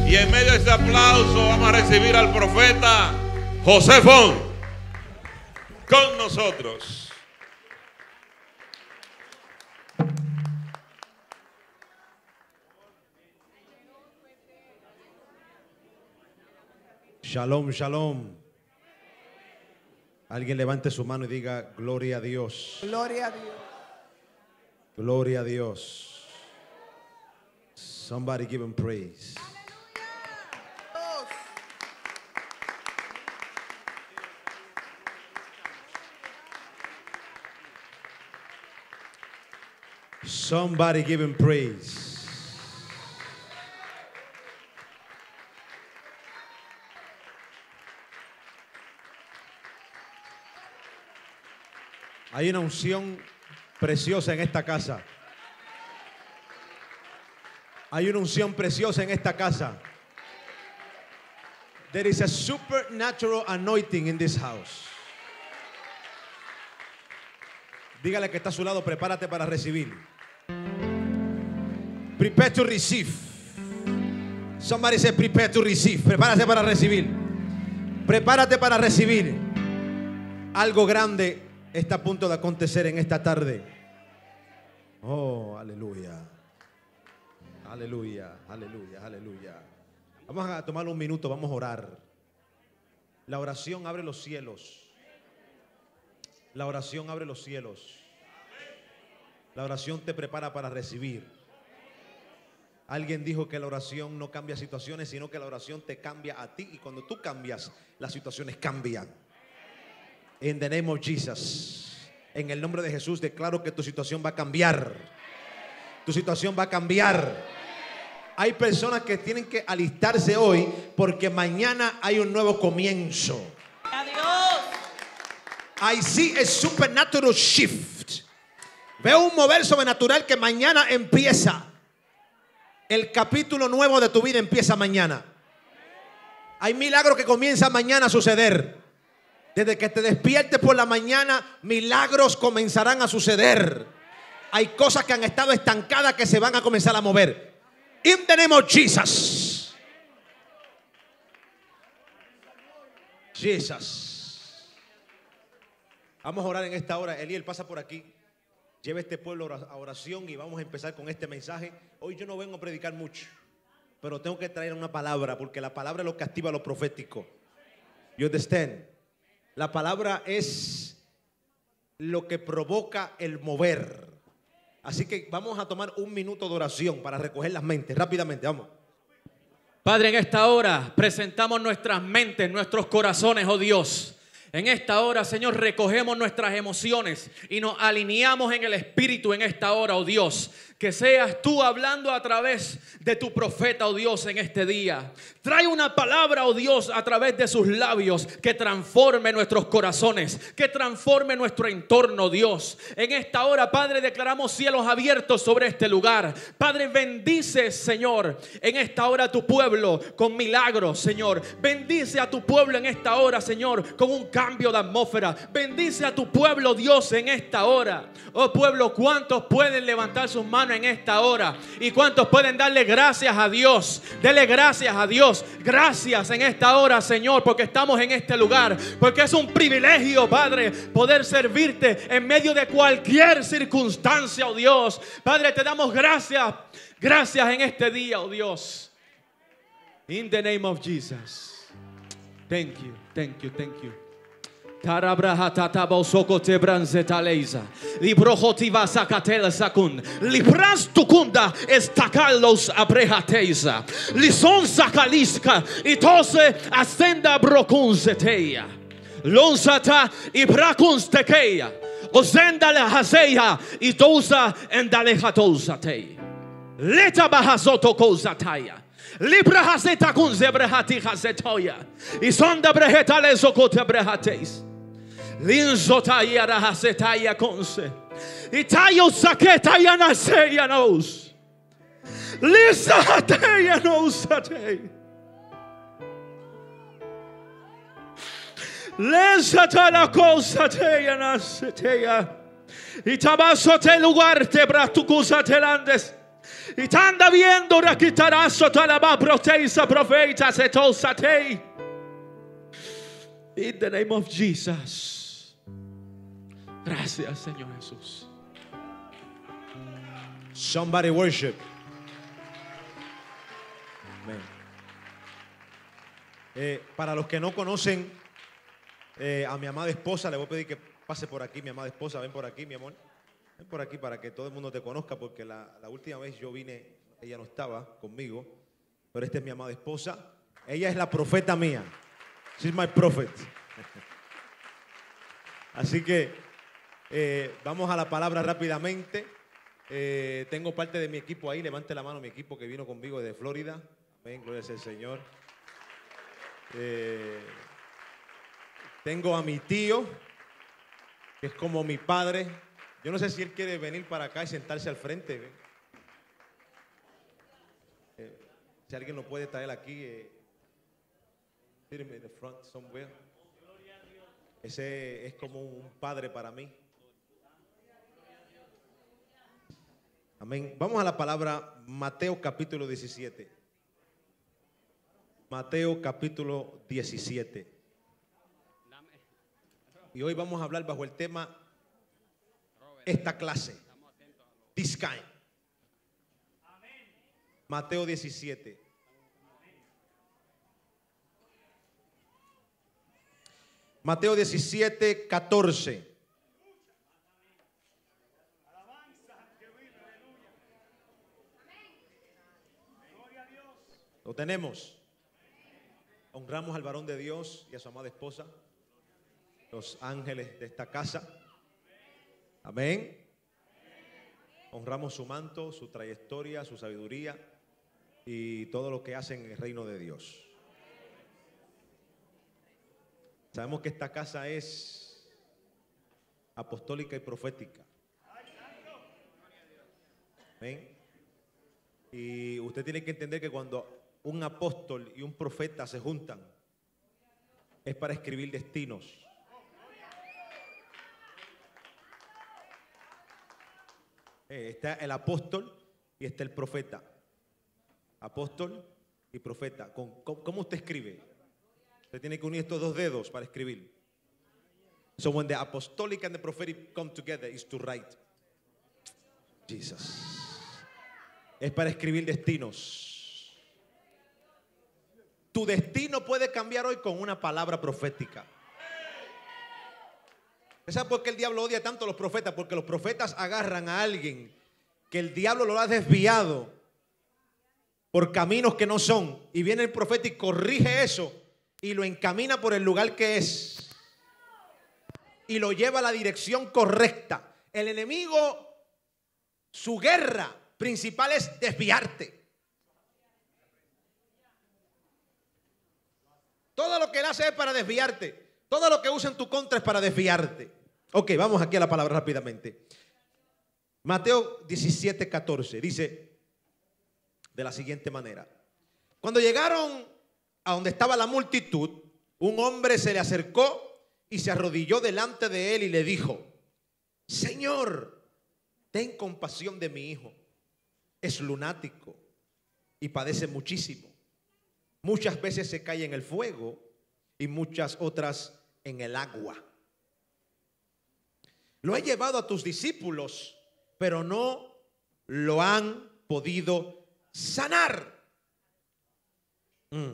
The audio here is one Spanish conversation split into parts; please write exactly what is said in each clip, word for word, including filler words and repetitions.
Y en medio de este aplauso vamos a recibir al profeta José Font con nosotros. Shalom, shalom. Alguien levante su mano y diga gloria a Dios. Gloria a Dios. Gloria a Dios. Somebody give him praise. Somebody give him praise. Hay una unción preciosa en esta casa. Hay una unción preciosa en esta casa. There is a supernatural anointing in this house. Dígale que está a su lado, prepárate para recibir. Prepare to receive. Somebody say prepare to receive. Prepárate para recibir. Prepárate para recibir. Algo grande está a punto de acontecer en esta tarde. Oh, aleluya. Aleluya, aleluya, aleluya. Vamos a tomar un minuto, vamos a orar. La oración abre los cielos. La oración abre los cielos. La oración te prepara para recibir. Alguien dijo que la oración no cambia situaciones, sino que la oración te cambia a ti. Y cuando tú cambias, las situaciones cambian. In the name of Jesus. En el nombre de Jesús declaro que tu situación va a cambiar. Tu situación va a cambiar. Hay personas que tienen que alistarse hoy porque mañana hay un nuevo comienzo. Adiós. I see a supernatural shift. Veo un mover sobrenatural que mañana empieza. El capítulo nuevo de tu vida empieza mañana. Hay milagros que comienzan mañana a suceder. Desde que te despiertes por la mañana, milagros comenzarán a suceder. Hay cosas que han estado estancadas que se van a comenzar a mover. In the name of Jesus. Jesus. Vamos a orar en esta hora. Eliel, pasa por aquí. Lleva este pueblo a oración y vamos a empezar con este mensaje. Hoy yo no vengo a predicar mucho, pero tengo que traer una palabra, porque la palabra es lo que activa lo profético. You understand? La palabra es lo que provoca el mover. Así que vamos a tomar un minuto de oración para recoger las mentes. Rápidamente, vamos. Padre, en esta hora presentamos nuestras mentes, nuestros corazones, oh Dios. En esta hora, Señor, recogemos nuestras emociones y nos alineamos en el Espíritu en esta hora, oh Dios. Que seas tú hablando a través de tu profeta, oh Dios, en este día. Trae una palabra, oh Dios, a través de sus labios que transforme nuestros corazones, que transforme nuestro entorno, Dios. En esta hora, Padre, declaramos cielos abiertos sobre este lugar. Padre, bendice, Señor, en esta hora a tu pueblo con milagros, Señor. Bendice a tu pueblo en esta hora, Señor, con un cambio de atmósfera. Bendice a tu pueblo, Dios, en esta hora. Oh pueblo, ¿cuántos pueden levantar sus manos en esta hora? ¿Y cuántos pueden darle gracias a Dios? Dele gracias a Dios. Gracias en esta hora, Señor, porque estamos en este lugar, porque es un privilegio, Padre, poder servirte en medio de cualquier circunstancia, oh Dios. Padre, te damos gracias. Gracias en este día, oh Dios. In the name of Jesus. Thank you, thank you, thank you. Tarabrahatata soko tebranzetaleza. Librohotiva sakatela sakun. Libras tukunda estacalos abrehateza. Lison sakaliska. Itose ascenda brokunzeteia. Lonsata ibrakunstekeia. Ozenda la hazeia. Itosa endalehatosateia. Leta bahazoto kozataya. Libra haseta kun zebrehati hasetoya. Isonda brehetale zokote brehates. Linzota yara hasetaya konse. Itayo saketa yana seya nos. Lisa hateya nos hatei. Lesa la cosa teya naseteya. Itabasote lugar te bratukusa telandes. Y te anda viendo, raquitarazo, talaba, proteisa, profeta, setosate. In the name of Jesus. Gracias, Señor Jesús. Somebody worship. Amén. Eh, para los que no conocen eh, a mi amada esposa, le voy a pedir que pase por aquí, mi amada esposa. Ven por aquí, mi amor. Ven por aquí para que todo el mundo te conozca, porque la, la última vez yo vine, ella no estaba conmigo, pero esta es mi amada esposa. Ella es la profeta mía. She's my prophet. Así que eh, vamos a la palabra rápidamente. Eh, tengo parte de mi equipo ahí. Levante la mano mi equipo que vino conmigo desde Florida. Amén, gloria sea el Señor. Eh, tengo a mi tío, que es como mi padre. Yo no sé si él quiere venir para acá y sentarse al frente. Eh, si alguien lo puede traer aquí. Eh, in the front somewhere. Ese es como un padre para mí. Amén. Vamos a la palabra Mateo capítulo diecisiete. Mateo capítulo diecisiete. Y hoy vamos a hablar bajo el tema esta clase. This kind. Mateo diecisiete. Mateo diecisiete, catorce. Lo tenemos. Honramos al varón de Dios y a su amada esposa, los ángeles de esta casa. Amén. Honramos su manto, su trayectoria, su sabiduría y todo lo que hacen en el reino de Dios. Sabemos que esta casa es apostólica y profética. Amén. Y usted tiene que entender que cuando un apóstol y un profeta se juntan, es para escribir destinos. Eh, está el apóstol y está el profeta. Apóstol y profeta. ¿Con, con, ¿Cómo usted escribe? Usted tiene que unir estos dos dedos para escribir. So when the apostolic and the prophetic come together is to write. Jesus. Es para escribir destinos. Tu destino puede cambiar hoy con una palabra profética. ¿Sabes por qué el diablo odia tanto a los profetas? Porque los profetas agarran a alguien que el diablo lo ha desviado por caminos que no son, y viene el profeta y corrige eso y lo encamina por el lugar que es y lo lleva a la dirección correcta. El enemigo, su guerra principal es desviarte. Todo lo que él hace es para desviarte. Todo lo que usa en tu contra es para desviarte. Ok, vamos aquí a la palabra rápidamente. Mateo diecisiete, catorce dice de la siguiente manera: cuando llegaron a donde estaba la multitud, un hombre se le acercó y se arrodilló delante de él y le dijo: Señor, ten compasión de mi hijo. Es lunático y padece muchísimo. Muchas veces se cae en el fuego y muchas otras en el agua. Lo he llevado a tus discípulos, pero no lo han podido sanar. Mm.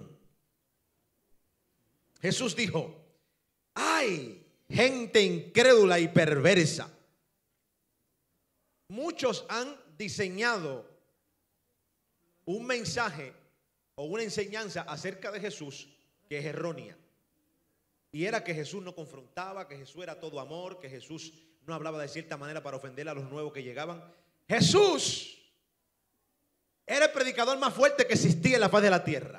Jesús dijo: ¡ay, gente incrédula y perversa! Muchos han diseñado un mensaje o una enseñanza acerca de Jesús que es errónea. Y era que Jesús no confrontaba, que Jesús era todo amor, que Jesús no hablaba de cierta manera para ofender a los nuevos que llegaban. Jesús era el predicador más fuerte que existía en la faz de la tierra.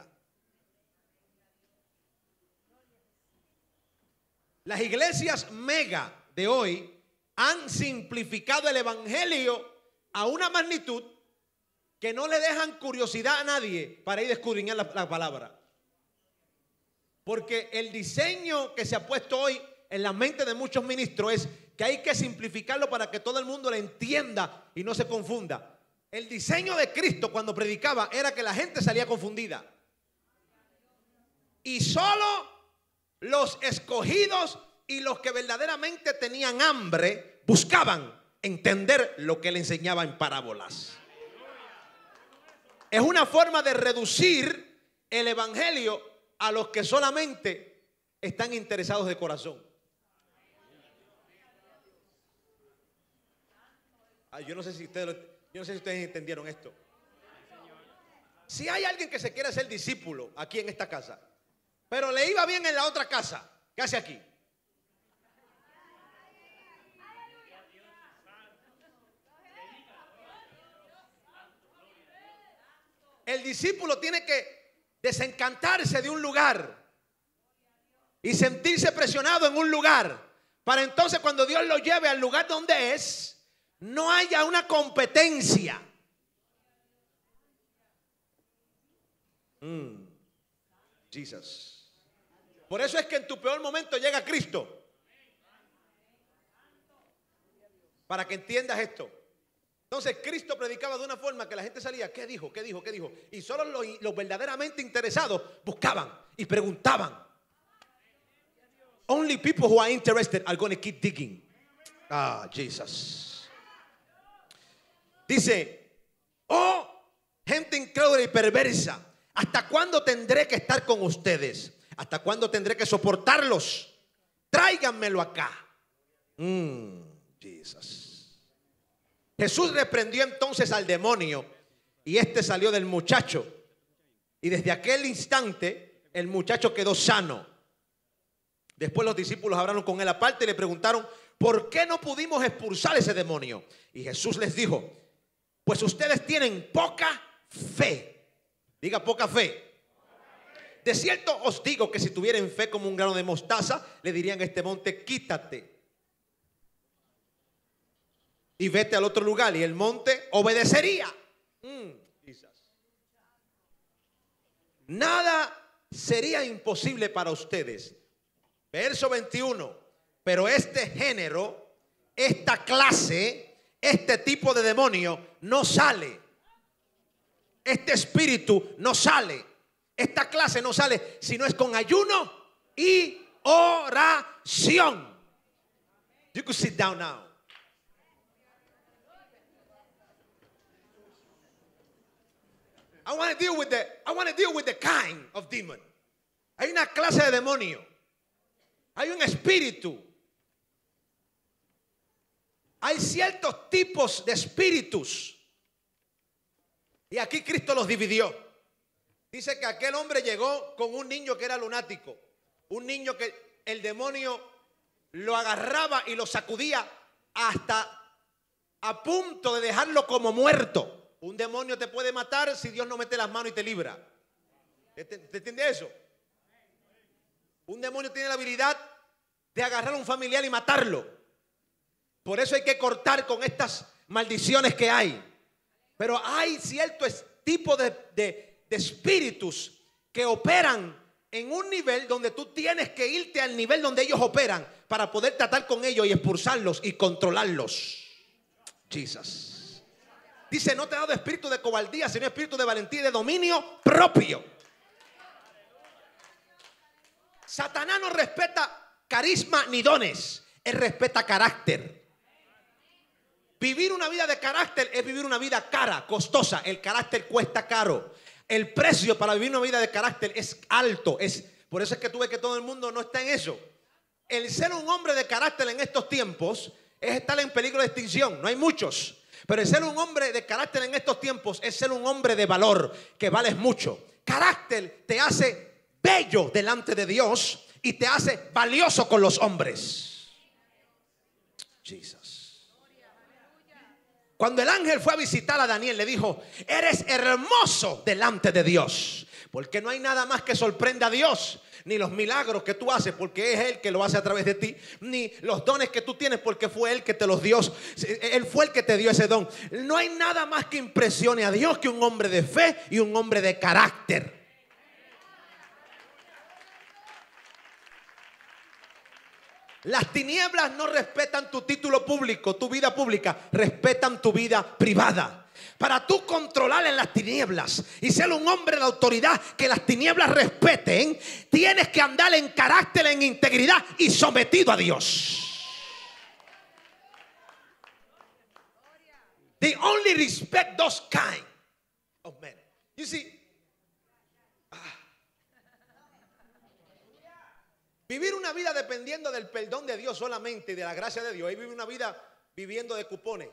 Las iglesias mega de hoy han simplificado el evangelio a una magnitud que no le dejan curiosidad a nadie para ir a escudriñar la, la palabra. Porque el diseño que se ha puesto hoy en la mente de muchos ministros es que hay que simplificarlo para que todo el mundo lo entienda y no se confunda. El diseño de Cristo cuando predicaba era que la gente salía confundida. Y solo los escogidos y los que verdaderamente tenían hambre buscaban entender lo que él enseñaba en parábolas. Es una forma de reducir el evangelio a los que solamente están interesados de corazón. Ay, yo no sé si ustedes, yo no sé si ustedes entendieron esto. Si hay alguien que se quiere ser discípulo aquí en esta casa, pero le iba bien en la otra casa, ¿qué hace aquí? El discípulo tiene que desencantarse de un lugar y sentirse presionado en un lugar, para entonces cuando Dios lo lleve al lugar donde es, no haya una competencia. Mm. Jesus. Por eso es que en tu peor momento llega Cristo, para que entiendas esto. Entonces Cristo predicaba de una forma que la gente salía, ¿qué dijo? ¿Qué dijo? ¿Qué dijo? Y solo los, los verdaderamente interesados buscaban y preguntaban. Only people who are interested are going to keep digging. Ah, Jesus. Dice, oh, gente incrédula y perversa, ¿hasta cuándo tendré que estar con ustedes? ¿Hasta cuándo tendré que soportarlos? Tráiganmelo acá. Mm, Jesus. Jesús reprendió entonces al demonio y este salió del muchacho. Y desde aquel instante el muchacho quedó sano. Después los discípulos hablaron con él aparte y le preguntaron, ¿por qué no pudimos expulsar ese demonio? Y Jesús les dijo, pues ustedes tienen poca fe. Diga poca fe. De cierto os digo que si tuvieran fe como un grano de mostaza, le dirían a este monte, quítate y vete al otro lugar, y el monte obedecería. Mm, Nada sería imposible para ustedes. Verso veintiuno. Pero este género, esta clase, este tipo de demonio no sale. Este espíritu no sale. Esta clase no sale si no es con ayuno y oración. You can sit down now. I want to deal with the I want to deal with the kind of demon. Hay una clase de demonio. Hay un espíritu. Hay ciertos tipos de espíritus. Y aquí Cristo los dividió. Dice que aquel hombre llegó con un niño que era lunático. Un niño que el demonio lo agarraba y lo sacudía hasta a punto de dejarlo como muerto. Un demonio te puede matar si Dios no mete las manos y te libra. ¿Te, te entiende eso? Un demonio tiene la habilidad de agarrar a un familiar y matarlo. Por eso hay que cortar con estas maldiciones que hay. Pero hay cierto tipo de, de, de espíritus que operan en un nivel donde tú tienes que irte al nivel donde ellos operan para poder tratar con ellos y expulsarlos y controlarlos. Jesus. Dice, no te ha dado espíritu de cobardía, sino espíritu de valentía y de dominio propio. Satanás no respeta carisma ni dones. Él respeta carácter. Vivir una vida de carácter es vivir una vida cara, costosa. El carácter cuesta caro. El precio para vivir una vida de carácter es alto. Es, por eso es que tú ves que todo el mundo no está en eso. El ser un hombre de carácter en estos tiempos es estar en peligro de extinción. No hay muchos. Pero el ser un hombre de carácter en estos tiempos es ser un hombre de valor, que vales mucho. Carácter te hace bello delante de Dios y te hace valioso con los hombres. Jesus. Cuando el ángel fue a visitar a Daniel, le dijo, eres hermoso delante de Dios, porque no hay nada más que sorprenda a Dios. Ni los milagros que tú haces, porque es Él que lo hace a través de ti. Ni los dones que tú tienes, porque fue Él que te los dio. Él fue el que te dio ese don. No hay nada más que impresione a Dios que un hombre de fe y un hombre de carácter. Las tinieblas no respetan tu título público, tu vida pública. Respetan tu vida privada. Para tú controlar en las tinieblas y ser un hombre de autoridad que las tinieblas respeten, tienes que andar en carácter, en integridad y sometido a Dios. They only respect those kind of men. You see, ah, vivir una vida dependiendo del perdón de Dios solamente y de la gracia de Dios, y vivir una vida viviendo de cupones.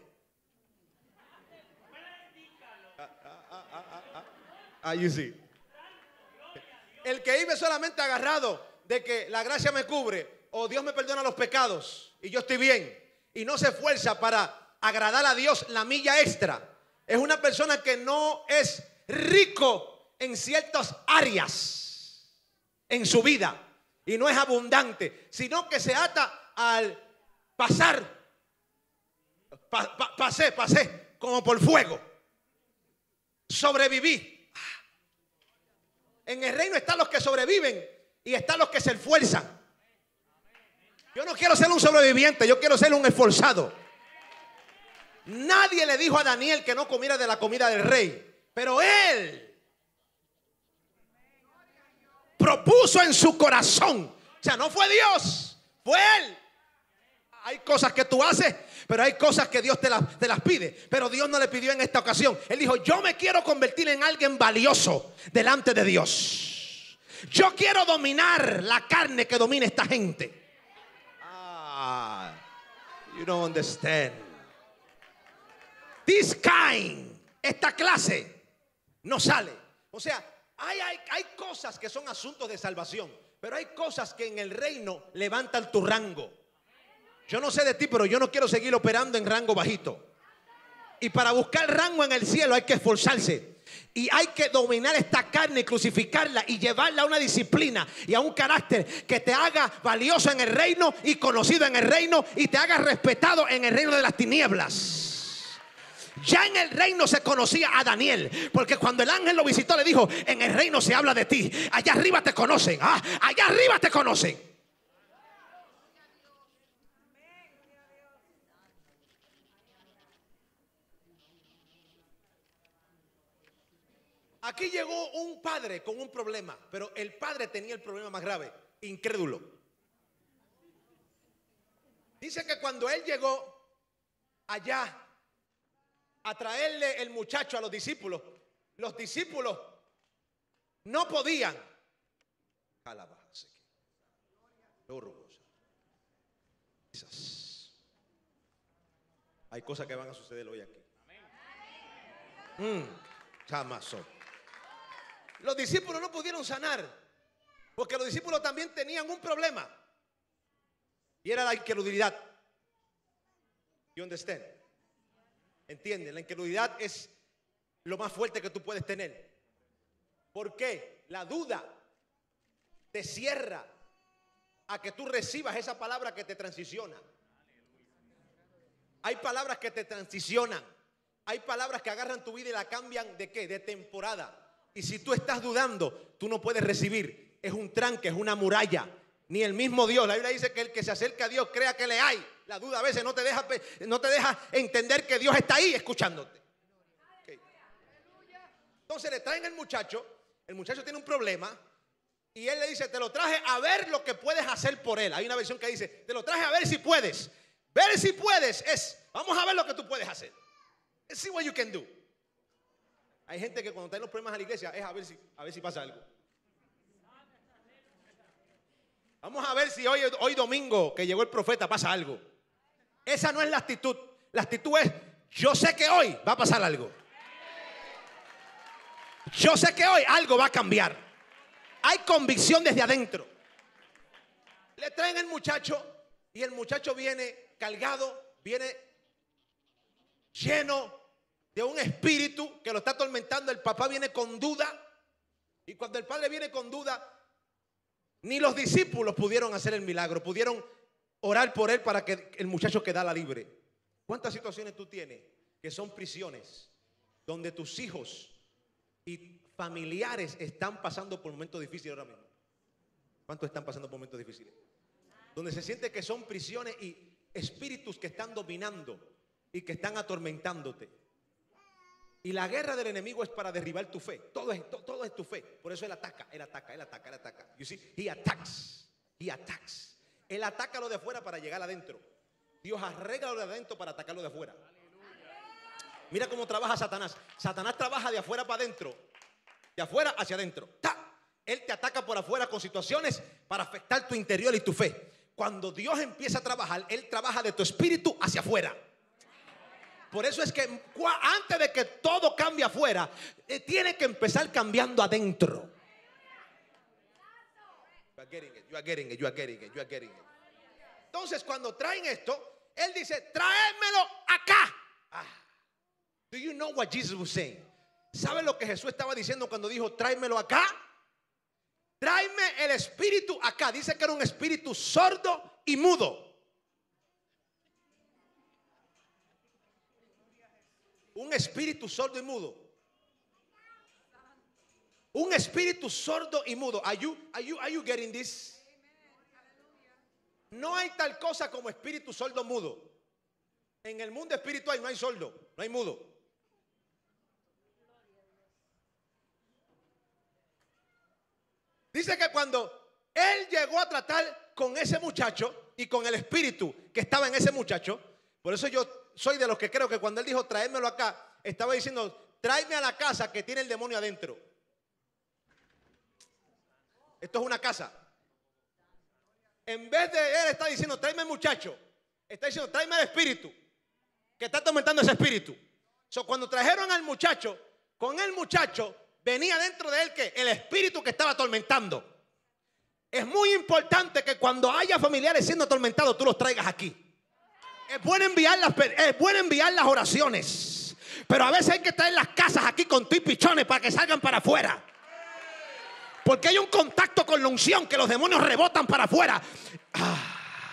Ah, ah, ah, ah, ah. Ah, you see. El que vive solamente agarrado de que la gracia me cubre o Dios me perdona los pecados y yo estoy bien y no se esfuerza para agradar a Dios la milla extra, es una persona que no es rico en ciertas áreas en su vida y no es abundante, sino que se ata al pasar. Pa, pa, pasé, pasé como por fuego. Sobreviví. En el reino están los que sobreviven y están los que se esfuerzan. Yo no quiero ser un sobreviviente, yo quiero ser un esforzado. Nadie le dijo a Daniel que no comiera de la comida del rey, pero él propuso en su corazón. O sea, no fue Dios, fue él. Hay cosas que tú haces, pero hay cosas que Dios te las, te las pide. Pero Dios no le pidió en esta ocasión. Él dijo, yo me quiero convertir en alguien valioso delante de Dios. Yo quiero dominar la carne que domina esta gente. Ah, you don't understand. This kind, esta clase, no sale. O sea, hay, hay, hay cosas que son asuntos de salvación, pero hay cosas que en el reino levantan tu rango. Yo no sé de ti, pero yo no quiero seguir operando en rango bajito. Y para buscar rango en el cielo hay que esforzarse. Y hay que dominar esta carne y crucificarla y llevarla a una disciplina y a un carácter que te haga valioso en el reino y conocido en el reino y te haga respetado en el reino de las tinieblas. Ya en el reino se conocía a Daniel, porque cuando el ángel lo visitó le dijo, en el reino se habla de ti, allá arriba te conocen, ah, allá arriba te conocen. Aquí llegó un padre con un problema, pero el padre tenía el problema más grave, incrédulo. Dice que cuando él llegó allá a traerle el muchacho a los discípulos, los discípulos no podían. Hay cosas que van a suceder hoy aquí. Mm, chamazo. Los discípulos no pudieron sanar porque los discípulos también tenían un problema y era la incredulidad. You understand? ¿Entiendes? La incredulidad es lo más fuerte que tú puedes tener. ¿Por qué? La duda te cierra a que tú recibas esa palabra que te transiciona. Hay palabras que te transicionan. Hay palabras que agarran tu vida y la cambian ¿de qué? De temporada. Y si tú estás dudando, tú no puedes recibir. Es un tranque, es una muralla. Ni el mismo Dios. La Biblia dice que el que se acerca a Dios crea que le hay. La duda a veces no te deja, no te deja entender que Dios está ahí escuchándote. Okay. Entonces le traen al muchacho. El muchacho tiene un problema. Y él le dice, te lo traje a ver lo que puedes hacer por él. Hay una versión que dice, te lo traje a ver si puedes. Ver si puedes es, vamos a ver lo que tú puedes hacer. Let's see what you can do. Hay gente que cuando traen los problemas a la iglesia es a ver si, a ver si pasa algo. Vamos a ver si hoy, hoy domingo que llegó el profeta pasa algo. Esa no es la actitud. La actitud es, yo sé que hoy va a pasar algo. Yo sé que hoy algo va a cambiar. Hay convicción desde adentro. Le traen al muchacho y el muchacho viene cargado, viene lleno de un espíritu que lo está atormentando. El papá viene con duda. Y cuando el padre viene con duda, ni los discípulos pudieron hacer el milagro. Pudieron orar por él para que el muchacho quedara libre. ¿Cuántas situaciones tú tienes que son prisiones donde tus hijos y familiares están pasando por momentos difíciles ahora mismo? ¿Cuántos están pasando por momentos difíciles? Donde se siente que son prisiones y espíritus que están dominando y que están atormentándote. Y la guerra del enemigo es para derribar tu fe. Todo es, to, todo es tu fe. Por eso él ataca, él ataca, él ataca, él ataca. You see, he attacks, he attacks. Él ataca lo de afuera para llegar adentro. Dios arregla lo de adentro para atacar lo de afuera. Mira cómo trabaja Satanás. Satanás trabaja de afuera para adentro, de afuera hacia adentro. ¡Ta! Él te ataca por afuera con situaciones para afectar tu interior y tu fe. Cuando Dios empieza a trabajar, Él trabaja de tu espíritu hacia afuera. Por eso es que antes de que todo cambie afuera, eh, tiene que empezar cambiando adentro. You are getting it, you are getting it, you are getting it, you are getting it. Entonces, cuando traen esto, Él dice, tráemelo acá. Ah. Do you know what Jesus was saying? ¿Sabe lo que Jesús estaba diciendo cuando dijo, tráemelo acá? Tráeme el espíritu acá. Dice que era un espíritu sordo y mudo. Un espíritu sordo y mudo. Un espíritu sordo y mudo. Are you, are you, are you getting this? No hay tal cosa como espíritu sordo mudo. En el mundo espiritual no hay sordo, no hay mudo. Dice que cuando él llegó a tratar con ese muchacho y con el espíritu que estaba en ese muchacho, por eso yo soy de los que creo que cuando él dijo tráemelo acá, estaba diciendo tráeme a la casa que tiene el demonio adentro. Esto es una casa. En vez de él está diciendo tráeme al muchacho, está diciendo tráeme al espíritu que está atormentando ese espíritu. So, cuando trajeron al muchacho, con el muchacho venía dentro de él que el espíritu que estaba atormentando. Es muy importante que cuando haya familiares siendo atormentados, tú los traigas aquí. Es bueno enviar las, es bueno enviar las oraciones, pero a veces hay que traer las casas aquí con tu y pichones para que salgan para afuera. Porque hay un contacto con la unción que los demonios rebotan para afuera. Ah.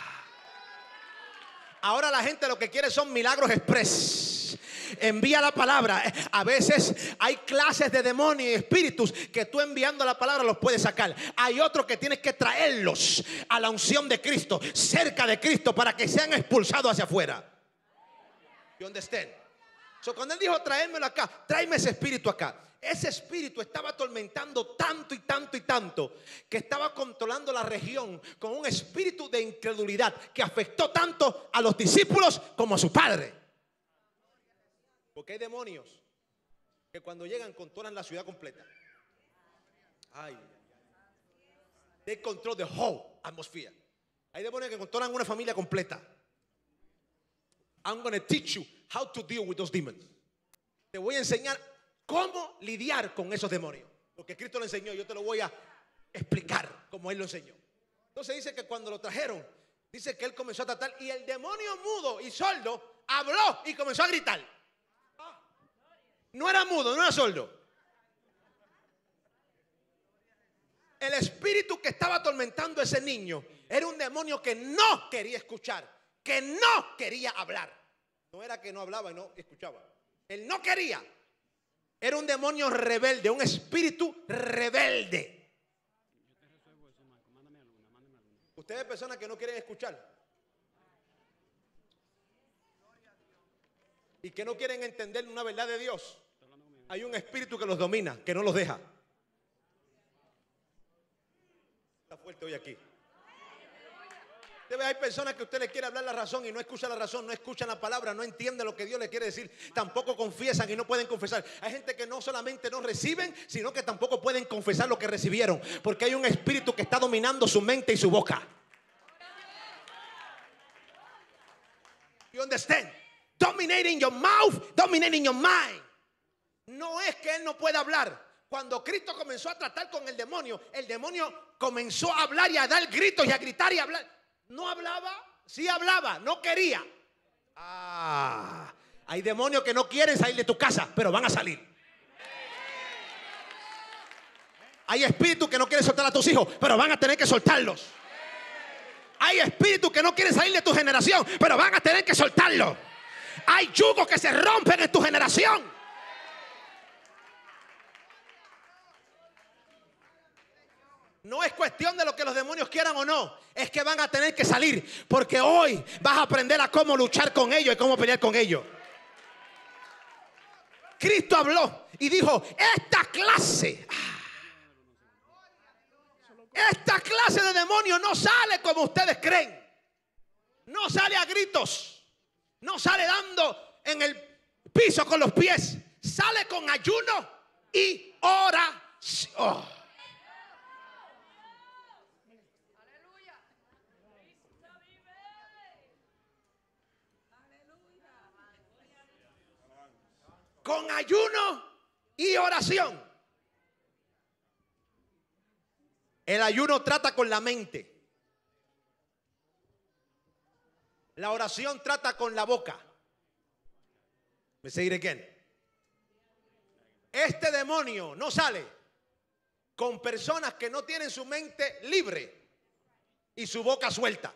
Ahora la gente lo que quiere son milagros express. Envía la palabra. A veces hay clases de demonios y espíritus que tú enviando la palabra los puedes sacar. Hay otros que tienes que traerlos a la unción de Cristo, cerca de Cristo, para que sean expulsados hacia afuera. You understand? So, cuando él dijo traérmelo acá, tráeme ese espíritu acá. Ese espíritu estaba atormentando tanto y tanto y tanto que estaba controlando la región con un espíritu de incredulidad que afectó tanto a los discípulos como a su padre. Porque hay demonios que cuando llegan controlan la ciudad completa. Ay, they control the whole atmosphere. Hay demonios que controlan una familia completa. I'm going to teach you how to deal with those demons. Te voy a enseñar cómo lidiar con esos demonios. Porque Cristo lo enseñó, yo te lo voy a explicar como Él lo enseñó. Entonces dice que cuando lo trajeron, dice que Él comenzó a tratar y el demonio mudo y sordo habló y comenzó a gritar. No era mudo, no era sordo. El espíritu que estaba atormentando a ese niño era un demonio que no quería escuchar, que no quería hablar. No era que no hablaba y no escuchaba. Él no quería. Era un demonio rebelde, un espíritu rebelde. Ustedes personas que no quieren escuchar y que no quieren entender una verdad de Dios, hay un espíritu que los domina, que no los deja. Está fuerte hoy aquí. Hay personas que usted le quiere hablar la razón y no escucha la razón, no escuchan la palabra, no entienden lo que Dios le quiere decir, tampoco confiesan y no pueden confesar. Hay gente que no solamente no reciben, sino que tampoco pueden confesar lo que recibieron, porque hay un espíritu que está dominando su mente y su boca. You understand? Dominating your mouth, dominating your mind. No es que él no pueda hablar. Cuando Cristo comenzó a tratar con el demonio, el demonio comenzó a hablar y a dar gritos y a gritar y a hablar. No hablaba, sí hablaba, no quería. Ah, hay demonios que no quieren salir de tu casa, pero van a salir. Hay espíritus que no quieren soltar a tus hijos, pero van a tener que soltarlos. Hay espíritus que no quieren salir de tu generación, pero van a tener que soltarlos. Hay yugos que se rompen en tu generación. No es cuestión de lo que los demonios quieran o no, es que van a tener que salir, porque hoy vas a aprender a cómo luchar con ellos y cómo pelear con ellos. Cristo habló y dijo, esta clase, esta clase de demonio no sale como ustedes creen. No sale a gritos, no sale dando en el piso con los pies, sale con ayuno y oración. Oh. Con ayuno y oración. El ayuno trata con la mente. La oración trata con la boca. Me seguiré again. Este demonio no sale con personas que no tienen su mente libre y su boca suelta.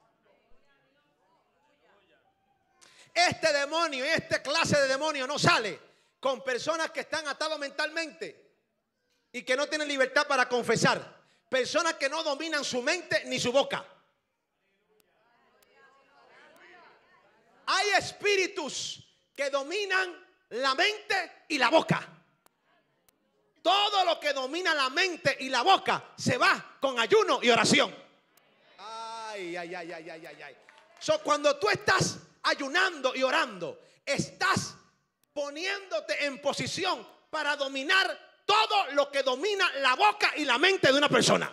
Este demonio, esta clase de demonio no sale con personas que están atadas mentalmente y que no tienen libertad para confesar. Personas que no dominan su mente ni su boca. Hay espíritus que dominan la mente y la boca. Todo lo que domina la mente y la boca se va con ayuno y oración. Ay, ay, ay, ay, ay, ay, ay. So, cuando tú estás ayunando y orando, estás poniéndote en posición para dominar todo lo que domina la boca y la mente de una persona.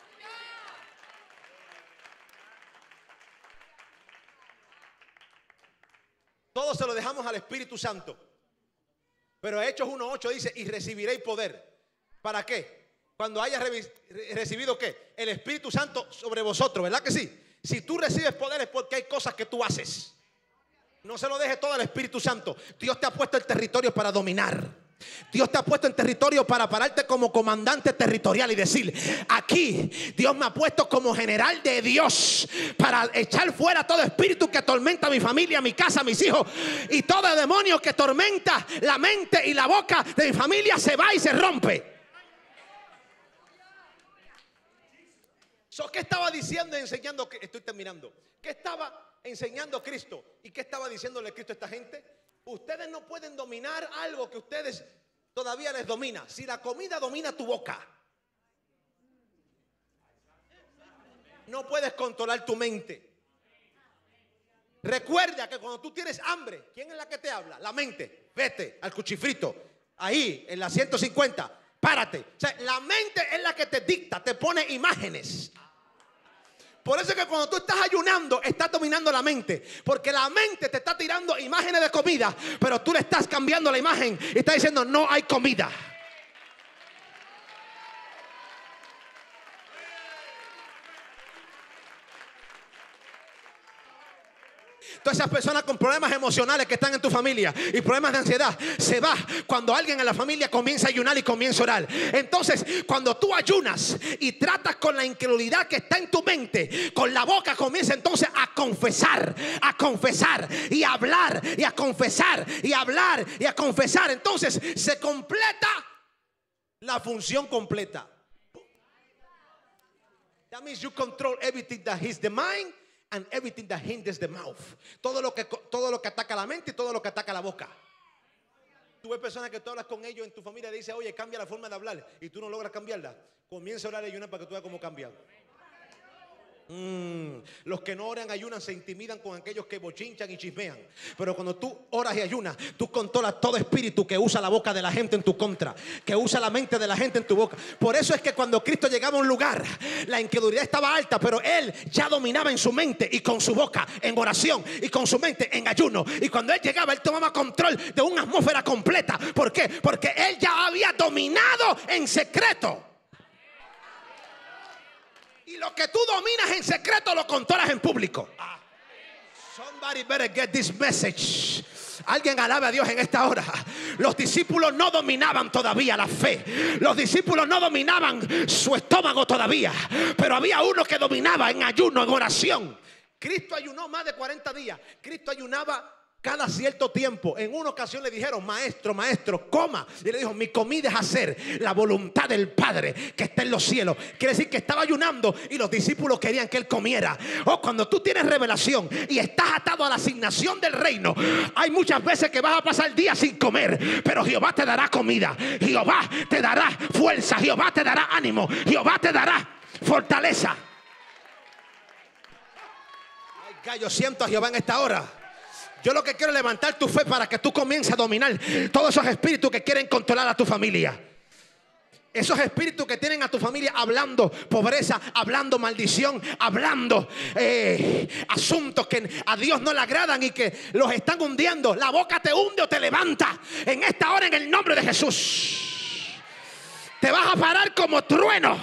Todo se lo dejamos al Espíritu Santo. Pero Hechos uno ocho dice, y recibiréis poder. ¿Para qué? Cuando hayas recibido ¿qué? El Espíritu Santo sobre vosotros, ¿verdad que sí? Si tú recibes poder es porque hay cosas que tú haces. No se lo dejes todo al Espíritu Santo. Dios te ha puesto el territorio para dominar. Dios te ha puesto en territorio para pararte como comandante territorial y decir, aquí Dios me ha puesto como general de Dios para echar fuera todo espíritu que atormenta a mi familia, a mi casa, a mis hijos, y todo demonio que tormenta la mente y la boca de mi familia se va y se rompe. So, ¿qué estaba diciendo y enseñando? Estoy terminando. ¿Qué estaba enseñando Cristo? ¿Y qué estaba diciéndole Cristo a esta gente? Ustedes no pueden dominar algo que ustedes todavía les domina. Si la comida domina tu boca, no puedes controlar tu mente. Recuerda que cuando tú tienes hambre, ¿quién es la que te habla? La mente. Vete al cuchifrito, ahí en la ciento cincuenta, párate. O sea, la mente es la que te dicta, te pone imágenes. Por eso es que cuando tú estás ayunando, estás dominando la mente. Porque la mente te está tirando imágenes de comida, pero tú le estás cambiando la imagen y estás diciendo, no hay comida. Todas esas personas con problemas emocionales que están en tu familia y problemas de ansiedad, se va cuando alguien en la familia comienza a ayunar y comienza a orar. Entonces, cuando tú ayunas y tratas con la incredulidad que está en tu mente, con la boca comienza entonces a confesar, a confesar y a hablar y a confesar y a hablar y a confesar. Entonces, se completa la función completa. That means you control everything that is the mind and everything that hinders the mouth. Todo lo que todo lo que ataca la mente y todo lo que ataca la boca. Tú ves personas que tú hablas con ellos en tu familia y dices, oye, cambia la forma de hablar, y tú no logras cambiarla. Comienza a orar y ayunar para que tú veas cómo cambian. Mm, los que no oran ayunan se intimidan con aquellos que bochinchan y chismean. Pero cuando tú oras y ayunas, tú controlas todo espíritu que usa la boca de la gente en tu contra, que usa la mente de la gente en tu boca. Por eso es que cuando Cristo llegaba a un lugar, la incredulidad estaba alta, pero Él ya dominaba en su mente y con su boca en oración y con su mente en ayuno. Y cuando Él llegaba, Él tomaba control de una atmósfera completa. ¿Por qué? Porque Él ya había dominado en secreto. Y lo que tú dominas en secreto lo controlas en público. Ah. Somebody better get this message. Alguien alabe a Dios en esta hora. Los discípulos no dominaban todavía la fe. Los discípulos no dominaban su estómago todavía. Pero había uno que dominaba en ayuno, en oración. Cristo ayunó más de cuarenta días. Cristo ayunaba cada cierto tiempo. En una ocasión le dijeron: maestro, maestro, coma. Y le dijo: mi comida es hacer la voluntad del Padre que está en los cielos. Quiere decir que estaba ayunando y los discípulos querían que él comiera. Oh, cuando tú tienes revelación y estás atado a la asignación del reino, hay muchas veces que vas a pasar días sin comer, pero Jehová te dará comida, Jehová te dará fuerza, Jehová te dará ánimo, Jehová te dará fortaleza. Ay, yo siento a Jehová en esta hora. Yo lo que quiero es levantar tu fe para que tú comiences a dominar todos esos espíritus que quieren controlar a tu familia. Esos espíritus que tienen a tu familia hablando pobreza, hablando maldición, hablando eh, asuntos que a Dios no le agradan y que los están hundiendo. La boca te hunde o te levanta en esta hora en el nombre de Jesús. Te vas a parar como trueno.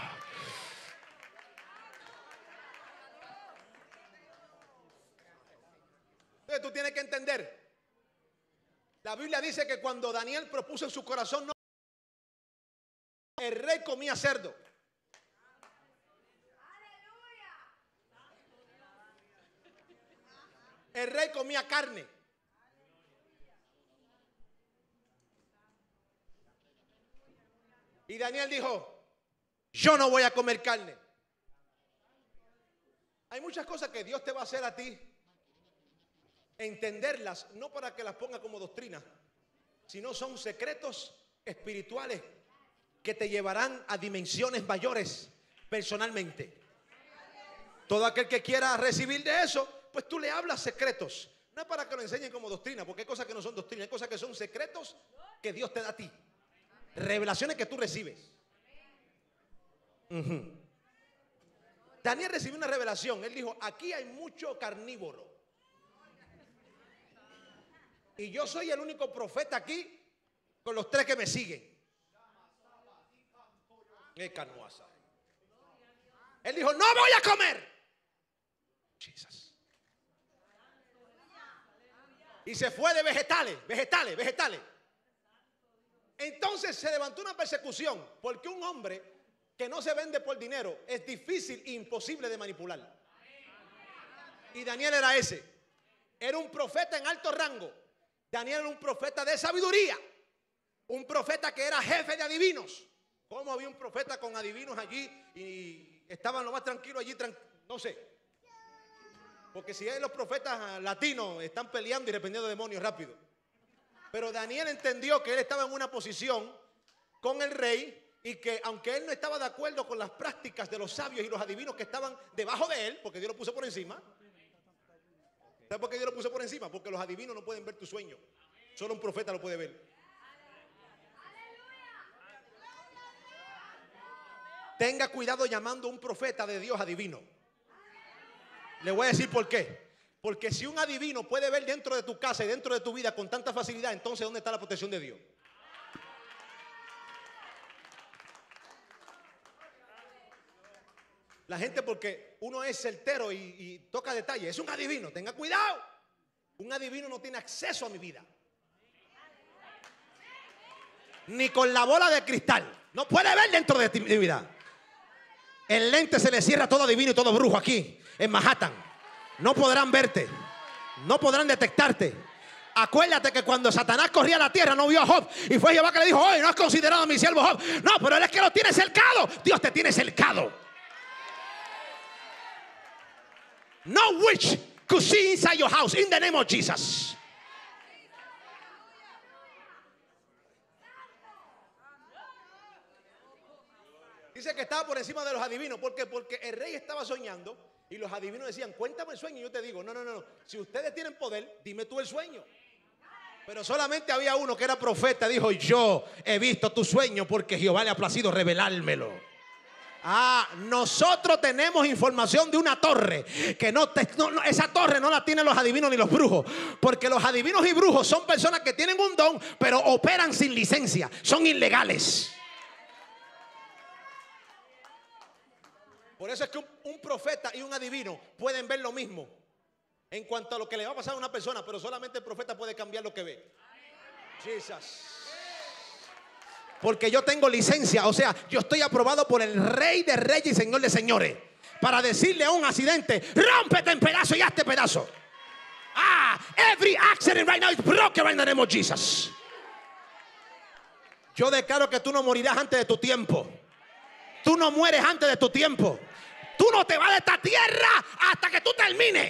Entonces tú tienes que entender. La Biblia dice que cuando Daniel propuso en su corazón, no, el rey comía cerdo. El rey comía carne. Y Daniel dijo: yo no voy a comer carne. Hay muchas cosas que Dios te va a hacer a ti entenderlas, no para que las ponga como doctrina, sino son secretos espirituales que te llevarán a dimensiones mayores personalmente. Todo aquel que quiera recibir de eso, pues tú le hablas secretos. No es para que lo enseñen como doctrina, porque hay cosas que no son doctrina, hay cosas que son secretos que Dios te da a ti, revelaciones que tú recibes. uh-huh. Daniel recibió una revelación. Él dijo: aquí hay mucho carnívoro y yo soy el único profeta aquí con los tres que me siguen. Él dijo: no voy a comer. Jesus. Y se fue de vegetales, vegetales, vegetales. Entonces se levantó una persecución, porque un hombre que no se vende por dinero es difícil e imposible de manipular. Y Daniel era ese. Era un profeta en alto rango. Daniel era un profeta de sabiduría, un profeta que era jefe de adivinos. ¿Cómo había un profeta con adivinos allí y estaban lo más tranquilos allí? Tran no sé. Porque si hay los profetas latinos están peleando y reprendiendo demonios rápido. Pero Daniel entendió que él estaba en una posición con el rey y que aunque él no estaba de acuerdo con las prácticas de los sabios y los adivinos que estaban debajo de él, porque Dios lo puso por encima. ¿Sabes por qué Dios lo puso por encima? Porque los adivinos no pueden ver tu sueño. Solo un profeta lo puede ver. Tenga cuidado llamando a un profeta de Dios adivino. Le voy a decir por qué. Porque si un adivino puede ver dentro de tu casa y dentro de tu vida con tanta facilidad, entonces ¿dónde está la protección de Dios? La gente, porque uno es certero y, y toca detalles, es un adivino. Tenga cuidado. Un adivino no tiene acceso a mi vida, ni con la bola de cristal. No puede ver dentro de mi vida. El lente se le cierra a todo adivino y todo brujo aquí en Manhattan. No podrán verte, no podrán detectarte. Acuérdate que cuando Satanás corría a la tierra no vio a Job y fue Jehová que le dijo: hoy no has considerado a mi siervo Job. No, pero él es que lo tiene cercado. Dios te tiene cercado. No witch could see inside your house in the name of Jesus. Dice que estaba por encima de los adivinos. ¿Por qué? Porque el rey estaba soñando y los adivinos decían: cuéntame el sueño y yo te digo. No, no, no. Si ustedes tienen poder, dime tú el sueño. Pero solamente había uno que era profeta. Dijo: yo he visto tu sueño porque Jehová le ha placido revelármelo. Ah, nosotros tenemos información de una torre que no, te, no, no, esa torre no la tienen los adivinos ni los brujos, porque los adivinos y brujos son personas que tienen un don pero operan sin licencia, son ilegales. Por eso es que un, un profeta y un adivino pueden ver lo mismo en cuanto a lo que le va a pasar a una persona, pero solamente el profeta puede cambiar lo que ve. Jesus. Porque yo tengo licencia, o sea, yo estoy aprobado por el Rey de Reyes y Señor de Señores para decirle a un accidente: rómpete en pedazos y hazte pedazo. Ah, every accident right now is broken right in the name of Jesus. Yo declaro que tú no morirás antes de tu tiempo. Tú no mueres antes de tu tiempo. Tú no te vas de esta tierra hasta que tú termines.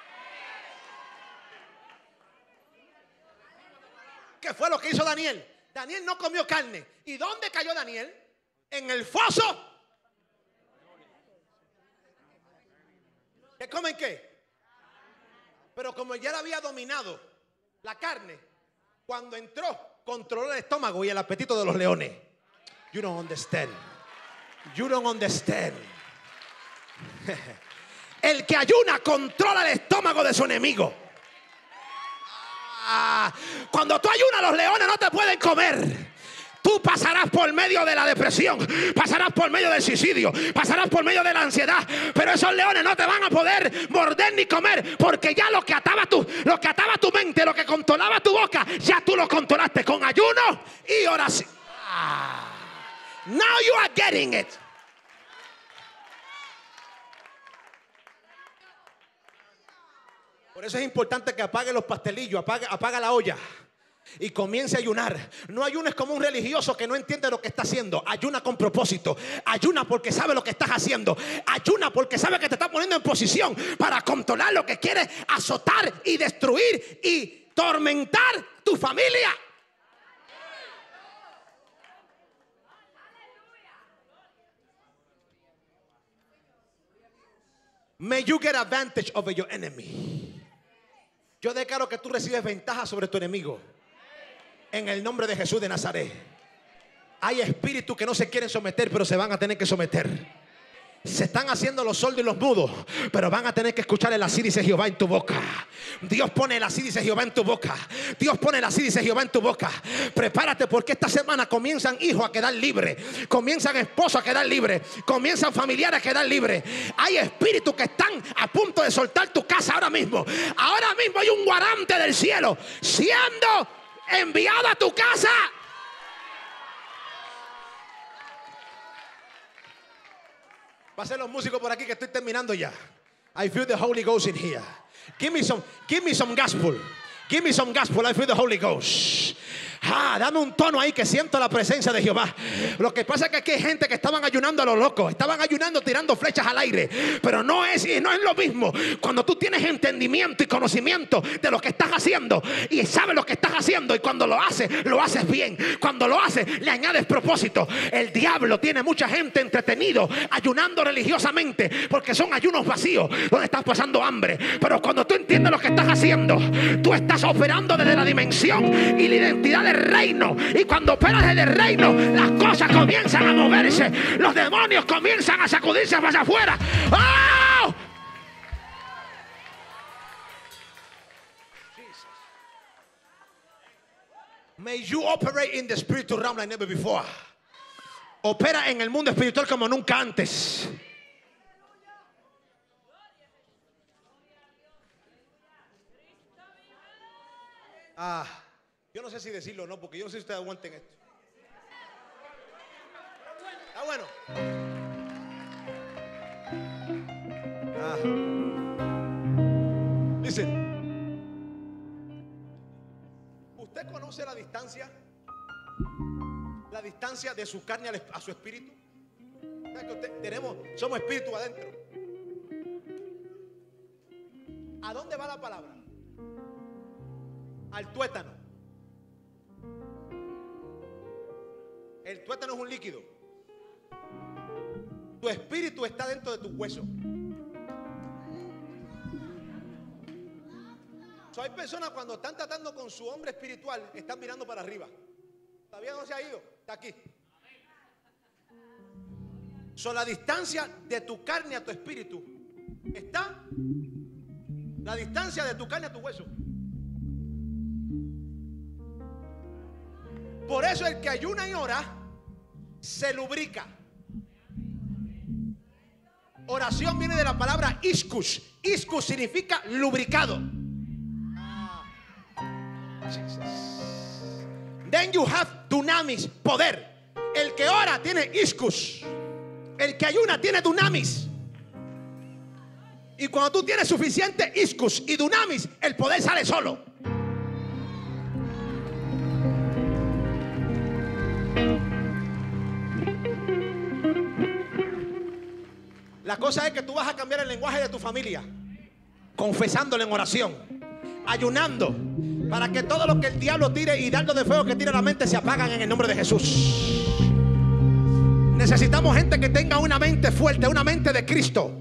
¿Qué fue lo que hizo Daniel? Daniel no comió carne. ¿Y dónde cayó Daniel? En el foso. ¿Qué comen qué? Pero como ya le había dominado la carne, cuando entró, controló el estómago y el apetito de los leones. You don't understand. You don't understand. El que ayuna controla el estómago de su enemigo. Ah, cuando tú ayunas, los leones no te pueden comer. Tú pasarás por medio de la depresión, pasarás por medio del suicidio, pasarás por medio de la ansiedad, pero esos leones no te van a poder morder ni comer, porque ya lo que ataba tu, lo que ataba tu mente, lo que controlaba tu boca, ya tú lo controlaste con ayuno y oración. Ah, now you are getting it. Por eso es importante que apague los pastelillos, apaga, apaga la olla y comience a ayunar. No ayunes como un religioso que no entiende lo que está haciendo. Ayuna con propósito. Ayuna porque sabe lo que estás haciendo. Ayuna porque sabe que te está poniendo en posición para controlar lo que quiere azotar y destruir y tormentar tu familia. May you get advantage over your enemy. Yo declaro que tú recibes ventaja sobre tu enemigo. En el nombre de Jesús de Nazaret. Hay espíritus que no se quieren someter, pero se van a tener que someter. Se están haciendo los sordos y los mudos, pero van a tener que escuchar el así dice Jehová en tu boca. Dios pone el así dice Jehová en tu boca. Dios pone el así dice Jehová en tu boca. Prepárate, porque esta semana comienzan hijos a quedar libres, comienzan esposos a quedar libres, comienzan familiares a quedar libres. Hay espíritus que están a punto de soltar tu casa ahora mismo. Ahora mismo hay un guarante del cielo siendo enviado a tu casa. Va a ser los músicos por aquí que estoy terminando ya. I feel the Holy Ghost in here. Give me some, give me some gospel. Give me some gospel. I feel the Holy Ghost. Ah, dame un tono ahí que siento la presencia de Jehová. Lo que pasa es que aquí hay gente que estaban ayunando a lo loco. Estaban ayunando tirando flechas al aire. Pero no es, no es lo mismo cuando tú tienes entendimiento y conocimiento de lo que estás haciendo y sabes lo que estás haciendo, y cuando lo haces, lo haces bien. Cuando lo haces, le añades propósito. El diablo tiene mucha gente entretenido ayunando religiosamente porque son ayunos vacíos donde estás pasando hambre. Pero cuando tú entiendes lo que estás haciendo, tú estás operando desde la dimensión y la identidad de reino, y cuando operas desde el reino, las cosas comienzan a moverse, los demonios comienzan a sacudirse hacia afuera. ¡Oh! Jesus. May you operate in the spiritual realm like never before. Opera en el mundo espiritual como nunca antes. Ah, yo no sé si decirlo o no, porque yo no sé si ustedes aguanten esto. Está bueno. Ah. Listen. ¿Usted conoce la distancia? La distancia de su carne a su espíritu. ¿Sabe que usted, tenemos, somos espíritu adentro? ¿A dónde va la palabra? Al tuétano. El tuétano es un líquido. Tu espíritu está dentro de tu hueso. So, hay personas cuando están tratando con su hombre espiritual, están mirando para arriba. Todavía no se ha ido, está aquí. So, la distancia de tu carne a tu espíritu está la distancia de tu carne a tu hueso. Por eso el que ayuna y ora se lubrica. Oración viene de la palabra iskus. Iskus significa lubricado. Then you have dunamis, poder. El que ora tiene iskus. El que ayuna tiene dunamis. Y cuando tú tienes suficiente iscus y dunamis, el poder sale solo. La cosa es que tú vas a cambiar el lenguaje de tu familia, confesándole en oración, ayunando, para que todo lo que el diablo tire y dardos de fuego que tire a la mente se apagan en el nombre de Jesús. Necesitamos gente que tenga una mente fuerte, una mente de Cristo.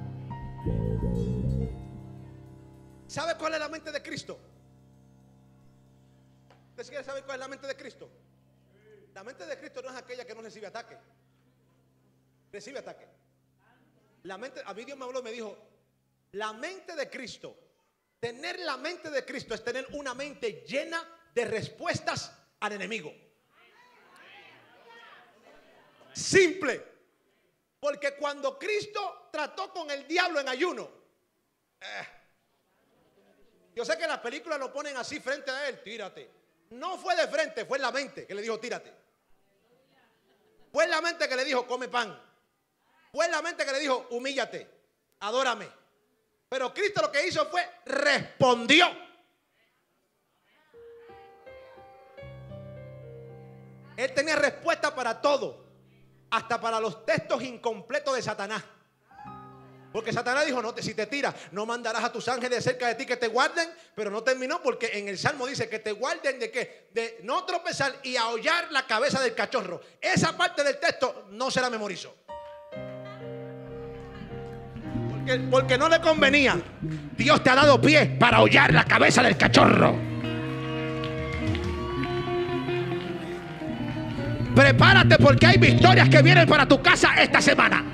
¿Sabe cuál es la mente de Cristo? ¿Usted quiere saber cuál es la mente de Cristo? La mente de Cristo no es aquella que no recibe ataque. Recibe ataque. La mente, a mí Dios me habló y me dijo, la mente de Cristo, tener la mente de Cristo es tener una mente llena de respuestas al enemigo. Simple. Porque cuando Cristo trató con el diablo en ayuno, eh, yo sé que en las películas lo ponen así frente a él, tírate. No fue de frente, fue en la mente que le dijo tírate. Fue en la mente que le dijo come pan. Fue en la mente que le dijo humíllate, adórame. Pero Cristo lo que hizo fue respondió. Él tenía respuesta para todo, hasta para los textos incompletos de Satanás. Porque Satanás dijo, no, si te tiras, no mandarás a tus ángeles cerca de ti que te guarden. Pero no terminó, porque en el Salmo dice que te guarden de qué, de no tropezar y ahollar la cabeza del cachorro. Esa parte del texto no se la memorizó, porque, porque no le convenía. Dios te ha dado pie para ahollar la cabeza del cachorro. Prepárate, porque hay victorias que vienen para tu casa esta semana.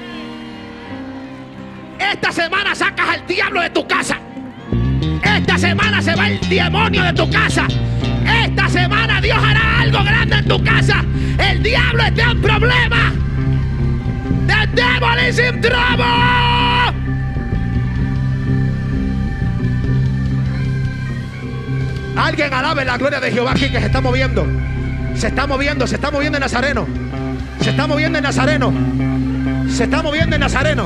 Esta semana sacas al diablo de tu casa. Esta semana se va el demonio de tu casa. Esta semana Dios hará algo grande en tu casa. El diablo está en problema. The devil is in trouble. Alguien alabe la gloria de Jehová aquí, que se está moviendo. Se está moviendo, se está moviendo el Nazareno. Se está moviendo el Nazareno. Se está moviendo el Nazareno.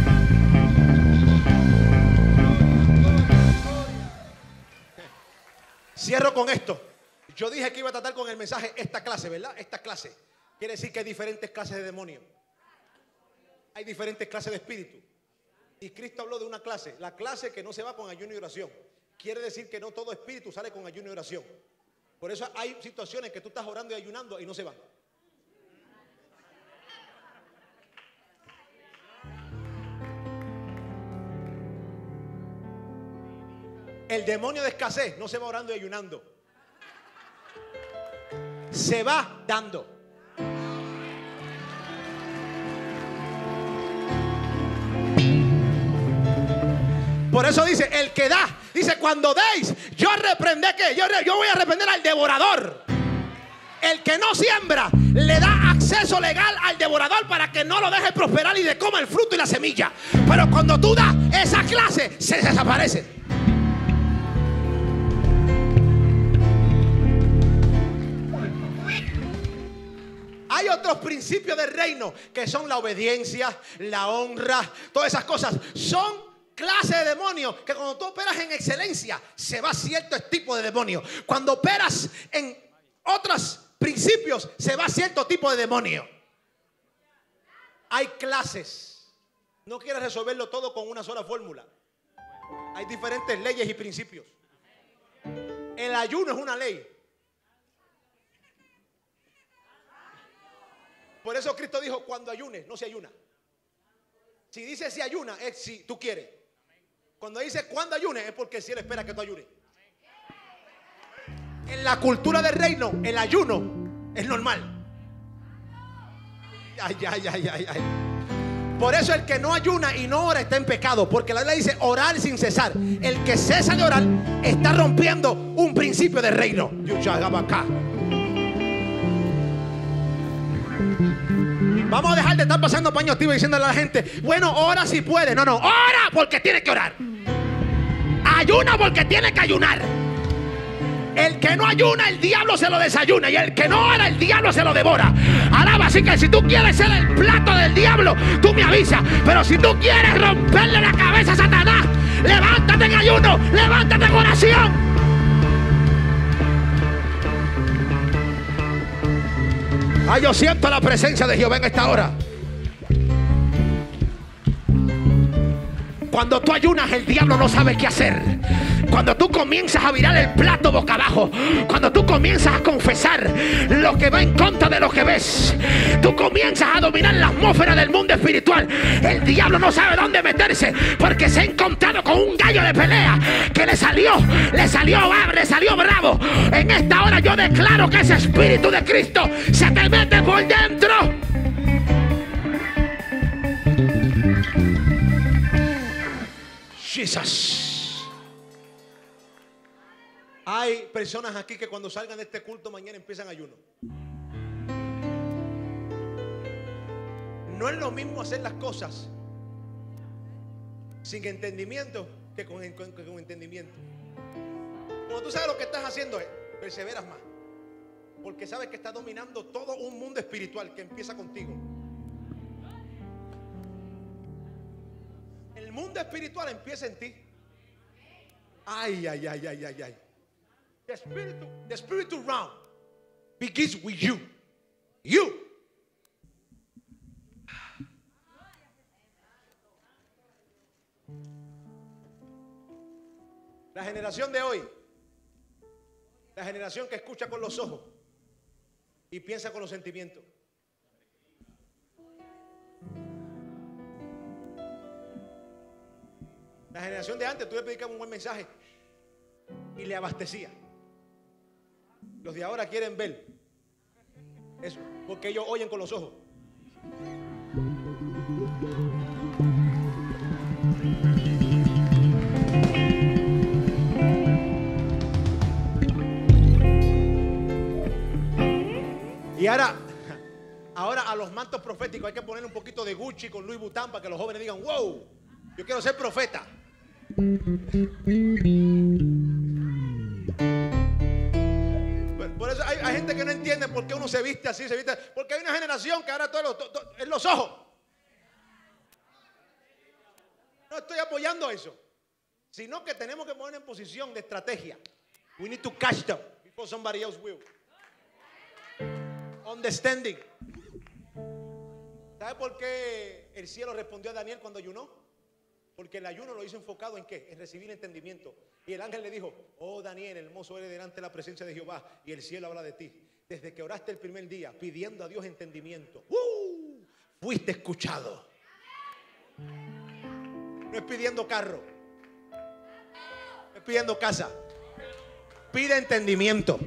Cierro con esto. Yo dije que iba a tratar con el mensaje esta clase, ¿verdad? Esta clase. Quiere decir que hay diferentes clases de demonios. Hay diferentes clases de espíritu. Y Cristo habló de una clase. La clase que no se va con ayuno y oración. Quiere decir que no todo espíritu sale con ayuno y oración. Por eso hay situaciones que tú estás orando y ayunando y no se van. El demonio de escasez no se va orando y ayunando. Se va dando. Por eso dice, el que da, dice, cuando deis, yo reprendé que yo, yo voy a reprender al devorador. El que no siembra le da acceso legal al devorador para que no lo deje prosperar y le coma el fruto y la semilla. Pero cuando tú das esa clase, se desaparece. Hay otros principios del reino que son la obediencia, la honra, todas esas cosas. Son clase de demonios que cuando tú operas en excelencia se va cierto tipo de demonio. Cuando operas en otros principios se va cierto tipo de demonio. Hay clases. No quieres resolverlo todo con una sola fórmula. Hay diferentes leyes y principios. El ayuno es una ley. Por eso Cristo dijo, cuando ayunes, no se ayuna. Si dice si ayuna, es si tú quieres. Cuando dice cuando ayunes, es porque el cielo espera que tú ayunes. En la cultura del reino, el ayuno es normal. Ay, ay, ay, ay, ay. Por eso el que no ayuna y no ora está en pecado, porque la Biblia dice orar sin cesar. El que cesa de orar está rompiendo un principio del reino. Vamos a dejar de estar pasando paños activos diciéndole a la gente, bueno, ora si puede. No, no, ora porque tiene que orar. Ayuna porque tiene que ayunar. El que no ayuna, el diablo se lo desayuna. Y el que no ora, el diablo se lo devora. Alaba, así que si tú quieres ser el plato del diablo, tú me avisas. Pero si tú quieres romperle la cabeza a Satanás, levántate en ayuno, levántate en oración. Ay, yo siento la presencia de Jehová en esta hora. Cuando tú ayunas, el diablo no sabe qué hacer. Cuando tú comienzas a virar el plato boca abajo, cuando tú comienzas a confesar lo que va en contra de lo que ves, tú comienzas a dominar la atmósfera del mundo espiritual. El diablo no sabe dónde meterse, porque se ha encontrado con un gallo de pelea que le salió, le salió, le salió bravo. En esta hora yo declaro que ese espíritu de Cristo se te mete por dentro. Jesus. Hay personas aquí que cuando salgan de este culto mañana empiezan ayuno. No es lo mismo hacer las cosas sin entendimiento que con, con, con entendimiento. Cuando tú sabes lo que estás haciendo, perseveras más, porque sabes que estás dominando todo un mundo espiritual que empieza contigo. El mundo espiritual empieza en ti. Ay, ay, ay, ay, ay, ay. The spiritual, the spiritual realm begins with you. You. La generación de hoy, la generación que escucha con los ojos y piensa con los sentimientos. La generación de antes, tú le predicabas un buen mensaje y le abastecía. Los de ahora quieren ver eso, porque ellos oyen con los ojos. Y ahora, ahora a los mantos proféticos hay que poner un poquito de Gucci con Louis Vuitton para que los jóvenes digan, wow, yo quiero ser profeta. Por eso hay, hay gente que no entiende por qué uno se viste así, se viste, porque hay una generación que ahora todo, lo, todo, todo en los ojos. No estoy apoyando eso, sino que tenemos que poner en posición de estrategia. We need to catch them before somebody else will. Understanding. ¿Sabe por qué el cielo respondió a Daniel cuando ayunó? Porque el ayuno lo hizo enfocado en ¿qué? En recibir entendimiento. Y el ángel le dijo, oh Daniel, hermoso eres delante de la presencia de Jehová, y el cielo habla de ti. Desde que oraste el primer día pidiendo a Dios entendimiento, ¡uh! Fuiste escuchado. No es pidiendo carro, no es pidiendo casa, pide entendimiento.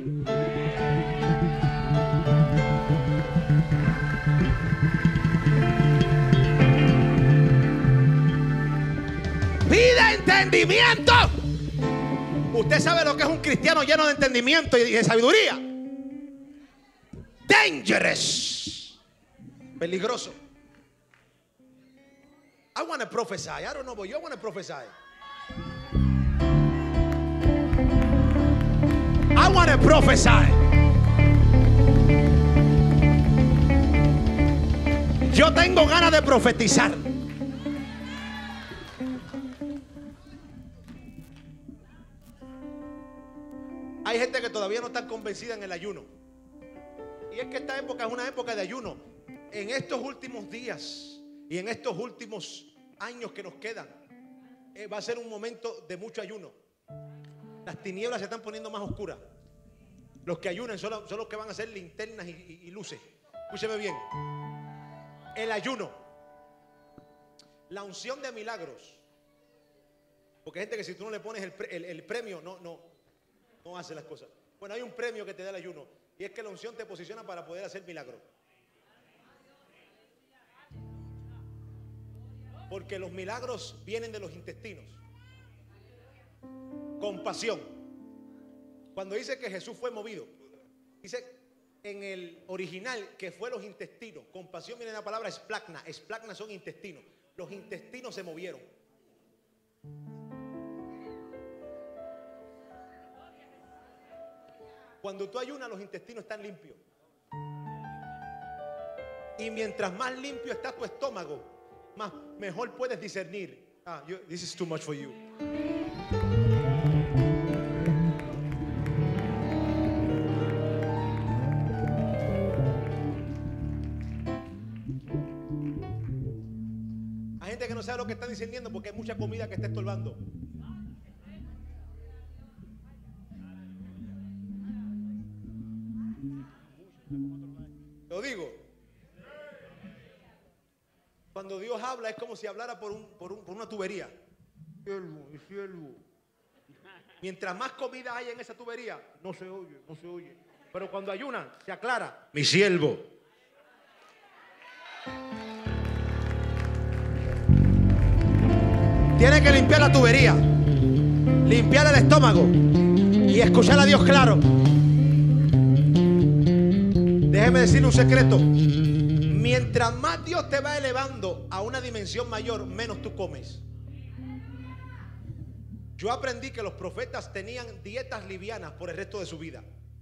Pide entendimiento. Usted sabe lo que es un cristiano lleno de entendimiento y de sabiduría. Dangerous. Peligroso. I want to prophesy. I don't know, but you want to prophesy. I want to prophesy. Yo tengo ganas de profetizar. Hay gente que todavía no está convencida en el ayuno. Y es que esta época es una época de ayuno. En estos últimos días y en estos últimos años que nos quedan, eh, va a ser un momento de mucho ayuno. Las tinieblas se están poniendo más oscuras. Los que ayunan son, son los que van a hacer linternas y, y, y luces. Escúcheme bien. El ayuno, la unción de milagros. Porque hay gente que si tú no le pones el, el, el premio, no, no. No hace las cosas. Bueno, hay un premio que te da el ayuno y es que la unción te posiciona para poder hacer milagros. Porque los milagros vienen de los intestinos. Compasión. Cuando dice que Jesús fue movido, dice en el original que fue los intestinos. Compasión viene de la palabra esplagna. Esplagna son intestinos. Los intestinos se movieron. Cuando tú ayunas, los intestinos están limpios. Y mientras más limpio está tu estómago, más mejor puedes discernir. Ah, you, this is too much for you. Hay gente que no sabe lo que está discerniendo porque hay mucha comida que está estorbando. Lo digo. Cuando Dios habla es como si hablara por, un, por, un, por una tubería. Siervo, siervo. Mientras más comida hay en esa tubería, no se oye, no se oye. Pero cuando ayunan, se aclara. Mi siervo. Tiene que limpiar la tubería, limpiar el estómago y escuchar a Dios claro. Déjeme decirle un secreto. Mientras más Dios te va elevando a una dimensión mayor, menos tú comes. Yo aprendí que los profetas tenían dietas livianas por el resto de su vida.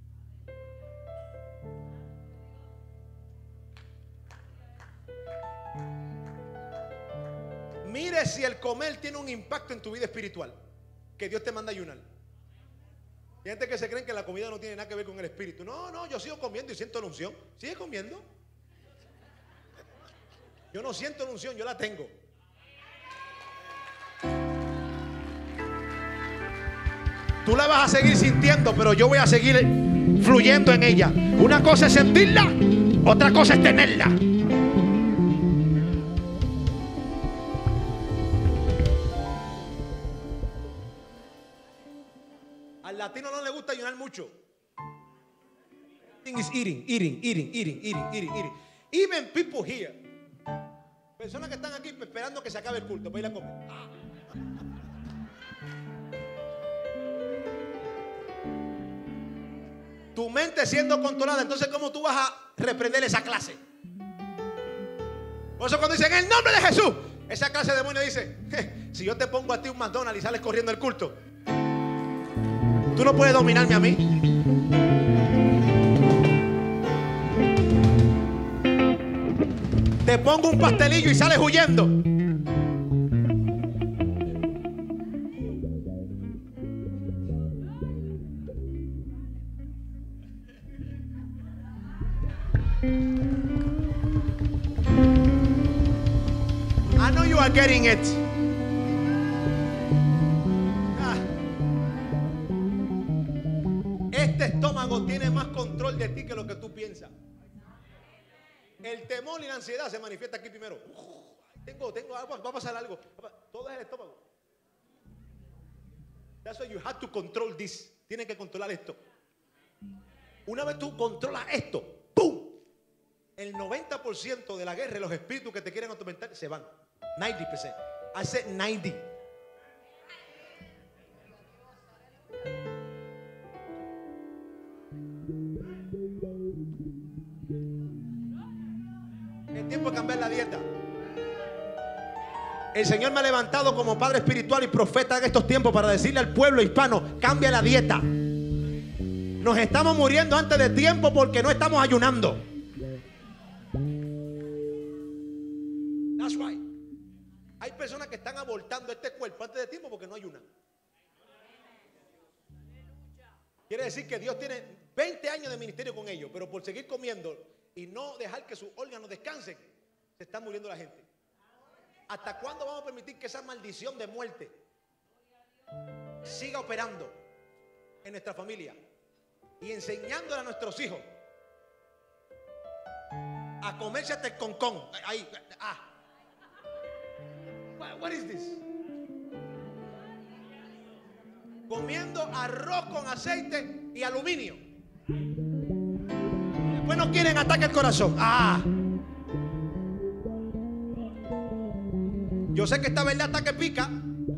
Mire si el comer tiene un impacto en tu vida espiritual, que Dios te manda a ayunar. Hay gente que se creen que la comida no tiene nada que ver con el espíritu. No, no, yo sigo comiendo y siento la unción. ¿Sigue comiendo? Yo no siento la unción, yo la tengo. Tú la vas a seguir sintiendo, pero yo voy a seguir fluyendo en ella. Una cosa es sentirla, otra cosa es tenerla. Al latino no le gusta ayunar mucho. Is eating, eating, eating, eating, eating, eating, eating. Even people here. Personas que están aquí esperando que se acabe el culto para ir a comer. Tu mente siendo controlada, entonces ¿cómo tú vas a reprender esa clase? Por eso cuando dicen en el nombre de Jesús, esa clase de demonio dice, si yo te pongo a ti un McDonald's y sales corriendo el culto, tú no puedes dominarme a mí. Te pongo un pastelillo y sales huyendo. I know you are getting it. Ah. Este estómago tiene más control de ti que lo que tú piensas. El temor y la ansiedad se manifiesta aquí primero. Tengo, tengo, va a pasar algo. Todo es el estómago. That's why you have to control this. Tienes que controlar esto. Una vez tú controlas esto, ¡pum! El noventa por ciento de la guerra y los espíritus que te quieren atormentar se van. noventa por ciento. I said ninety. Es tiempo de cambiar la dieta. El Señor me ha levantado como padre espiritual y profeta en estos tiempos para decirle al pueblo hispano: cambia la dieta. Nos estamos muriendo antes de tiempo porque no estamos ayunando. That's right. Hay personas que están abortando este cuerpo antes de tiempo porque no ayunan. Quiere decir que Dios tiene veinte años de ministerio con ellos, pero por seguir comiendo y no dejar que sus órganos descansen, se está muriendo la gente. ¿Hasta cuándo vamos a permitir que esa maldición de muerte siga operando en nuestra familia y enseñándole a nuestros hijos a comerse hasta el concón? Ahí, ah. What, what is this? Comiendo arroz con aceite y aluminio. Después no quieren ataque al corazón. Ah. Yo sé que esta verdad está que pica.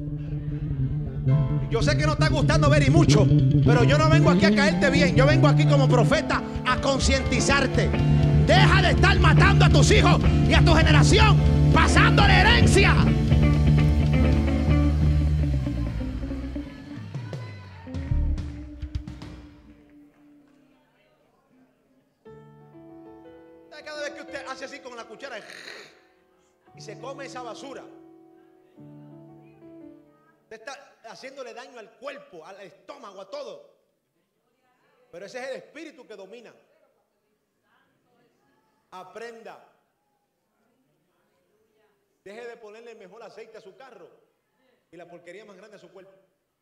Yo sé que no está gustando ver y mucho, pero yo no vengo aquí a caerte bien. Yo vengo aquí como profeta a concientizarte. Deja de estar matando a tus hijos y a tu generación, pasando la herencia. y se come esa basura, usted está haciéndole daño al cuerpo, al estómago, a todo. Pero ese es el espíritu que domina. Aprenda. Deje de ponerle el mejor aceite a su carro y la porquería más grande a su cuerpo.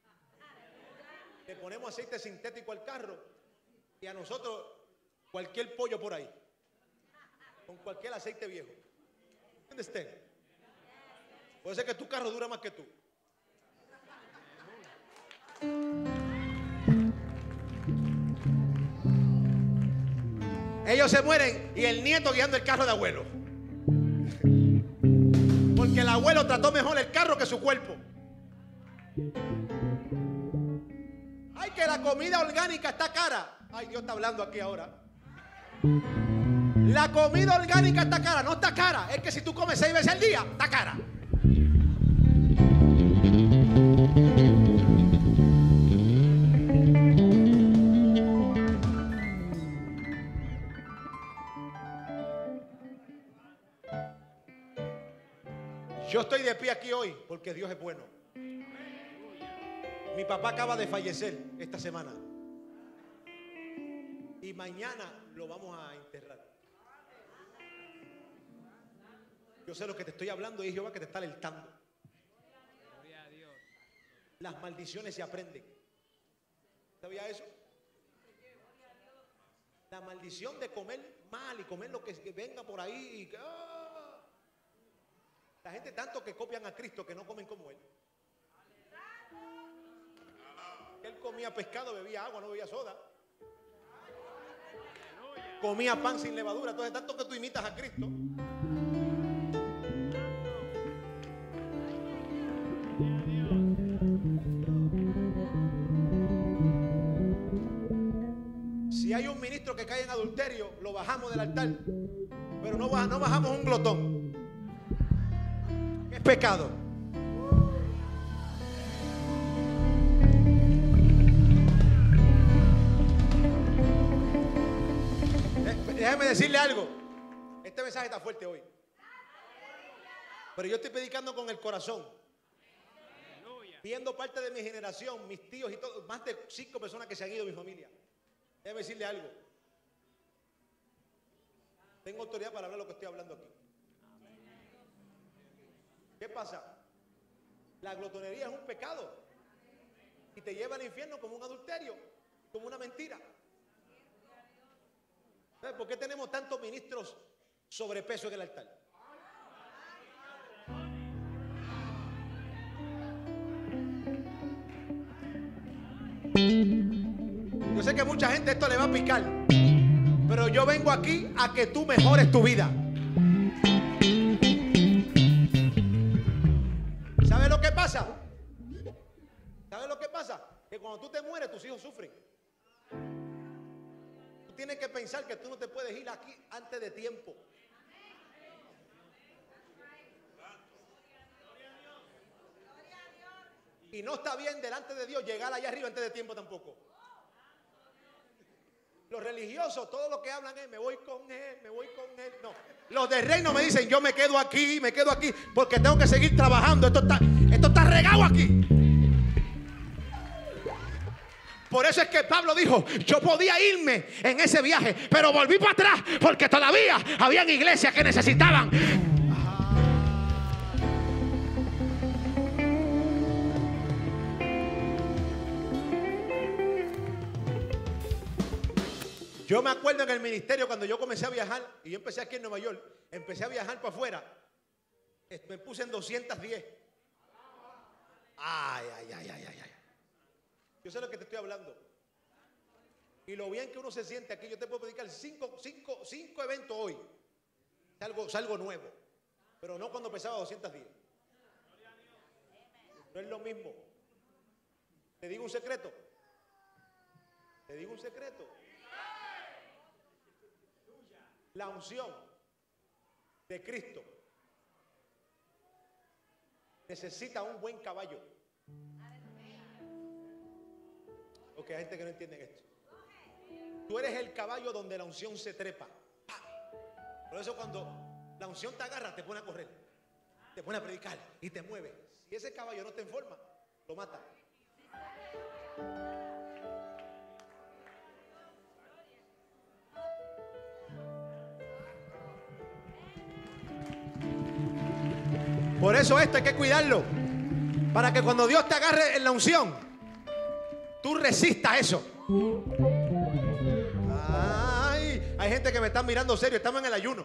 Le ponemos aceite sintético al carro y a nosotros cualquier pollo por ahí, con cualquier aceite viejo. ¿Dónde esté? Puede ser que tu carro dura más que tú. Ellos se mueren y el nieto guiando el carro de abuelo. Porque el abuelo trató mejor el carro que su cuerpo. Ay, que la comida orgánica está cara. Ay, Dios está hablando aquí ahora. La comida orgánica está cara. No está cara. Es que si tú comes seis veces al día, está cara. Yo estoy de pie aquí hoy porque Dios es bueno. Mi papá acaba de fallecer esta semana y mañana lo vamos a enterrar. Yo sé lo que te estoy hablando y es Jehová que te está alertando. Las maldiciones se aprenden. ¿Sabía eso? La maldición de comer mal y comer lo que venga por ahí y que, ¡ah! La gente tanto que copian a Cristo que no comen como Él. Él comía pescado, bebía agua, no bebía soda. Comía pan sin levadura. Entonces tanto que tú imitas a Cristo. Si hay un ministro que cae en adulterio, lo bajamos del altar. Pero no, no bajamos un glotón. Es pecado. Déjeme decirle algo. Este mensaje está fuerte hoy. Pero yo estoy predicando con el corazón. Viendo parte de mi generación, mis tíos y todo, más de cinco personas que se han ido de mi familia. Déjeme decirle algo. Tengo autoridad para hablar lo que estoy hablando aquí. ¿Qué pasa? La glotonería es un pecado y te lleva al infierno como un adulterio, como una mentira. ¿Sabes por qué tenemos tantos ministros sobrepeso en el altar? Yo sé que mucha gente esto le va a picar, pero yo vengo aquí a que tú mejores tu vida. ¿Sabes lo que pasa? ¿Sabes lo que pasa? Que cuando tú te mueres, tus hijos sufren. Tú tienes que pensar que tú no te puedes ir aquí antes de tiempo. Y no está bien delante de Dios llegar allá arriba antes de tiempo tampoco. Los religiosos, todo lo que hablan es, me voy con él, me voy con él. No, los del reino me dicen, yo me quedo aquí, me quedo aquí, porque tengo que seguir trabajando. Esto está, esto está regado aquí. Por eso es que Pablo dijo, yo podía irme en ese viaje, pero volví para atrás, porque todavía habían iglesias que necesitaban. Yo me acuerdo en el ministerio cuando yo comencé a viajar, y yo empecé aquí en Nueva York, empecé a viajar para afuera, me puse en doscientos diez. Ay, ay, ay, ay, ay, ay. Yo sé lo que te estoy hablando. Y lo bien que uno se siente aquí, yo te puedo predicar cinco, cinco, cinco eventos hoy. Salgo, salgo nuevo, pero no cuando pesaba doscientos diez. No es lo mismo. Te digo un secreto. Te digo un secreto. La unción de Cristo necesita un buen caballo. Ok, hay gente que no entiende esto. Tú eres el caballo donde la unción se trepa. Por eso cuando la unción te agarra, te pone a correr. te pone a predicar y te mueve. Si ese caballo no está en forma, lo mata. Por eso esto hay que cuidarlo, para que cuando Dios te agarre en la unción, tú resistas eso. Ay, hay gente que me está mirando serio. Estamos en el ayuno.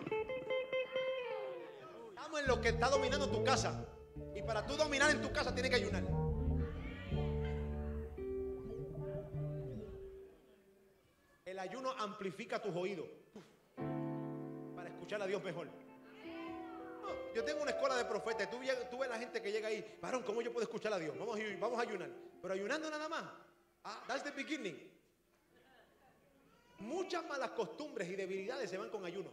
Estamos en lo que está dominando tu casa. Y para tú dominar en tu casa tienes que ayunar. El ayuno amplifica tus oídos para escuchar a Dios mejor. No, yo tengo una escuela de profetas. Tú, tú ves a la gente que llega ahí. Varón, ¿cómo yo puedo escuchar a Dios? Vamos, vamos a ayunar. Pero ayunando nada más. Ah, that's the beginning. Muchas malas costumbres y debilidades se van con ayuno.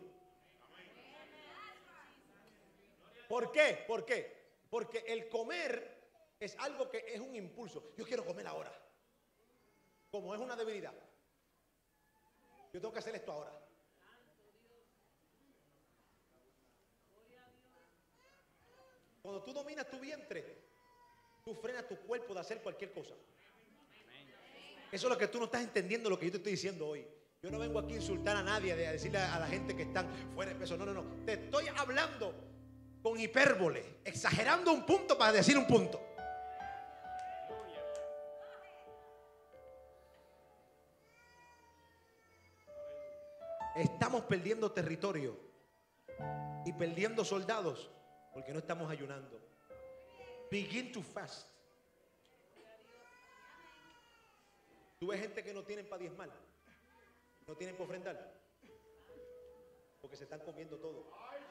¿Por qué? ¿Por qué? Porque el comer es algo que es un impulso. Yo quiero comer ahora. Como es una debilidad, yo tengo que hacer esto ahora. Cuando tú dominas tu vientre, tú frenas tu cuerpo de hacer cualquier cosa. Eso es lo que tú no estás entendiendo, lo que yo te estoy diciendo hoy. Yo no vengo aquí a insultar a nadie, a decirle a la gente que están fuera de peso. No, no, no. Te estoy hablando con hipérbole, exagerando un punto para decir un punto. Estamos perdiendo territorio y perdiendo soldados porque no estamos ayunando. Begin to fast. Tú ves gente que no tienen para diezmar, no tienen para ofrendar, porque se están comiendo todo.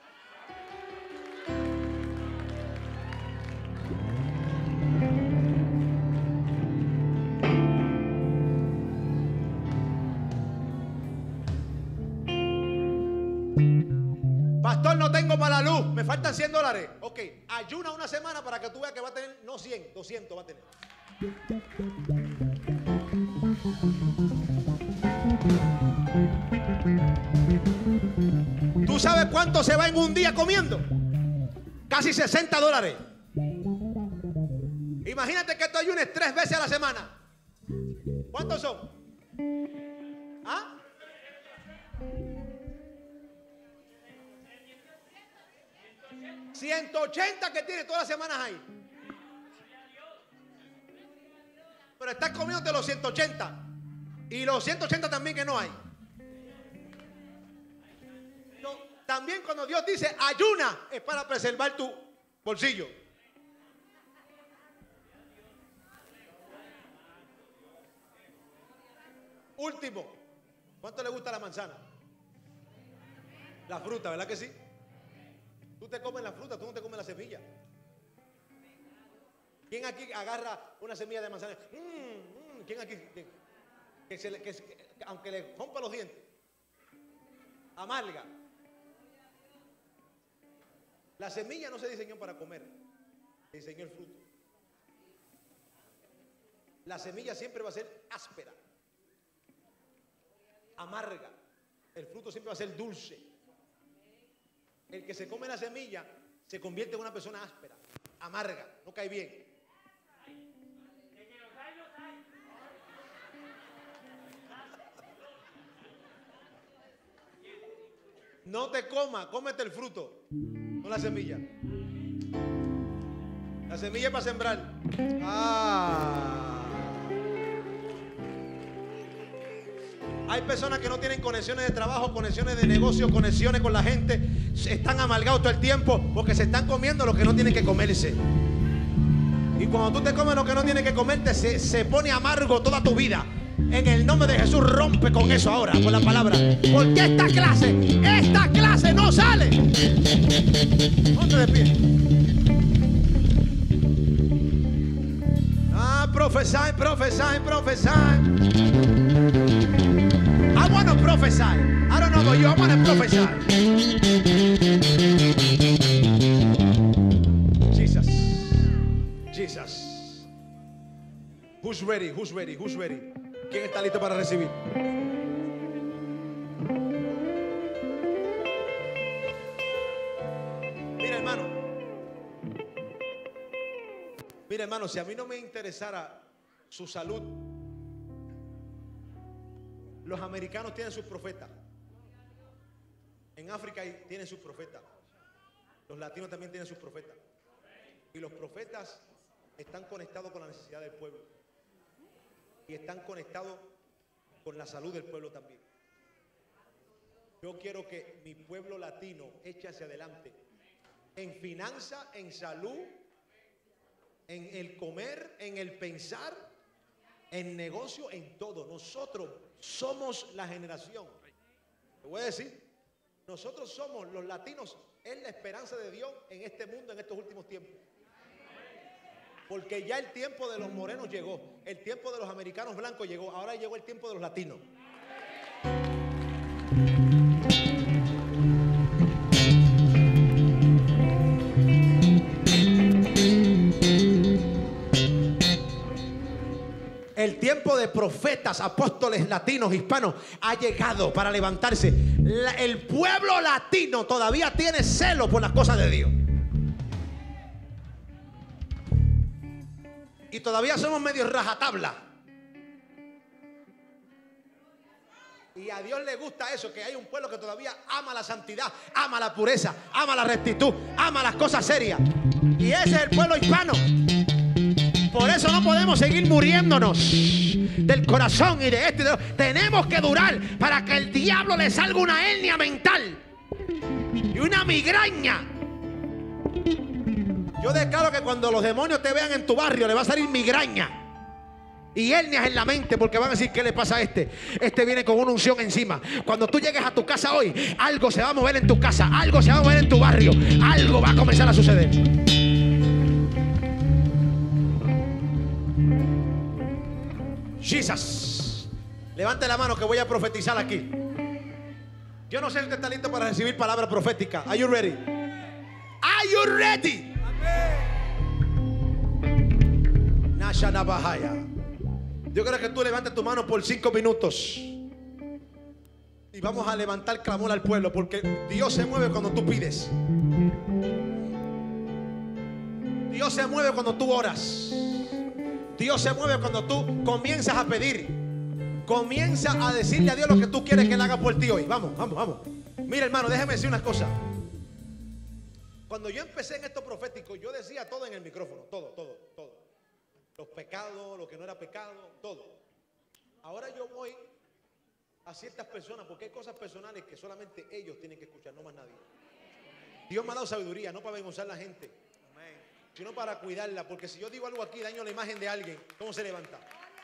Pastor, no tengo para la luz, me faltan cien dólares. Ok, ayuna una semana para que tú veas que va a tener, no cien, doscientos va a tener. ¿Tú sabes cuánto se va en un día comiendo? Casi sesenta dólares. Imagínate que tú ayunes tres veces a la semana. ¿Cuántos son? ¿Ah? ciento ochenta que tiene todas las semanas ahí. Pero estás comiéndote los ciento ochenta. Y los ciento ochenta también que no hay. No, también cuando Dios dice ayuna, es para preservar tu bolsillo. Último, ¿cuánto le gusta la manzana? La fruta, ¿verdad que sí? Tú te comes la fruta, tú no te comes la semilla. ¿Quién aquí agarra una semilla de manzana? Mm, mm, ¿Quién aquí? Que, que se le, que, que, aunque le rompa los dientes, amarga. La semilla no se diseñó para comer, se diseñó el fruto. La semilla siempre va a ser áspera, amarga. El fruto siempre va a ser dulce. El que se come la semilla se convierte en una persona áspera, amarga, no cae bien. No te comas, cómete el fruto, no la semilla. La semilla es para sembrar. Ah. Hay personas que no tienen conexiones de trabajo, conexiones de negocio, conexiones con la gente. Están amargados todo el tiempo porque se están comiendo lo que no tienen que comerse. Y cuando tú te comes lo que no tienes que comerte, se, se pone amargo toda tu vida. En el nombre de Jesús, rompe con eso ahora, con la palabra. Porque esta clase, esta clase no sale. Ponte de pie. Ah, prophesy, prophesy, prophesy. I want to prophesy. I don't know about you, I want to prophesy. Jesus. Jesus. Who's ready? Who's ready? Who's ready? ¿Quién está listo para recibir? Mira, hermano, Mira, hermano, si a mí no me interesara su salud, los americanos tienen sus profetas. En África tienen sus profetas. Los latinos también tienen sus profetas. Y los profetas están conectados con la necesidad del pueblo. Y están conectados con la salud del pueblo también. Yo quiero que mi pueblo latino eche hacia adelante. En finanza, en salud, en el comer, en el pensar, en negocio, en todo. Nosotros somos la generación. Te voy a decir, nosotros somos los latinos, es la esperanza de Dios en este mundo, en estos últimos tiempos. Porque ya el tiempo de los morenos llegó, el tiempo de los americanos blancos llegó, ahora llegó el tiempo de los latinos. El tiempo de profetas, apóstoles latinos, hispanos ha llegado para levantarse. La, el pueblo latino todavía tiene celo por las cosas de Dios. Y todavía somos medio rajatabla. Y a Dios le gusta eso, que hay un pueblo que todavía ama la santidad, ama la pureza, ama la rectitud, ama las cosas serias. Y ese es el pueblo hispano. Por eso no podemos seguir muriéndonos del corazón y de esto y de lo. Tenemos que durar para que el diablo le salga una hernia mental y una migraña. Yo declaro que cuando los demonios te vean en tu barrio le va a salir migraña y hernias en la mente, porque van a decir: ¿qué le pasa a este? Este viene con una unción encima. Cuando tú llegues a tu casa hoy, algo se va a mover en tu casa, algo se va a mover en tu barrio, algo va a comenzar a suceder. Jesus. Levante la mano que voy a profetizar aquí. Yo no sé si usted está listo para recibir palabra profética. Are you ready? Are you ready? Nashana Bahaya. Yo quiero que tú levantes tu mano por cinco minutos. Y vamos a levantar clamor al pueblo, porque Dios se mueve cuando tú pides. Dios se mueve cuando tú oras. Dios se mueve cuando tú comienzas a pedir. Comienza a decirle a Dios lo que tú quieres que Él haga por ti hoy. Vamos, vamos, vamos. Mira, hermano, déjame decir una cosa. Cuando yo empecé en esto profético, yo decía todo en el micrófono. Todo, todo, todo. Los pecados, lo que no era pecado, todo. Ahora yo voy a ciertas personas, porque hay cosas personales que solamente ellos tienen que escuchar, no más nadie. Dios me ha dado sabiduría, no para avergonzar a la gente, sino para cuidarla, porque si yo digo algo aquí, daño la imagen de alguien, ¿cómo se levanta?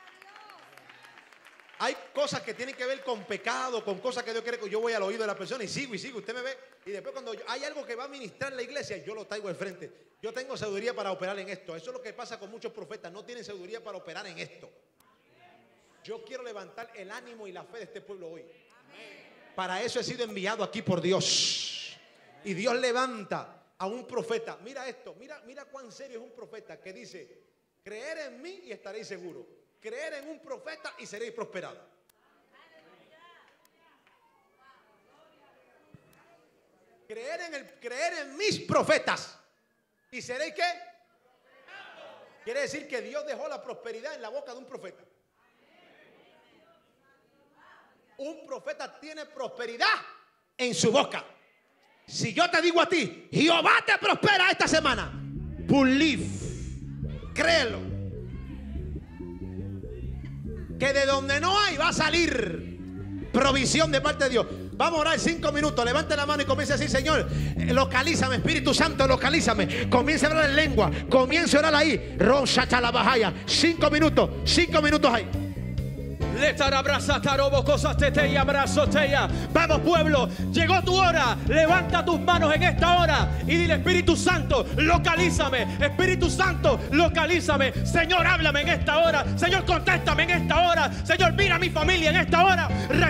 Hay cosas que tienen que ver con pecado, con cosas que Dios quiere que yo voy al oído de la persona y sigo y sigo, usted me ve, y después cuando yo, hay algo que va a ministrar en la iglesia, yo lo traigo al frente. Yo tengo sabiduría para operar en esto. Eso es lo que pasa con muchos profetas, no tienen sabiduría para operar en esto. Yo quiero levantar el ánimo y la fe de este pueblo hoy. Para eso he sido enviado aquí por Dios. Y Dios levanta a un profeta. Mira esto, mira, mira cuán serio es un profeta que dice: creer en mí y estaréis seguros. Creer en un profeta y seréis prosperados. Creer en el, creer en mis profetas y seréis ¿qué? Quiere decir que Dios dejó la prosperidad en la boca de un profeta. Un profeta tiene prosperidad en su boca. Si yo te digo a ti: Jehová te prospera esta semana, believe, créelo, que de donde no hay va a salir provisión de parte de Dios. Vamos a orar cinco minutos. Levante la mano y comience a decir: Señor, localízame, Espíritu Santo, localízame. Comience a hablar en lengua, comience a orar ahí. Rosa Chalabajaya. Cinco minutos, cinco minutos ahí. Vamos, pueblo, llegó tu hora. Levanta tus manos en esta hora y dile: Espíritu Santo, localízame. Espíritu Santo, localízame. Señor, háblame en esta hora. Señor, contéstame en esta hora. Señor, mira a mi familia en esta hora.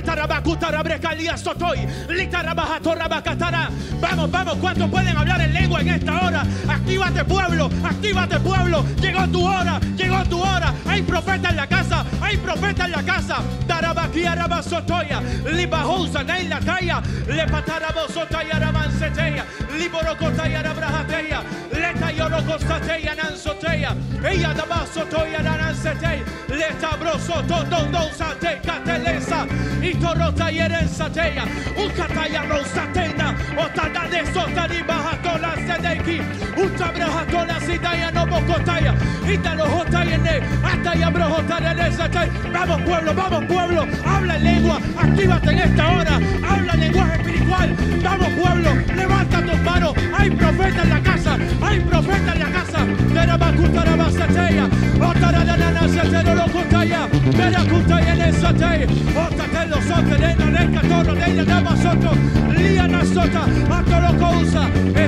Vamos, vamos, ¿cuántos pueden hablar en lengua en esta hora? Actívate, pueblo, actívate, pueblo. Llegó tu hora, llegó tu hora. Hay profeta en la casa, hay profeta en la casa. Darabakia rabasotoya, libahosa neila taya, lepatarabosotoya ramanseteya, liborokotaya rabrahateya, leta yoroko costateya nansoteya. Ella da basotoya nanansete. Leta broso tondo sate catelesa. Y torota yerensateya. Ukataya rosatena. Otada de sotari bahatola sedeki. Utabrahatola sidaya no bocotaya. Ítalo jotayene. Hasta ya brojotaya nesate. Vamos pueblo, vamos pueblo. Habla en lengua. Actívate en esta hora. Habla lenguaje espiritual. Vamos pueblo. Levanta tus manos. Hay profeta en la casa. Hay profeta en la casa. Verabacutarabasateya. Otaradanasetero locotaya. Veracutayenesate. Otatelo sotelena leca toro de ella dama soto. Liana sota. Atolocousa.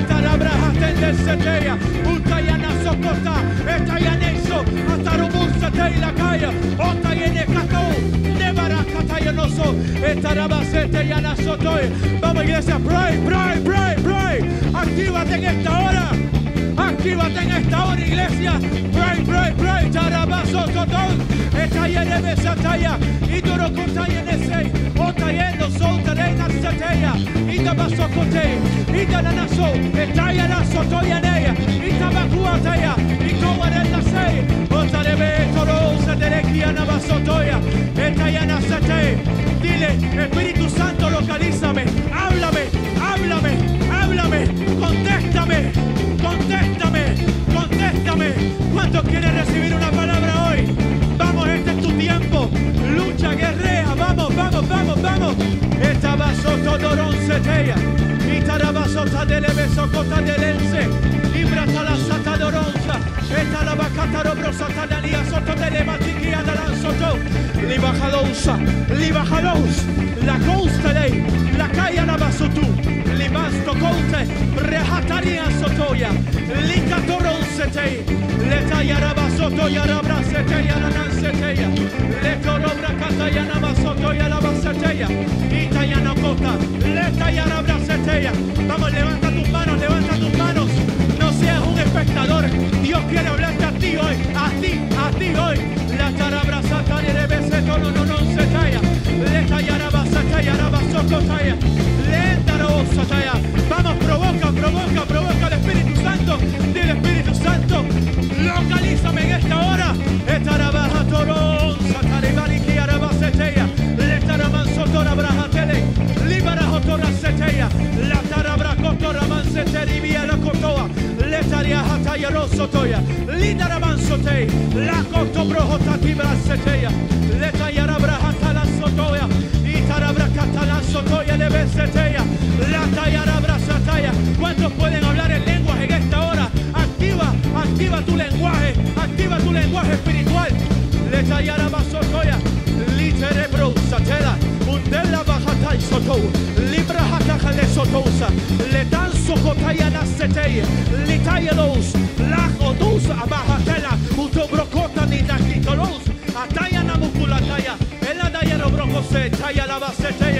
Etarabrahatendeseteya. Utayana socota. Etayaneso. Atarubusateya kaya. Otayene cacao. Nebarakatayanoso. Etarabaseteyana sotoy. Vamos iglesia. Pray, pray, pray, pray. Actívate en esta hora. Actívate en esta hora, iglesia. Pray, pray, pray. Tarabaso totón. Etayene besataya. Idoro kotayenese. Otayeno soltarena sateya. Itabaso kote. Itananaso. Etayana sotoyaneya. Itabakuateya. Itowarena se. Otarebe toro saterekiana basotoya. Etayana sate. Dile, Espíritu Santo, localízame. Háblame, háblame, háblame. Contéstame, contéstame, contéstame. ¿Cuántos quieren recibir una palabra hoy? Vamos, este es tu tiempo. Lucha, guerrea. Vamos, vamos, vamos, vamos. Estabaso todorón seteya. Itarabaso tadelebeso cotadelense. Ibrata la satadoronza. Esta la bacataro brosatalia soto telematiki adalan soto. Libajalousa, libajalous. La costa ley. La calle nabasutu. Libasto cote. Rehataria sotoya. Licatoron setei. Leta yaraba soto yarabra setei yananan seteya. Letorobra cata yanaba soto yaraba seteya. Itayana cota. Leta yarabra seteya. Vamos, levanta tus manos, levanta tus manos. No seas un espectador. Dios quiere hablarte a ti hoy, a ti, a ti hoy. La tarabra sataya de beseto no no no setaya. Leta yaraba sataya yaraba soto taya. Leta ro sataya. Vamos, provoca, provoca, provoca al Espíritu Santo. Dile Espíritu Santo, localízame en esta hora. Etarabaja torón sataribari araba seteya. Letaraman sotora brajatele. Libarajo torra seteya. La tarabra cotora man seteri via la cotoa. Letaria hataya rosotoya. Lidaraman sotei. La coto brojotati braseteya. Letayara brajatala sotoya. Itarabra catala sotoya de beseteya. La tayara brasataya. ¿Cuántos pueden hablar en lenguas en esta hora? Activa, activa tu lenguaje. Activa tu lenguaje espiritual. Letayara basotoya. Literebro satela. Undela bajatai soto. Libra hatakale sotosa. Letan sokotayana seteye. Litayelos. Lajodos abajatela. Utobrokota ni nakitolos. Atayana mukulataya. Eladayero brokose. Tayala baseteya.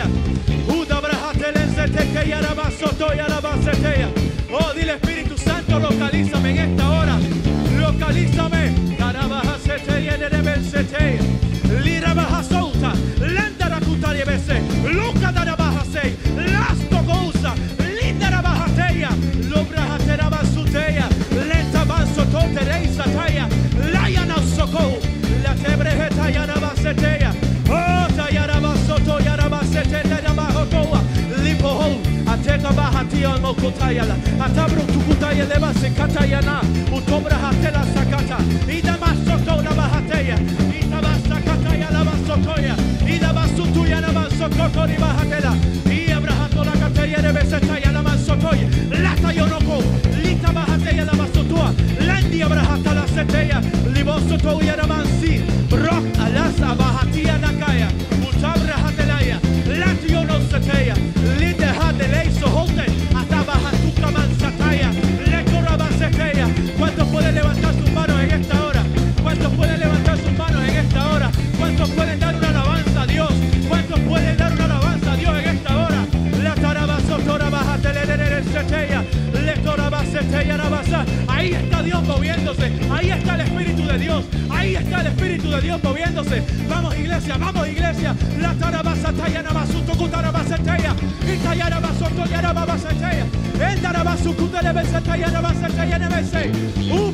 Udabrahatelenseteya rabasotoya rabaseteya. Oh, dile Espíritu Santo, localízame en esta hora. Localízame. Tarabajaseteya nerebenseteya. Lirabajasouta. Lendarakutariebese. Luca darabajase. Lasto gousa. Lindarabajateya. Lobrahaterabasuteya. Lentabansototereisa taya. Layana soko. La tebrejeta yarabaseteya. Oh, tayarabasoto yarabaseteya yarabajotoa. Lipoho. Ateka bahatia mokotayala. Atabro tukutaya lebase katayana. Utobra hatela sakata. Idamasoto nabahateya. Itabasakataya labasotoya. Idabasutuya nabasokoto nibahatela. Iabrahato la kataya rebesetaya labasotoya. Lata yonoko. Lita bahateya labasotua. Landi abrahata la seteya. Libosotoya nabansi. Rock alas abahatia nakaya. Utabra hatelaya. Lati yono seteya. Linde hadelei sohote. Atabahatuka mansataya. Lekorabaseteya. ¿Cuántos pueden levantar sus manos en esta hora? ¿Cuántos pueden levantar sus manos en esta hora? ¿Cuántos pueden dar una alabanza a Dios? ¿Cuántos pueden dar una alabanza a Dios en esta hora? La tarabasotora bajatelere seteya. Lekorabaseteya rabasa. Ahí está Dios moviéndose. Ahí está el Espíritu de Dios. Ahí está el Espíritu de Dios moviéndose. Vamos iglesia, vamos iglesia. La tarabasataya nabasuto kutarabaseteya. Itayara basoto yaraba baseteya. Endara basukuta lebeseteya nabaseteya nebese.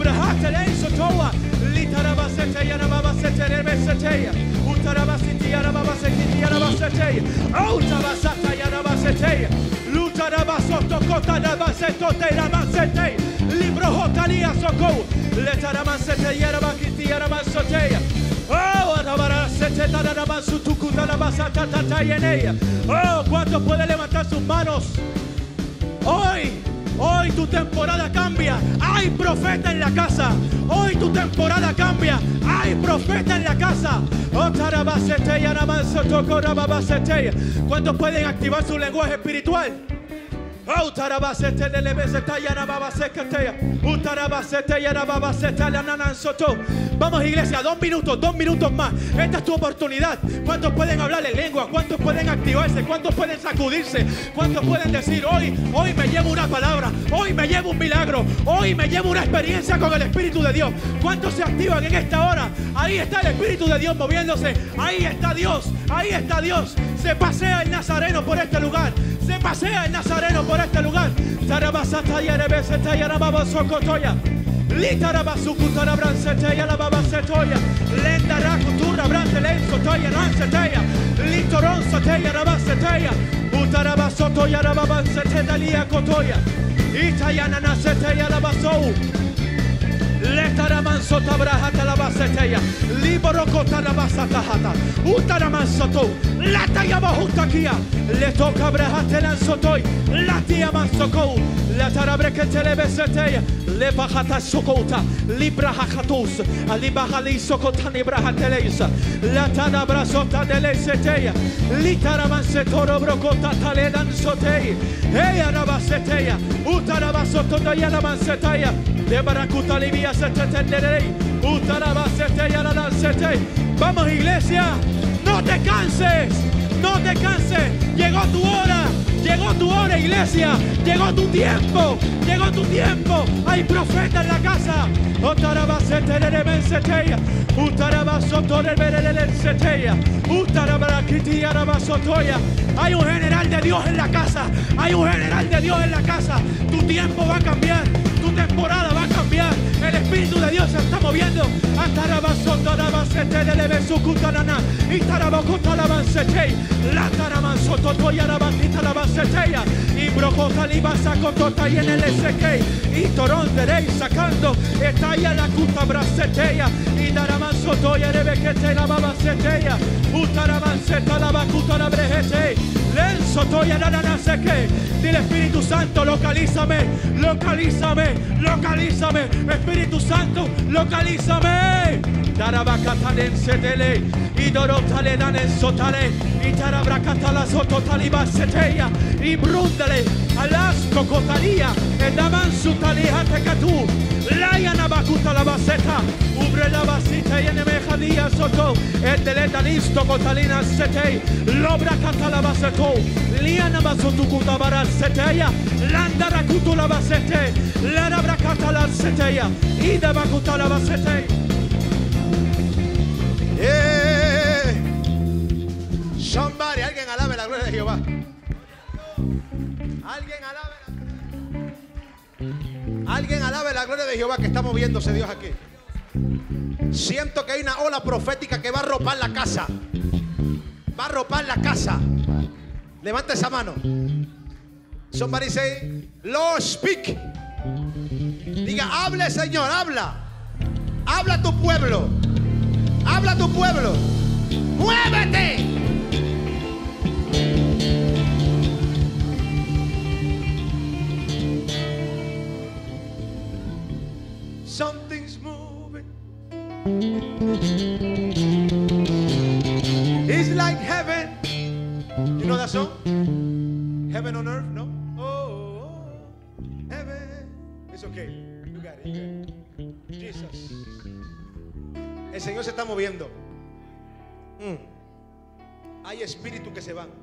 Seteya, Utarabasiti Yarabaseti Yarabaseteya, Utabasata Yarabaseteya, Lutarabasoto Kotarabaseto Terabasete, Libro Hotalia Soko, Letaramasete Yarabakiti Yarabasoteya. Oh, oh, ¿cuántos pueden levantar sus manos? Hoy, hoy tu temporada cambia. Hay profeta en la casa. Hoy tu temporada cambia. Hay profeta en la casa. ¿Cuántos pueden activar su lenguaje espiritual? Vamos, iglesia, dos minutos, dos minutos más. Esta es tu oportunidad. ¿Cuántos pueden hablar en lengua? ¿Cuántos pueden activarse? ¿Cuántos pueden sacudirse? ¿Cuántos pueden decir hoy, hoy me llevo una palabra? Hoy me llevo un milagro. Hoy me llevo una experiencia con el Espíritu de Dios. ¿Cuántos se activan en esta hora? Ahí está el Espíritu de Dios moviéndose. Ahí está Dios. Ahí está Dios. Se pasea el Nazareno por este lugar. Se pasea el Nazareno por este lugar. Tarabasata yarebeseta yarababasokotoya. Litarabasukutara branseteya lababasetoya. Lendarakutura brantelensotoya ranseteya. Litoronsoteya rabaseteya. Utarabasotoya rababanseteta liakotoya. Itayananaseteya labasou. Letaraman sotabrahata la baseteya, liborokota la basatahata, utaraman soto, latayabahutakia, letoka brahatelan sotoy, latiaman soko, latarabreketele beseteya, lebahata sokota, librahatus, alibahali sokotani brahatelesa, latanabrazota dele seteya, litaraman setoro brokota taledan sotei, hey arabaseteya, utarabasoto dayanaman seteya, de barakuta libia. Vamos, iglesia, no te canses, no te canses. Llegó tu hora, llegó tu hora, iglesia. Llegó tu tiempo, llegó tu tiempo. Hay profeta en la casa. Hay un general de Dios en la casa. Hay un general de Dios en la casa. Tu tiempo va a cambiar. Tu temporada va a cambiar. El Espíritu de Dios se está moviendo. Y brocota libasa con tota y en el S K. Y torón derey sacando. Está ya la cuta braseteya. Y daraman soto y rebequete la babaseteya. Utaraman seta la bacuta la brejete. Lenzo toya la nanaseke. Dile, Espíritu Santo, localízame, localízame, localízame. Espíritu Santo, localízame. Darabacatalen setele. Y dorotale danen sotale. Y tarabracatala sototaliba seteya. Y brúndale alas cocotaría. Edaman sutalia tecatú. Layana bacuta la baseta. Ubre la basita y enemejadía soto. Edeleta listo cotalina setei. Lobra catala baseto. Liana basotucuta baral seteya. Landara cutula basete. Larabra catala seteya. Ida bacuta la basete. Yeah. Somebody, alguien alabe la gloria de Jehová. Alguien alabe la... Alguien alabe la gloria de Jehová, que está moviéndose Dios aquí. Siento que hay una ola profética que va a arropar la casa. Va a arropar la casa. Levanta esa mano. Somebody say, Lord, speak. Diga, hable, Señor, habla. Habla a tu pueblo. Habla a tu pueblo. ¡Muévete! Something's moving. It's like heaven. You know that song? Heaven on earth, no? Oh, oh, heaven. It's okay. You got it. You got it. Jesus. El Señor se está moviendo. Mm. Hay espíritus que se van.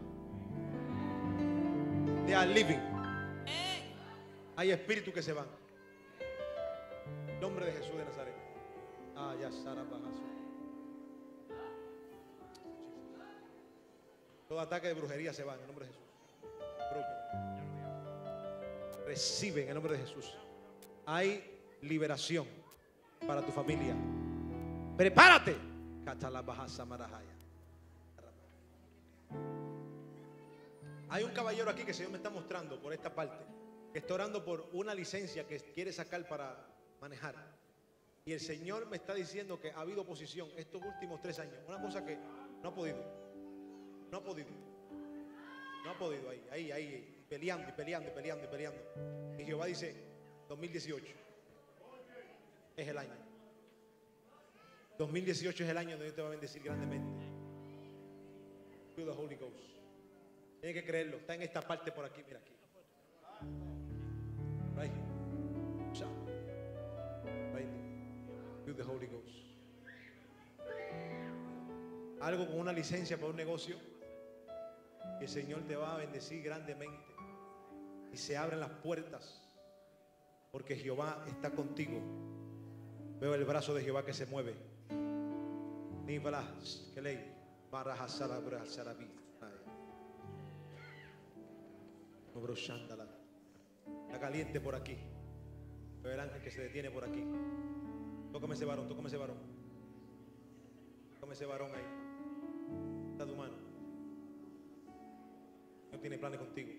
They are living. Hay espíritus que se van. Nombre de Jesús de Nazaret. Ah, ya, Sara Bajazo. Todo ataque de brujería se va en el nombre de Jesús. Recibe en el nombre de Jesús. Hay liberación para tu familia. Prepárate. Hay un caballero aquí que el Señor me está mostrando por esta parte, que está orando por una licencia que quiere sacar para manejar. Y el Señor me está diciendo que ha habido oposición estos últimos tres años. Una cosa que no ha podido. No ha podido. No ha podido ahí, ahí, ahí, peleando y peleando y peleando y peleando. Y Jehová dice, dos mil dieciocho es el año. dos mil dieciocho es el año donde Dios te va a bendecir grandemente. Through the Holy Ghost. Tienes que creerlo. Está en esta parte por aquí, mira aquí. Right here. Right here. Through the Holy Ghost. Algo con una licencia para un negocio. Que el Señor te va a bendecir grandemente. Y se abren las puertas. Porque Jehová está contigo. Veo el brazo de Jehová que se mueve. Está caliente por aquí. Veo el ángel que se detiene por aquí. Tócame ese varón, tócame ese varón. Tócame ese varón ahí. Está tu mano. No tiene planes contigo.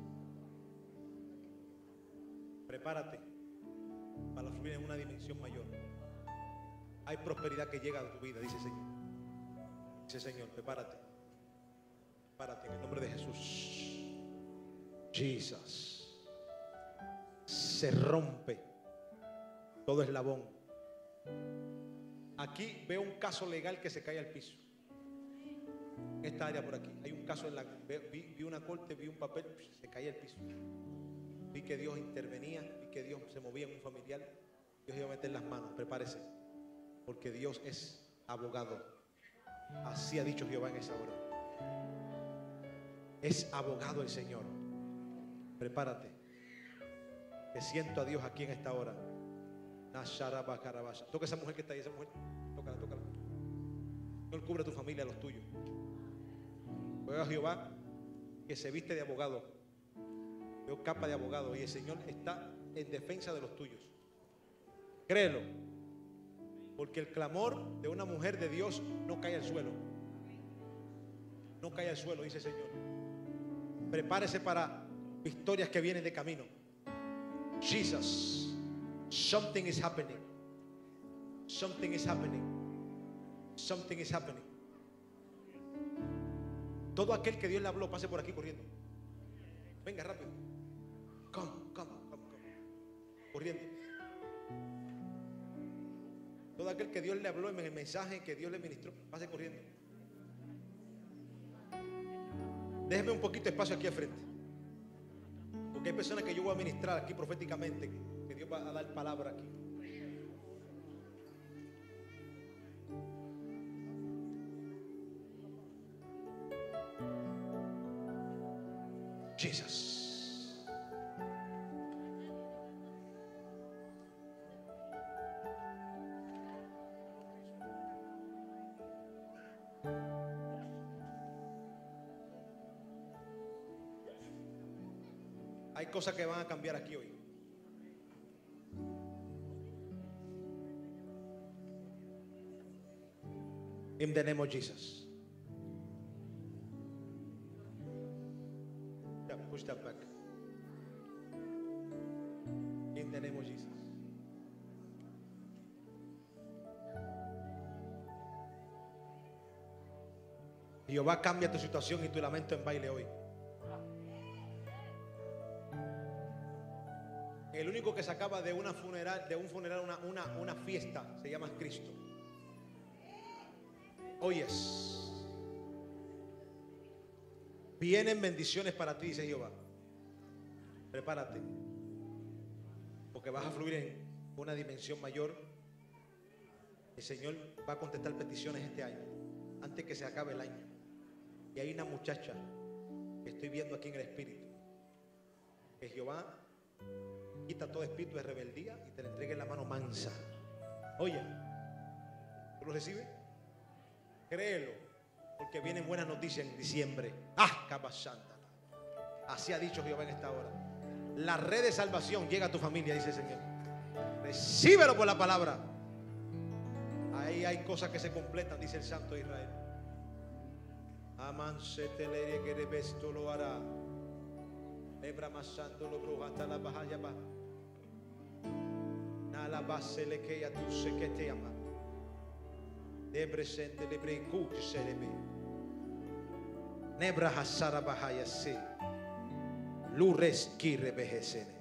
Prepárate para fluir en una dimensión mayor. Hay prosperidad que llega a tu vida, dice el Señor. Dice el Señor, prepárate. Prepárate en el nombre de Jesús. Jesús. Se rompe todo eslabón. Aquí veo un caso legal que se cae al piso. En esta área por aquí hay un caso en la vi, vi una corte, vi un papel, se caía al piso. Vi que Dios intervenía, vi que Dios se movía en un familiar. Dios iba a meter las manos, prepárese, porque Dios es abogado. Así ha dicho Jehová en esa hora. Es abogado el Señor. Prepárate. Que siento a Dios aquí en esta hora. Toca a esa mujer que está ahí, esa mujer. Tócala, tócala. Señor, cubre a tu familia, a los tuyos. Veo a Jehová que se viste de abogado. Veo capa de abogado. Y el Señor está en defensa de los tuyos. Créelo. Porque el clamor de una mujer de Dios no cae al suelo. No cae al suelo, dice el Señor. Prepárese para victorias que vienen de camino. Jesus, something is happening. Something is happening. Something is happening. Todo aquel que Dios le habló, pase por aquí corriendo. Venga rápido. Come, come, come, come. Corriendo. Todo aquel que Dios le habló en el mensaje que Dios le ministró, pase corriendo. Déjeme un poquito de espacio aquí al frente. Porque hay personas que yo voy a ministrar aquí proféticamente, que Dios va a dar palabra aquí. Jesus. Hay cosas que van a cambiar aquí hoy. In the name of Jesus. Yeah, push that back. In the name of Jesus. Jehová cambia tu situación y tu lamento en baile hoy. El único que sacaba de una funeral, de un funeral una, una, una fiesta, se llama Cristo. Oyes. Vienen bendiciones para ti, dice Jehová. Prepárate. Porque vas a fluir en una dimensión mayor. El Señor va a contestar peticiones este año, antes que se acabe el año. Y hay una muchacha que estoy viendo aquí en el Espíritu, que Jehová quita todo espíritu de rebeldía y te le entrega en la mano mansa. Oye, ¿tú lo recibes? Créelo, porque vienen buenas noticias en diciembre. ¡Ah, cabasanta! Así ha dicho Jehová en esta hora. La red de salvación llega a tu familia, dice el Señor. Recíbelo por la palabra. Ahí hay cosas que se completan, dice el Santo de Israel. Aman se te le que esto lo hará. Lebra masando lo brujata la bahaya ba. Nala base le que ya tu se que te ama. De presente le brincu se le ve. Nebra hasara bahaya se. Lures ki rebejesene.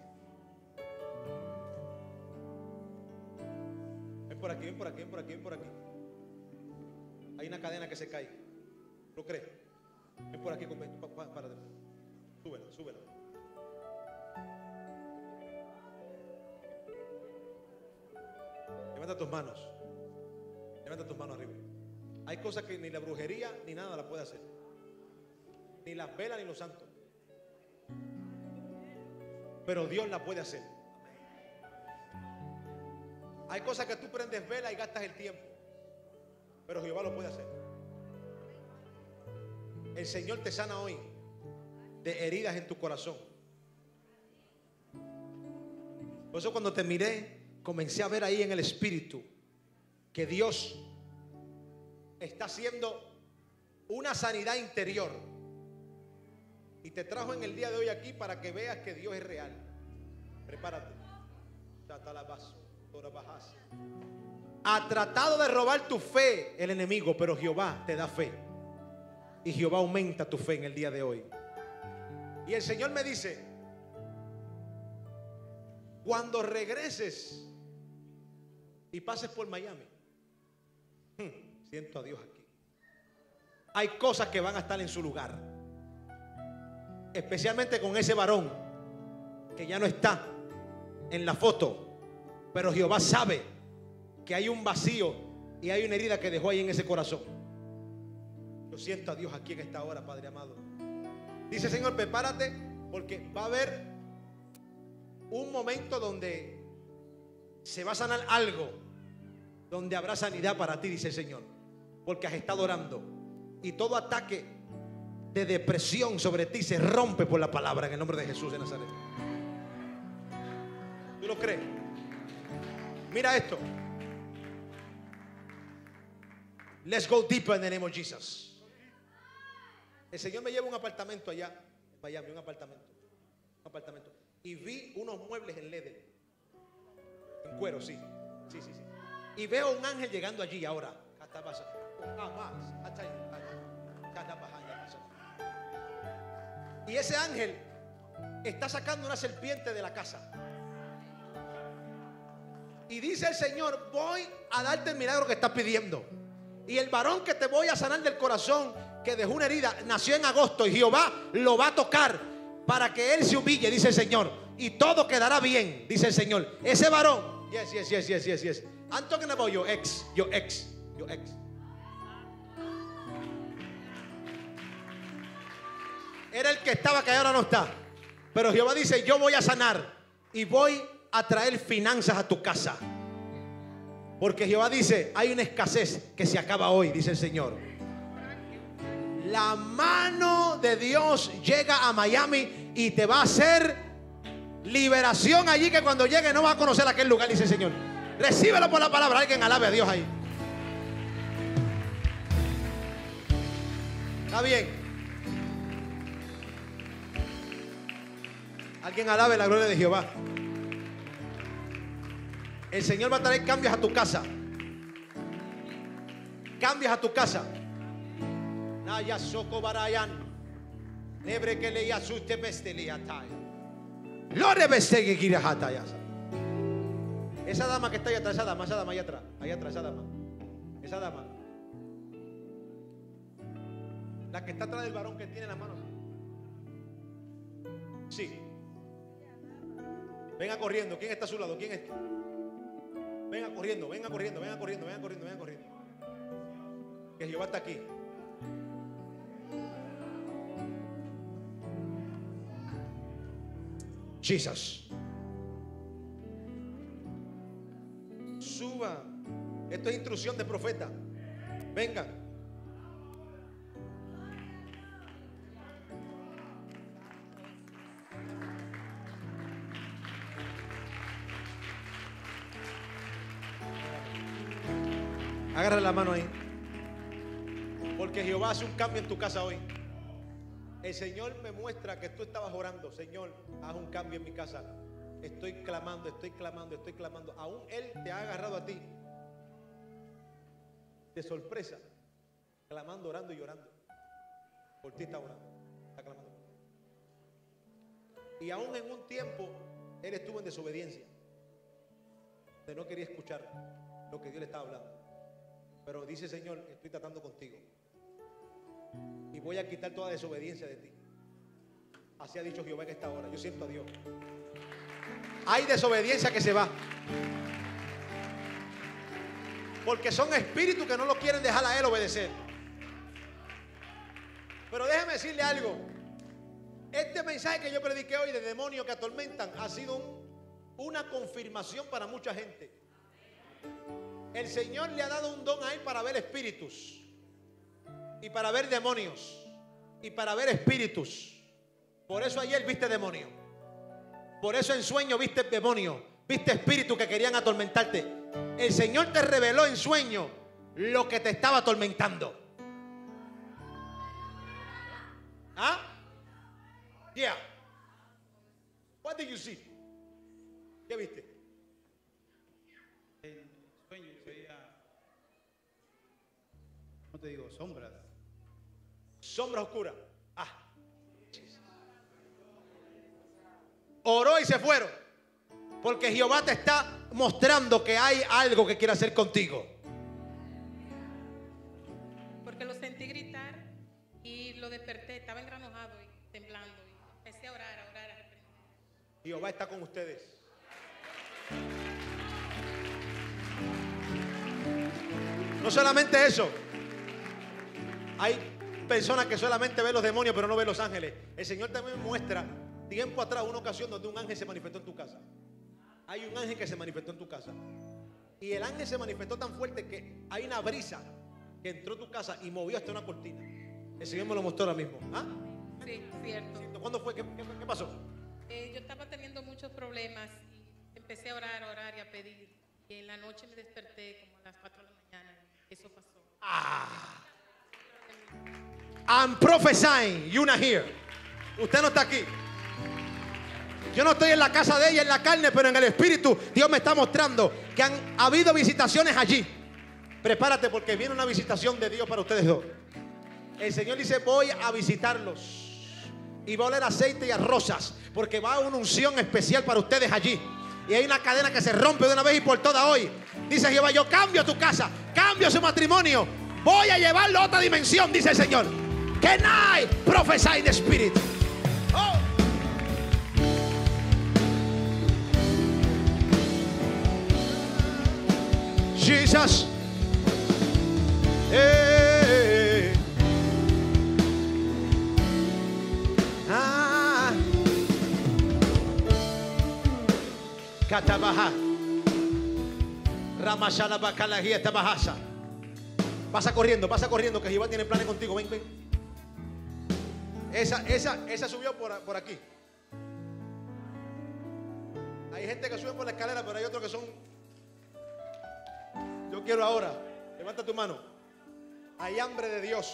Ven por aquí, ven por aquí, ven por aquí, ven por aquí. Hay una cadena que se cae. ¿Lo crees? Ven por aquí, pa, pa, para. Súbela, súbela. Levanta tus manos. Levanta tus manos arriba. Hay cosas que ni la brujería ni nada la puede hacer. Ni las velas ni los santos. Pero Dios la puede hacer. Hay cosas que tú prendes vela y gastas el tiempo. Pero Jehová lo puede hacer. El Señor te sana hoy de heridas en tu corazón. Por eso cuando te miré, comencé a ver ahí en el Espíritu que Dios está haciendo una sanidad interior. Y te trajo en el día de hoy aquí para que veas que Dios es real. Prepárate. Ha tratado de robar tu fe el enemigo, pero Jehová te da fe. Y Jehová aumenta tu fe en el día de hoy. Y el Señor me dice: cuando regreses y pases por Miami, siento a Dios aquí. Hay cosas que van a estar en su lugar. Especialmente con ese varón que ya no está en la foto. Pero Jehová sabe que hay un vacío y hay una herida que dejó ahí en ese corazón. Yo siento a Dios aquí en esta hora, Padre amado. Dice: Señor, prepárate, porque va a haber un momento donde se va a sanar algo, donde habrá sanidad para ti, dice el Señor, porque has estado orando. Y todo ataque de depresión sobre ti se rompe por la palabra en el nombre de Jesús de Nazaret. ¿Tú lo crees? Mira esto. Let's go deeper in the name of Jesus. El Señor me lleva a un apartamento allá en Miami, un apartamento, un apartamento, y vi unos muebles en leather, en cuero, sí, sí, sí, sí. Y veo un ángel llegando allí ahora. Y ese ángel está sacando una serpiente de la casa. Y dice el Señor: voy a darte el milagro que estás pidiendo. Y el varón que te voy a sanar del corazón, que dejó una herida, nació en agosto, y Jehová lo va a tocar para que él se humille, dice el Señor, y todo quedará bien, dice el Señor. Ese varón, yes, yes, yes, yes, yes, yes. I'm talking about your ex, your ex, your ex. Era el que estaba, que ahora no está. Pero Jehová dice: yo voy a sanar y voy a traer finanzas a tu casa. Porque Jehová dice: hay una escasez que se acaba hoy, dice el Señor. La mano de Dios llega a Miami y te va a hacer liberación allí, que cuando llegue no vas a conocer aquel lugar, dice el Señor. Recíbelo por la palabra. Alguien alabe a Dios ahí. Está bien. Alguien alabe la gloria de Jehová. El Señor va a traer cambios a tu casa. Cambios a tu casa. Naya soko barayan. Nebre que le yasuste besteliataya. Lore bestegi kirahataya. Esa dama que está allá atrás, esa dama, esa dama allá atrás, allá atrás, esa dama. Esa dama. La que está atrás del varón que tiene la mano. Sí. Venga corriendo. ¿Quién está a su lado? ¿Quién está? Venga corriendo, venga corriendo, venga corriendo, venga corriendo, venga corriendo. Que Jehová está aquí. Jesus. Suba. Esto es instrucción de profeta. Vengan. Agarra la mano ahí. Porque Jehová hace un cambio en tu casa hoy. El Señor me muestra que tú estabas orando. Señor, haz un cambio en mi casa. Estoy clamando, estoy clamando, estoy clamando. Aún Él te ha agarrado a ti de sorpresa, clamando, orando y llorando. Por ti está orando, está clamando. Y aún en un tiempo Él estuvo en desobediencia, de no quería escuchar lo que Dios le estaba hablando. Pero dice: Señor, estoy tratando contigo y voy a quitar toda desobediencia de ti. Así ha dicho Jehová en esta hora. Yo siento a Dios. Hay desobediencia que se va, porque son espíritus que no lo quieren dejar a Él obedecer. Pero déjeme decirle algo. Este mensaje que yo prediqué hoy de demonios que atormentan ha sido un, una confirmación para mucha gente. El Señor le ha dado un don a Él para ver espíritus, y para ver demonios, y para ver espíritus. Por eso ayer viste demonio. Por eso en sueño viste demonio, viste espíritus que querían atormentarte. El Señor te reveló en sueño lo que te estaba atormentando. ¿Ah? Yeah. What did you see? ¿Qué viste? En sueño yo veía, ¿cómo te digo? Sombras. Sombra oscura. Ah. Oró y se fueron. Porque Jehová te está mostrando que hay algo que quiere hacer contigo. Porque lo sentí gritar y lo desperté. Estaba engranojado y temblando. Y empecé a orar, a orar, a reprender. Jehová está con ustedes. No solamente eso. Hay personas que solamente ven los demonios pero no ven los ángeles. El Señor también muestra tiempo atrás una ocasión donde un ángel se manifestó en tu casa. Hay un ángel que se manifestó en tu casa. Y el ángel se manifestó tan fuerte que hay una brisa que entró a tu casa y movió hasta una cortina. El Señor me lo mostró ahora mismo. ¿Ah? Sí, cierto. ¿Cuándo fue? ¿Qué, qué, qué pasó? Eh, yo estaba teniendo muchos problemas y empecé a orar, a orar y a pedir. Y en la noche me desperté como a las cuatro de la mañana. Eso pasó. Ah. I'm prophesying. You're not here. Usted no está aquí. Yo no estoy en la casa de ella en la carne, pero en el espíritu Dios me está mostrando que han habido visitaciones allí. Prepárate porque viene una visitación de Dios para ustedes dos. El Señor dice: voy a visitarlos y va a oler aceite y a rosas, porque va a una unción especial para ustedes allí. Y hay una cadena que se rompe de una vez y por todas hoy. Dice Jehová: yo cambio tu casa, cambio su matrimonio, voy a llevarlo a otra dimensión, dice el Señor. Can I prophesy in the spirit? Oh. Jesus. Hey. Ah. Katabaha. Ramashala Bakalahia Tabahasa. Pasa corriendo, pasa corriendo, que Jehová tiene planes contigo. Ven, ven. Esa, esa, esa subió por, por aquí. Hay gente que sube por la escalera, pero hay otros que son. Yo quiero ahora. Levanta tu mano. Hay hambre de Dios.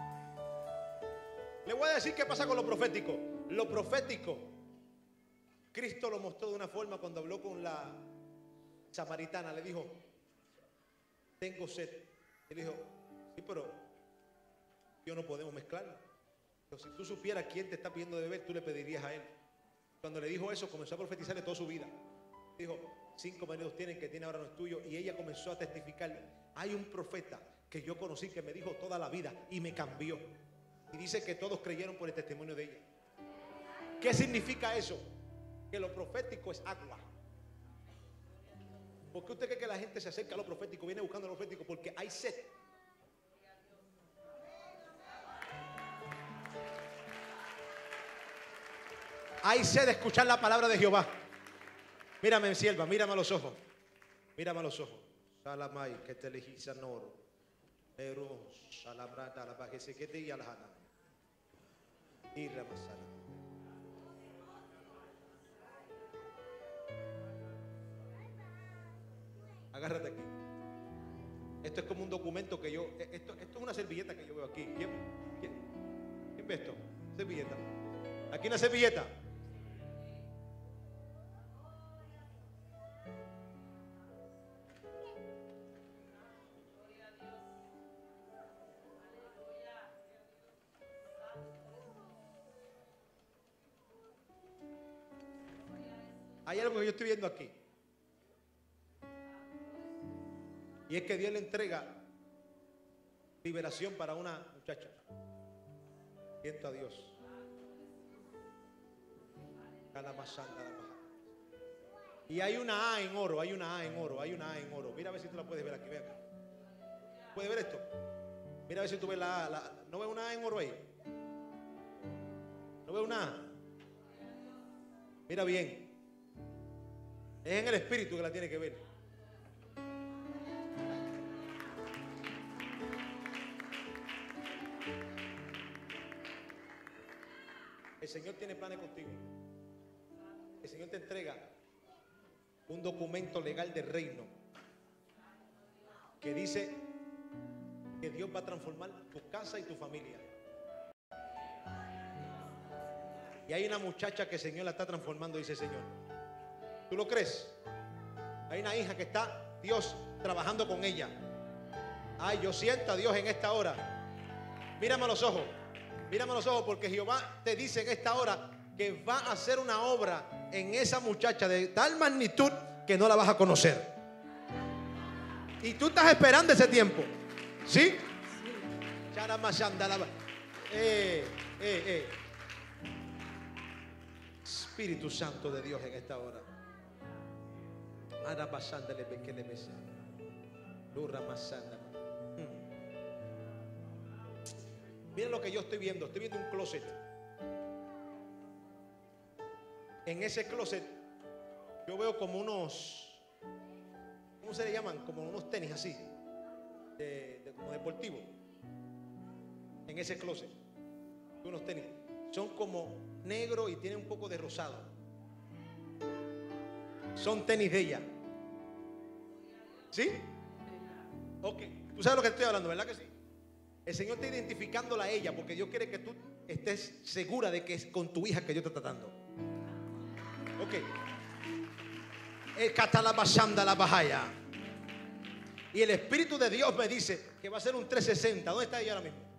Le voy a decir qué pasa con lo profético. Lo profético, Cristo lo mostró de una forma cuando habló con la samaritana. Le dijo: tengo sed. Él dijo: sí, pero yo no podemos mezclarlo. Pero si tú supieras quién te está pidiendo de beber, tú le pedirías a él. Cuando le dijo eso, comenzó a profetizarle toda su vida. Dijo: cinco maridos tienen, que tiene ahora no es tuyo. Y ella comenzó a testificarle: hay un profeta que yo conocí que me dijo toda la vida y me cambió. Y dice que todos creyeron por el testimonio de ella. ¿Qué significa eso? Que lo profético es agua. ¿Por qué usted cree que la gente se acerca a lo profético, viene buscando lo profético? Porque hay sed. Hay sed de escuchar la palabra de Jehová. Mírame, sierva, mírame a los ojos. Mírame a los ojos. Salamay, que te elegís a noro. Pero, salambrata, la bajese que te y alhana. Y ramasala. Agárrate aquí. Esto es como un documento que yo, esto, esto es una servilleta que yo veo aquí. ¿Quién, quién, quién ve esto? Servilleta. Aquí una servilleta. Hay algo que yo estoy viendo aquí. Y es que Dios le entrega liberación para una muchacha. Siento a Dios. Y hay una A en oro, hay una A en oro, hay una A en oro. Mira a ver si tú la puedes ver aquí, ve acá. ¿Puedes ver esto? Mira a ver si tú ves la A. La, ¿no ves una A en oro ahí? ¿No ves una A? Mira bien. Es en el espíritu que la tiene que ver. El Señor tiene planes contigo. El Señor te entrega un documento legal del reino que dice que Dios va a transformar tu casa y tu familia. Y hay una muchacha que el Señor la está transformando, dice el Señor. ¿Tú lo crees? Hay una hija que está Dios trabajando con ella. Ay, yo siento a Dios en esta hora. Mírame a los ojos. Mírame a los ojos, porque Jehová te dice en esta hora que va a hacer una obra en esa muchacha de tal magnitud que no la vas a conocer. Y tú estás esperando ese tiempo. ¿Sí? Eh, eh, eh. Espíritu Santo de Dios en esta hora. Miren lo que yo estoy viendo. Estoy viendo un closet. En ese closet yo veo como unos, ¿cómo se le llaman? Como unos tenis así, de, de, como deportivo. En ese closet unos tenis son como negro y tienen un poco de rosado. Son tenis de ella. ¿Sí? Ok. Tú sabes lo que estoy hablando, ¿verdad que sí? El Señor está identificándola a ella porque Dios quiere que tú estés segura de que es con tu hija que Dios te está tratando. Ok. El catalabashanda la bajaya. Y el Espíritu de Dios me dice que va a ser un trescientos sesenta. ¿Dónde está ella ahora mismo?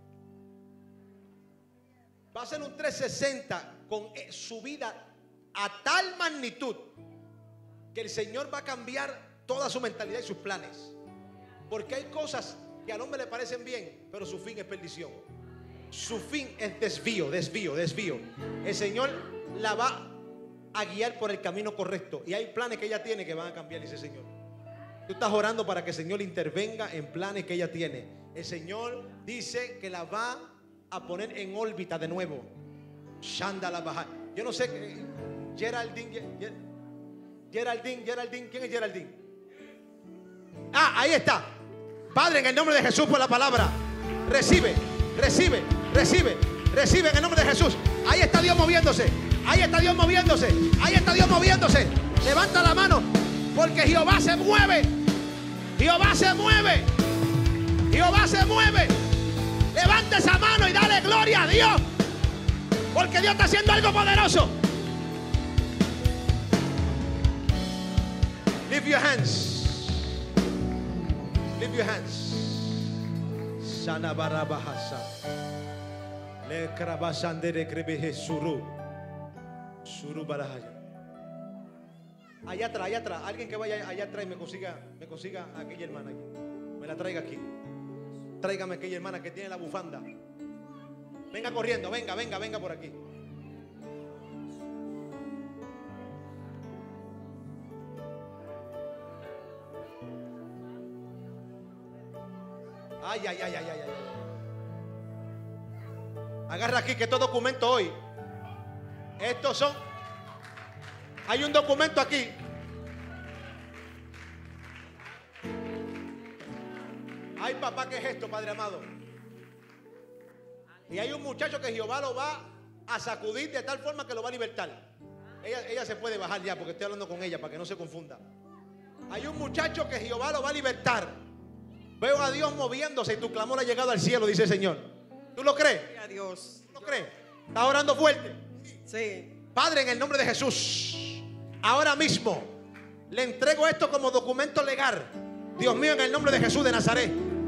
Va a ser un trescientos sesenta con su vida a tal magnitud que el Señor va a cambiar toda su mentalidad y sus planes. Porque hay cosas que al hombre le parecen bien, pero su fin es perdición. Su fin es desvío, desvío, desvío. El Señor la va a guiar por el camino correcto. Y hay planes que ella tiene que van a cambiar, dice el Señor. Tú estás orando para que el Señor intervenga en planes que ella tiene. El Señor dice que la va a poner en órbita de nuevo. Shanda la baja. Yo no sé, eh, Geraldine, Geraldine, Geraldine, ¿quién es Geraldine? Ah, ahí está. Padre, en el nombre de Jesús, por la palabra, recibe, recibe, recibe, recibe en el nombre de Jesús. Ahí está Dios moviéndose. Ahí está Dios moviéndose. Ahí está Dios moviéndose. Levanta la mano, porque Jehová se mueve. Jehová se mueve. Jehová se mueve. Levanta esa mano y dale gloria a Dios, porque Dios está haciendo algo poderoso. Lift your hands. Lift your hands. Sana barabahasa. Le krabasandere krebehe suru. Suru barahaya. Allá atrás, allá atrás. Alguien que vaya allá atrás y me consiga, me consiga a aquella hermana aquí. Me la traiga aquí. Tráigame a aquella hermana que tiene la bufanda. Venga corriendo, venga, venga, venga por aquí. Ay, ay, ay, ay, ay, ay. Agarra aquí que estos documentos hoy, estos son, hay un documento aquí. Ay, papá, ¿qué es esto, Padre amado? Y hay un muchacho que Jehová lo va a sacudir de tal forma que lo va a libertar. Ella, ella se puede bajar ya porque estoy hablando con ella para que no se confunda. Hay un muchacho que Jehová lo va a libertar. Veo a Dios moviéndose y tu clamor ha llegado al cielo, dice el Señor. ¿Tú lo crees? Gloria a Dios. ¿Tú lo crees? ¿Estás orando fuerte? Sí. Padre, en el nombre de Jesús, ahora mismo le entrego esto como documento legal. Dios mío, en el nombre de Jesús de Nazaret.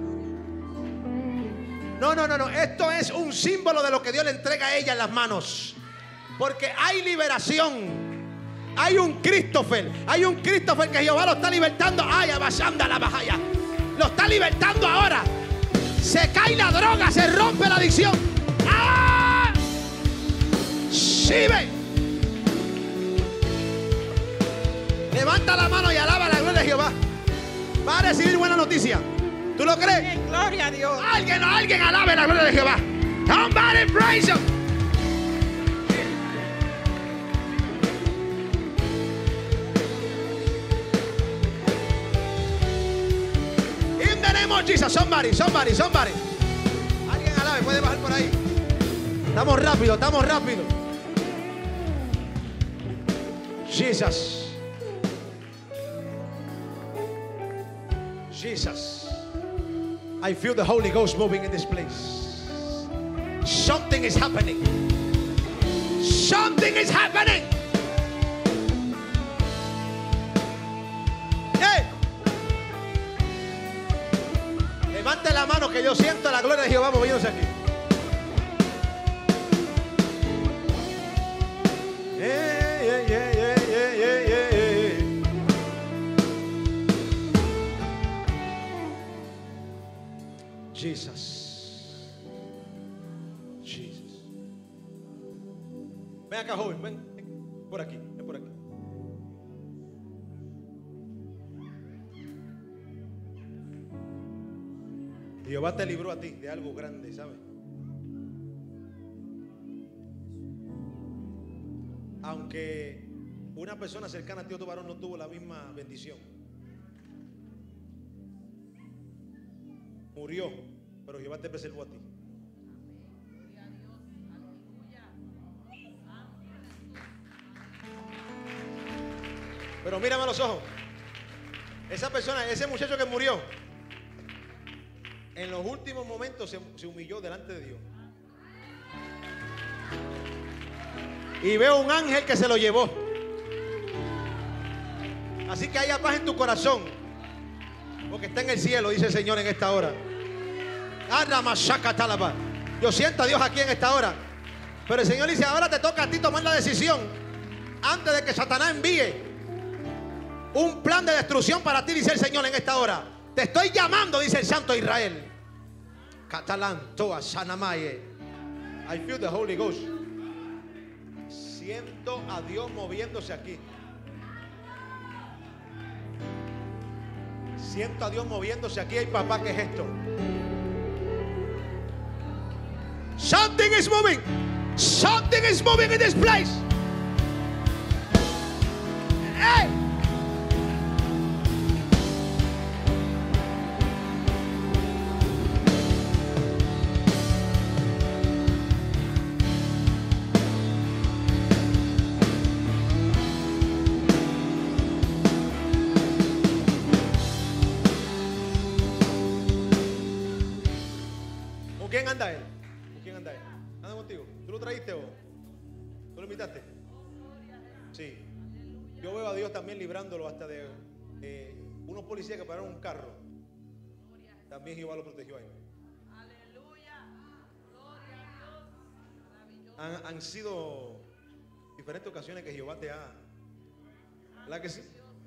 No, no, no, no. Esto es un símbolo de lo que Dios le entrega a ella en las manos. Porque hay liberación. Hay un Christopher. Hay un Christopher que Jehová lo está libertando. Ay, abasanda la bajaya. Lo está libertando ahora. Se cae la droga, se rompe la adicción. ¡Ah! ¡Sí, ve! Levanta la mano y alaba la gloria de Jehová. Va a recibir buena noticia. ¿Tú lo crees? Gloria a Dios. Alguien, alguien alabe la gloria de Jehová. Somebody praise him. In the name of Jesus. Somebody, somebody, somebody. Alguien alabe, puede bajar por ahí. Estamos rápido, estamos rápido. Jesus. Jesus. I feel the Holy Ghost moving in this place. Something is happening. Something is happening. Hey. Levante la mano que yo siento la gloria de Jehová moviéndose aquí. Yeah, yeah, yeah, yeah, yeah, yeah, yeah. Jesus. Jesus. Ven acá, joven, ven, ven por aquí, ven por aquí. Jehová te libró a ti de algo grande, ¿sabes? Aunque una persona cercana a ti o tu varón no tuvo la misma bendición, murió, pero Jehová te preservó a ti. Pero mírame a los ojos. Esa persona, ese muchacho que murió, en los últimos momentos se, se humilló delante de Dios. Y veo un ángel que se lo llevó. Así que haya paz en tu corazón, porque está en el cielo, dice el Señor en esta hora. Yo siento a Dios aquí en esta hora. Pero el Señor dice, ahora te toca a ti tomar la decisión antes de que Satanás envíe un plan de destrucción para ti, dice el Señor en esta hora. Te estoy llamando, dice el Santo Israel. Catalán, Toa, Sanamaye. I feel the Holy Ghost. Siento a Dios moviéndose aquí. Siento a Dios moviéndose aquí. Ay, papá, ¿qué es esto? Something is moving. Something is moving in this place. Hey. ¿Con quién anda él? ¿Con quién anda él? ¿Anda contigo? ¿Tú lo trajiste o tú lo invitaste? Sí. Yo veo a Dios también librándolo hasta de eh, unos policías que pararon un carro. También Jehová lo protegió ahí. Han, han sido diferentes ocasiones que Jehová te ha... ¿Verdad que sí?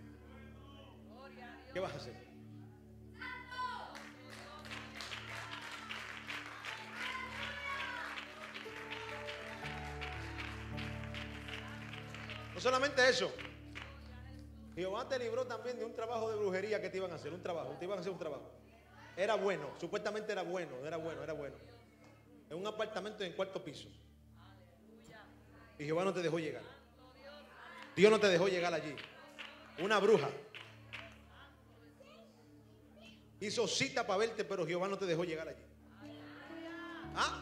¿Qué vas a hacer? No solamente eso, Jehová te libró también de un trabajo de brujería que te iban a hacer, un trabajo, te iban a hacer un trabajo. Era bueno, supuestamente era bueno, era bueno, era bueno. En un apartamento en cuarto piso. Y Jehová no te dejó llegar. Dios no te dejó llegar allí. Una bruja hizo cita para verte, pero Jehová no te dejó llegar allí. ¿Ah?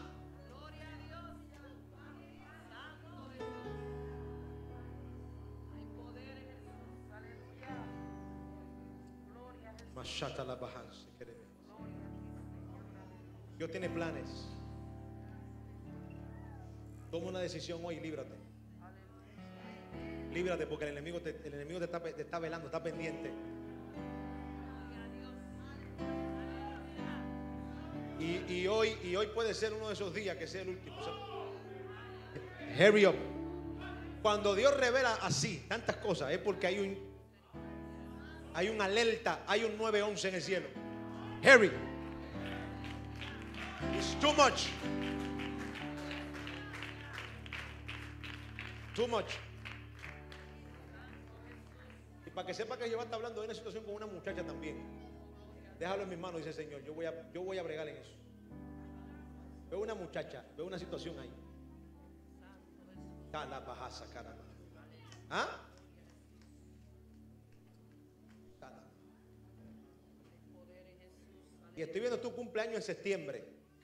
Dios tiene planes. Toma una decisión hoy y líbrate. Líbrate porque el enemigo te, el enemigo te está, te está velando, está pendiente. Y, y, hoy, y hoy puede ser uno de esos días que sea el último. Hurry up. Cuando Dios revela así tantas cosas es porque hay un hay un alerta, hay un nueve once en el cielo. Hurry. It's too much. Too much. Y para que sepa que Jehová está hablando de una situación con una muchacha también. Déjalo en mis manos, dice el Señor. Yo voy a, yo voy a bregar en eso. Veo una muchacha, veo una situación ahí. ¿Ah? Y estoy viendo tu cumpleaños en septiembre.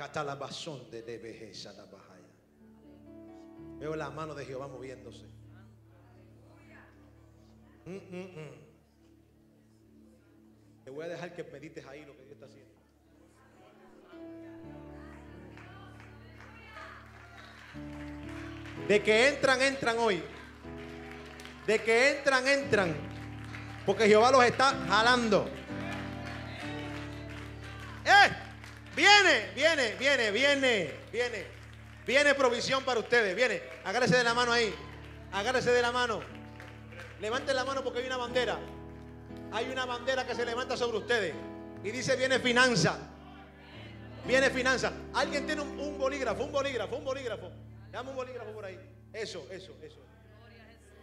Veo la mano de Jehová moviéndose. Mm, mm, mm. Te voy a dejar que medites ahí lo que Dios está haciendo. De que entran, entran hoy. De que entran, entran. Porque Jehová los está jalando. ¡Eh! Viene, viene, viene, viene, viene. Viene provisión para ustedes. Viene. Agárrese de la mano ahí. Agárrese de la mano. Levanten la mano porque hay una bandera. Hay una bandera que se levanta sobre ustedes. Y dice: viene finanza. Viene finanza. Alguien tiene un, un bolígrafo, un bolígrafo, un bolígrafo. Dame un bolígrafo por ahí. Eso, eso, eso. Gloria a Jesús.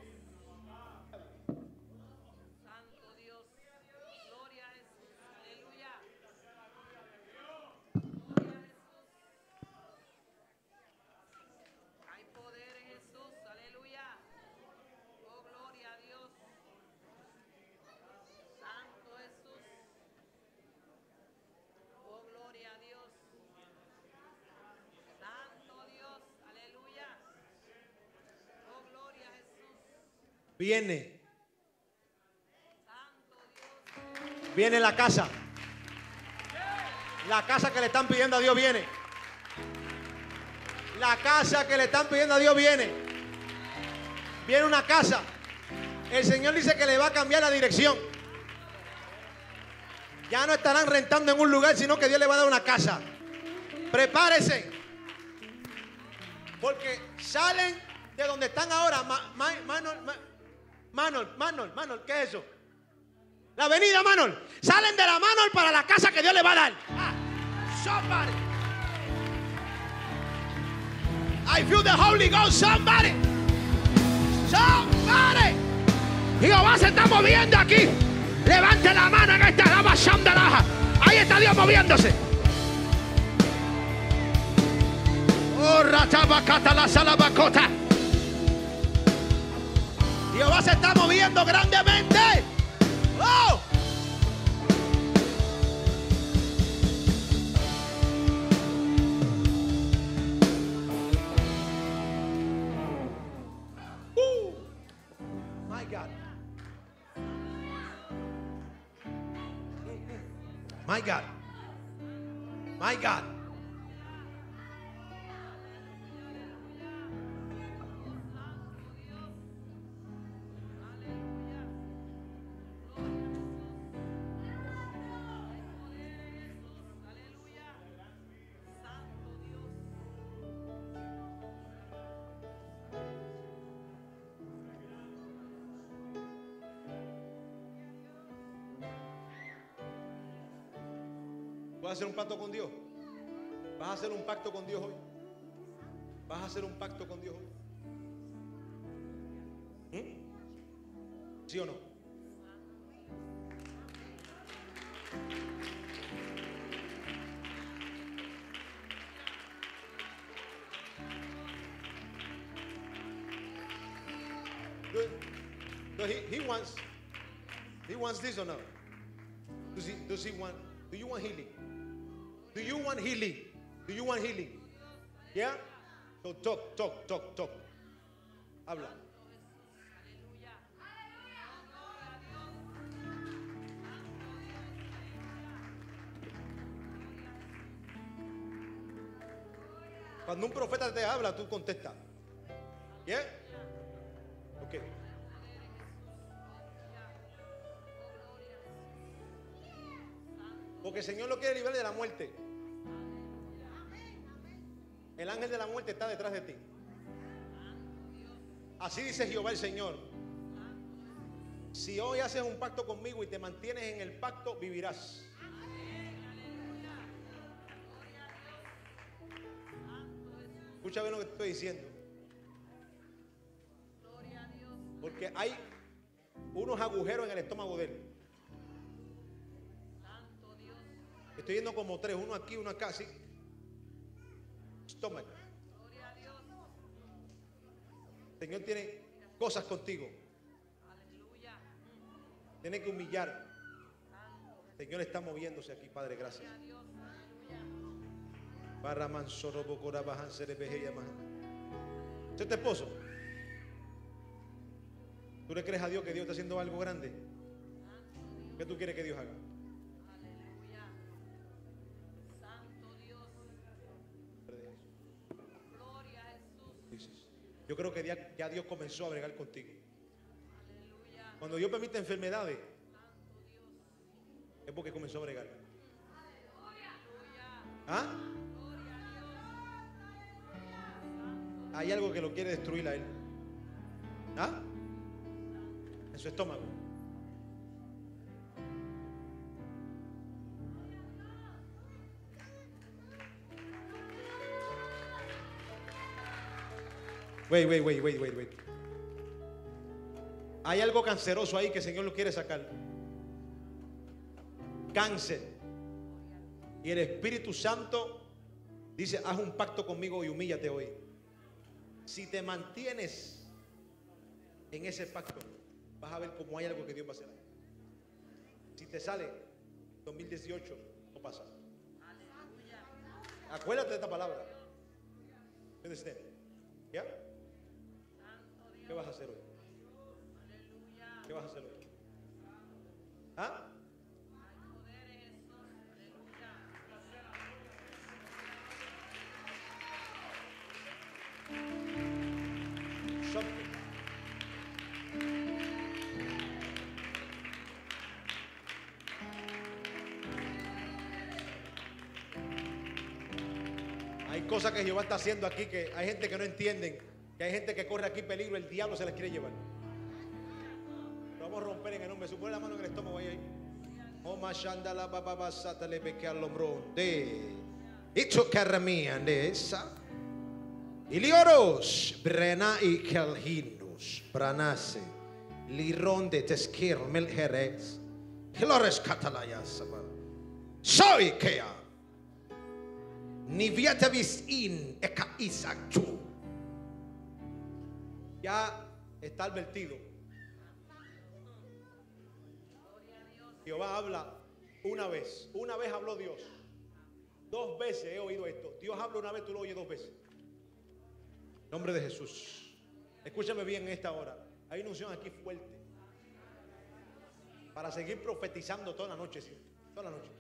Santo Dios. Gloria a Jesús. Aleluya. Gloria a Jesús. Hay poder en Jesús. Aleluya. Oh, gloria a Dios. Santo Jesús. Oh, gloria a Dios. Santo Dios. Aleluya. Oh, gloria a Jesús. Viene. Santo Dios. Viene la casa. La casa que le están pidiendo a Dios viene. La casa que le están pidiendo a Dios viene. Viene una casa. El Señor dice que le va a cambiar la dirección. Ya no estarán rentando en un lugar, sino que Dios le va a dar una casa. Prepárese. Porque salen de donde están ahora. Ma, ma, Manol, ma, Manol, Manol, Manol, ¿qué es eso? La avenida Manol. Salen de la Manol para la casa que Dios le va a dar. Ah, somebody. I feel the Holy Ghost. Somebody. Somebody. Jehová se está moviendo aquí. Levante la mano en esta lava shandalaja. Ahí está Dios moviéndose. Oh, rachabacata la salabacota. Jehová se está moviendo grandemente. Oh. Uh. My God. My God. My God. ¿Vas a hacer un pacto con Dios? ¿Vas a hacer un pacto con Dios hoy? ¿Vas a hacer un pacto con Dios hoy? ¿Mm? ¿Sí o no? Does, does he, he wants he wants this or no? Does he, does he want do you want healing? Do you want healing? Do you want healing? Yeah? So talk, talk, talk, talk. Habla. Cuando un profeta te habla, tú contestas. ¿Yeah? Ok. Porque el Señor lo quiere librar de la muerte. El ángel de la muerte está detrás de ti. Así dice Jehová el Señor. Si hoy haces un pacto conmigo y te mantienes en el pacto, vivirás. Escucha bien lo que te estoy diciendo. Porque hay unos agujeros en el estómago de él. Estoy viendo como tres, uno aquí, uno acá, así. Estómago. El Señor tiene cosas contigo. Tiene que humillar. El Señor está moviéndose aquí, Padre, gracias. ¿Usted es tu esposo? ¿Tú le crees a Dios que Dios está haciendo algo grande? ¿Qué tú quieres que Dios haga? Aleluya. Santo Dios. Gloria a Jesús. Yo creo que ya, ya Dios comenzó a bregar contigo. Aleluya. Cuando Dios permite enfermedades, es porque comenzó a bregar. ¿Ah? Hay algo que lo quiere destruir a él. ¿Ah? En su estómago. Wait, wait, wait, wait, wait, wait. Hay algo canceroso ahí que el Señor lo quiere sacar. Cáncer. Y el Espíritu Santo dice: haz un pacto conmigo y humíllate hoy. Si te mantienes en ese pacto, vas a ver cómo hay algo que Dios va a hacer. Si te sale dos mil dieciocho, no pasa. Acuérdate de esta palabra. ¿Ya? ¿Qué vas a hacer hoy? ¿Qué vas a hacer hoy? ¿Ah? Something. Hay cosas que Jehová está haciendo aquí que hay gente que no entienden, que hay gente que corre aquí peligro, el diablo se les quiere llevar. Lo vamos a romper en el nombre. Supone la mano en el estómago ahí. ahí. Oh, mashanda la baba basata le beque al hombro de hecho caramia de esa. Ilioros brena y kelhinus branase lironde teskir melheres hilores catalayas soy kea ni viatavis in eka isakchu. Ya está advertido. Jehová habla una vez. Una vez habló Dios. Dos veces he oído esto. Dios habla una vez, tú lo oyes dos veces. Nombre de Jesús. Escúchame bien en esta hora. Hay una unción aquí fuerte para seguir profetizando toda la noche, ¿sí? Toda la noche.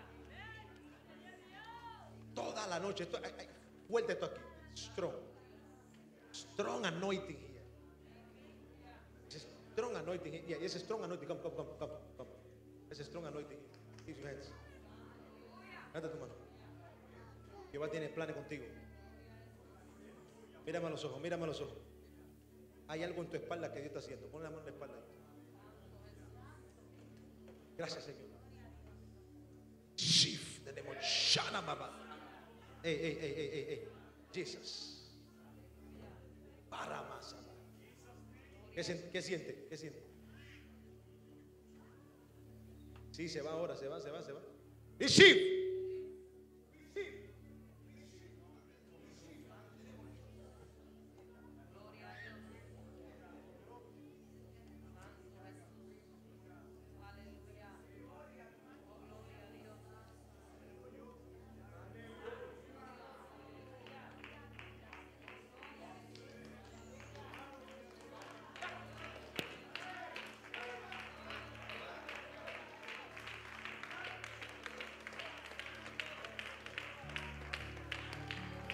Toda la noche. Esto, ay, ay, fuerte esto aquí. Strong. Strong anointing here. Strong anointing here. Yeah, yes, strong anointing. Come, come, come, come, come. It's strong anointing here. Use your hands. Levanta tu mano. Jehová tiene planes contigo. Mírame a los ojos, mírame a los ojos. Hay algo en tu espalda que Dios está haciendo. Pon la mano en la espalda. Gracias, Señor. Shift, tenemos Shana Baba. Ey, ey, ey, ey, ey, ey. Jesus. Para más. ¿Qué, ¿Qué siente? ¿Qué siente? Sí, se va ahora, se va, se va, se va. Y shift.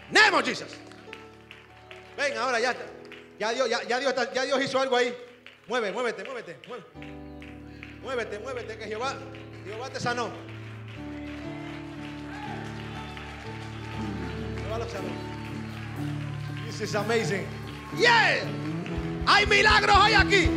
Name of Jesus. Ven, ahora ya está. Ya Dios, ya, ya Dios, está- ya Dios hizo algo ahí. Mueve, muévete, muévete, muévete. Muévete, muévete, que Jehová, Jehová te sanó. Jehová lo sanó. This is amazing. Yeah. Hay milagros hoy aquí.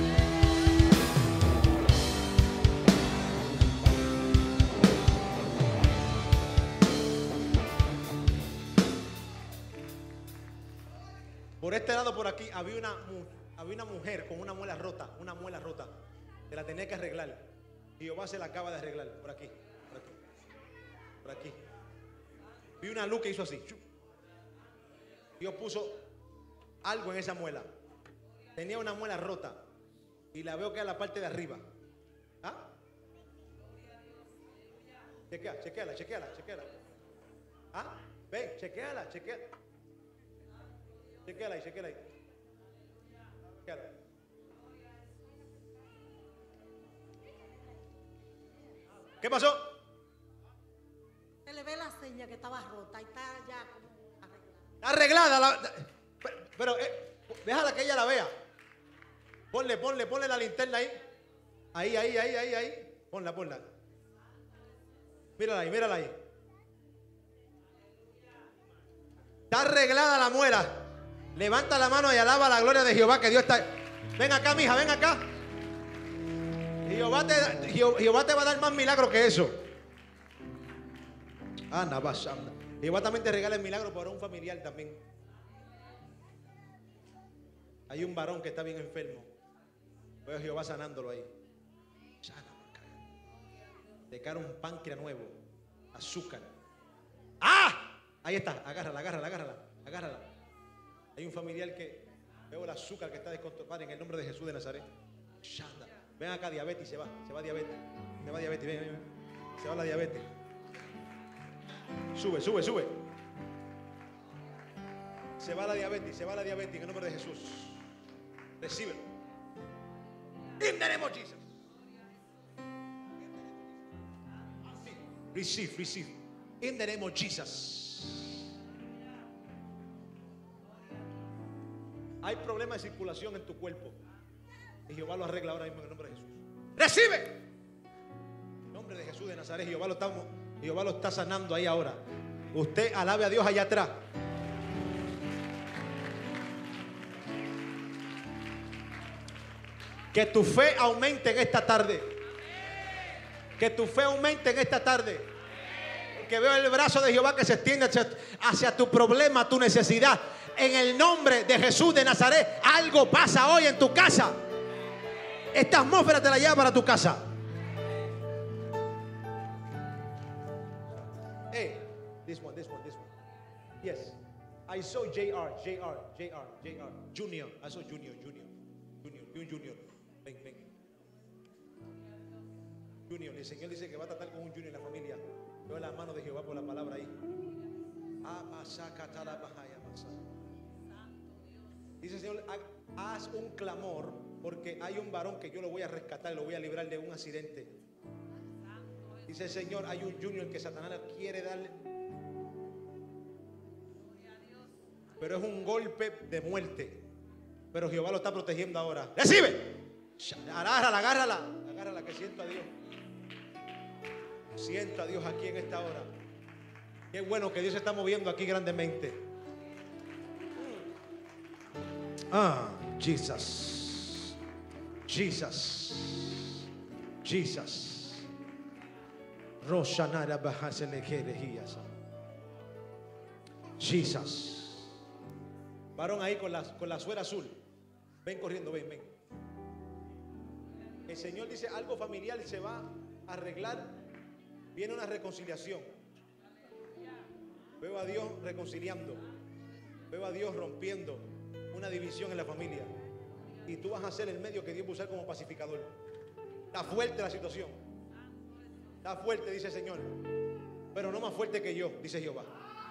Por este lado, por aquí, había una, mu- había una mujer con una muela rota, una muela rota. Se la tenía que arreglar. Y Jehová se la acaba de arreglar. Por aquí, por aquí, por aquí. Vi una luz que hizo así. Dios puso algo en esa muela. Tenía una muela rota. Y la veo que es la parte de arriba. ¿Ah? Chequea, chequeala, chequeala, chequeala. ¿Ah? Ven, chequeala, chequeala. Chequeala ahí, chequeala ahí. Chequeala. ¿Qué pasó? Se le ve la seña que estaba rota y está ya como arreglada. Arreglada. La, pero, pero eh, déjala que ella la vea. Ponle, ponle, ponle la linterna ahí. Ahí, ahí, ahí, ahí, ahí. Ponla, ponla. Mírala ahí, mírala ahí. Está arreglada la muela. Levanta la mano y alaba la gloria de Jehová, que Dios está. Ven acá, mija, ven acá. Jehová te, Jehová te va a dar más milagros que eso. Ana, basanda. Jehová también te regala el milagro para un familiar también. Hay un varón que está bien enfermo. Veo a Jehová sanándolo ahí. De cara un páncreas nuevo. Azúcar. ¡Ah! Ahí está. Agárrala, agárrala, agárrala. Agárrala. Hay un familiar que veo el azúcar que está descontrolado en el nombre de Jesús de Nazaret. Shanda. Ven acá, diabetes, se va, se va diabetes. Se va diabetes, ven, ven, ven. Se va la diabetes. Sube, sube, sube. Se va la diabetes, se va la diabetes en el nombre de Jesús. Recíbelo. In the name of Jesus. Receive, receive. In the name of Jesus. Hay problemas de circulación en tu cuerpo. Y Jehová lo arregla ahora mismo en el nombre de Jesús. Recibe. En el nombre de Jesús de Nazaret, Jehová lo, estamos, Jehová lo está sanando ahí ahora. Usted alabe a Dios allá atrás. Que tu fe aumente en esta tarde. Que tu fe aumente en esta tarde. Que veo el brazo de Jehová que se extiende hacia, hacia tu problema, tu necesidad. En el nombre de Jesús de Nazaret, algo pasa hoy en tu casa. Esta atmósfera te la lleva para tu casa. Hey, this one, this one, this one. Yes, I saw J R, J R, J R, J R, Junior. I saw Junior, Junior, Junior, un Junior. Ven, ven. Junior, el Señor dice que va a tratar con un Junior en la familia. Veo la mano de Jehová por la palabra ahí. Dice el Señor, haz un clamor porque hay un varón que yo lo voy a rescatar, lo voy a librar de un accidente. Dice el Señor, hay un Junior que Satanás quiere darle, pero es un golpe de muerte. Pero Jehová lo está protegiendo ahora. ¡Recibe! Agárrala, agárrala. Agárrala, que siento a Dios. Siento a Dios aquí en esta hora. Qué bueno que Dios se está moviendo aquí grandemente. Ah, Jesus. Jesus. Jesus. Roshanara bahasele kerehiyasa. Jesus. Varón ahí con la, con la suera azul. Ven corriendo, ven, ven. El Señor dice algo familiar se va a arreglar. Viene una reconciliación. Veo a Dios reconciliando. Veo a Dios rompiendo una división en la familia. Y tú vas a ser el medio que Dios va a usar como pacificador. Está fuerte la situación. Está fuerte, dice el Señor. Pero no más fuerte que yo, dice Jehová.